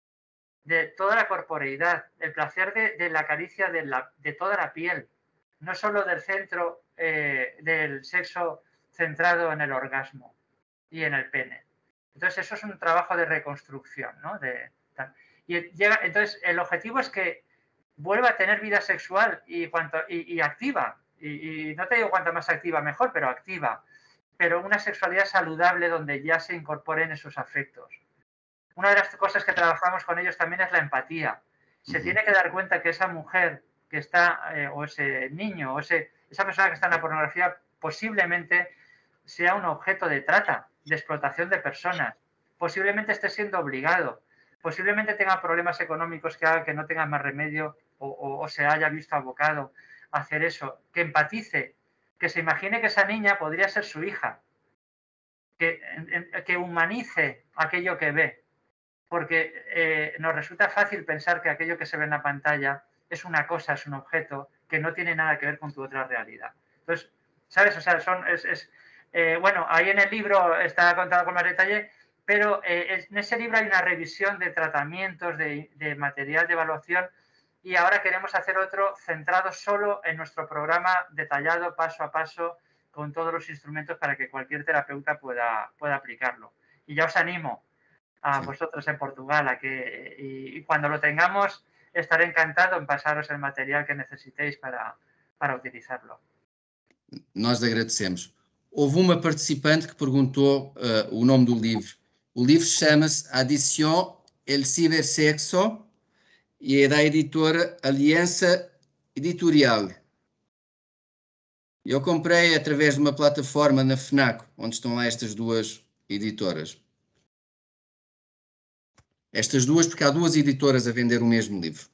de toda la corporeidad, el placer de, de la caricia de, la, de toda la piel, no solo del centro eh, del sexo centrado en el orgasmo y en el pene. Entonces, eso es un trabajo de reconstrucción, ¿no? De, y llega, entonces, el objetivo es que vuelva a tener vida sexual y, cuanto, y, y activa. Y, y no te digo cuanto más activa, mejor, pero activa. Pero una sexualidad saludable donde ya se incorporen esos afectos. Una de las cosas que trabajamos con ellos también es la empatía. Se uh-huh. tiene que dar cuenta que esa mujer que está, eh, o ese niño, o ese, esa persona que está en la pornografía, posiblemente sea un objeto de trata, de explotación de personas. Posiblemente esté siendo obligado. Posiblemente tenga problemas económicos que hagan que no tenga más remedio o, o, o se haya visto abocado a hacer eso. Que empatice, que se imagine que esa niña podría ser su hija. Que, que humanice aquello que ve. Porque eh, nos resulta fácil pensar que aquello que se ve en la pantalla es una cosa, es un objeto que no tiene nada que ver con tu otra realidad. Entonces, ¿sabes? O sea, son, es, es eh, bueno, ahí en el libro está contado con más detalle, pero eh, en ese libro hay una revisión de tratamientos, de, de material de evaluación, y ahora queremos hacer otro centrado solo en nuestro programa detallado paso a paso con todos los instrumentos para que cualquier terapeuta pueda, pueda aplicarlo. y ya os animo a sí. vosotros en Portugal a que, y, y cuando lo tengamos, estaré encantado en pasaros el material que necesitéis para, para utilizarlo. Nós agradecemos. Houve uma participante que perguntou uh, o nome do livro. O livro chama-se Adição El Cibersexo e é da editora Aliança Editorial. Eu comprei através de uma plataforma na FNAC, onde estão lá estas duas editoras. Estas duas, porque há duas editoras a vender o mesmo livro.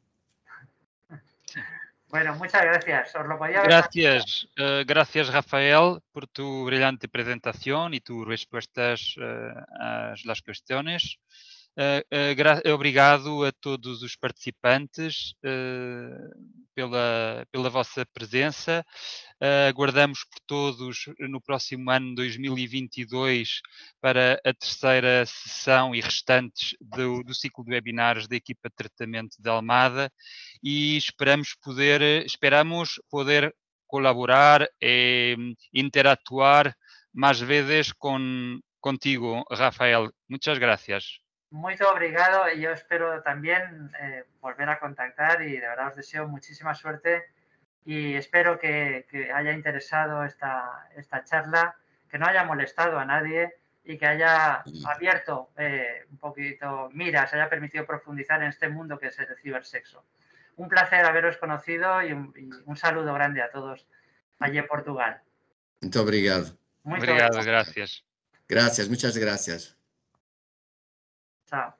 Bueno, muchas gracias. Os lo podía gracias, uh, gracias Rafael por tu brillante presentación y tus respuestas uh, a las cuestiones. Uh, uh, obrigado a todos os participantes uh, pela, pela vossa presença. Uh, aguardamos por todos no próximo ano dois mil e vinte e dois para a terceira sessão e restantes do, do ciclo de webinars da equipa de tratamento de Almada e esperamos poder, esperamos poder colaborar e interactuar mais vezes con, contigo, Rafael. Muchas gracias. Muy obrigado y yo espero también eh, volver a contactar y de verdad os deseo muchísima suerte y espero que, que haya interesado esta, esta charla, que no haya molestado a nadie y que haya abierto eh, un poquito miras, haya permitido profundizar en este mundo que es el cibersexo. Un placer haberos conocido y un, y un saludo grande a todos allí en Portugal. Muito obrigado. Muito obrigado, obrigado. gracias. Gracias, muchas gracias. Tchau.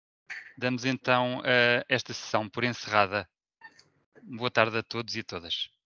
Damos então uh, esta sessão por encerrada. Boa tarde a todos e a todas.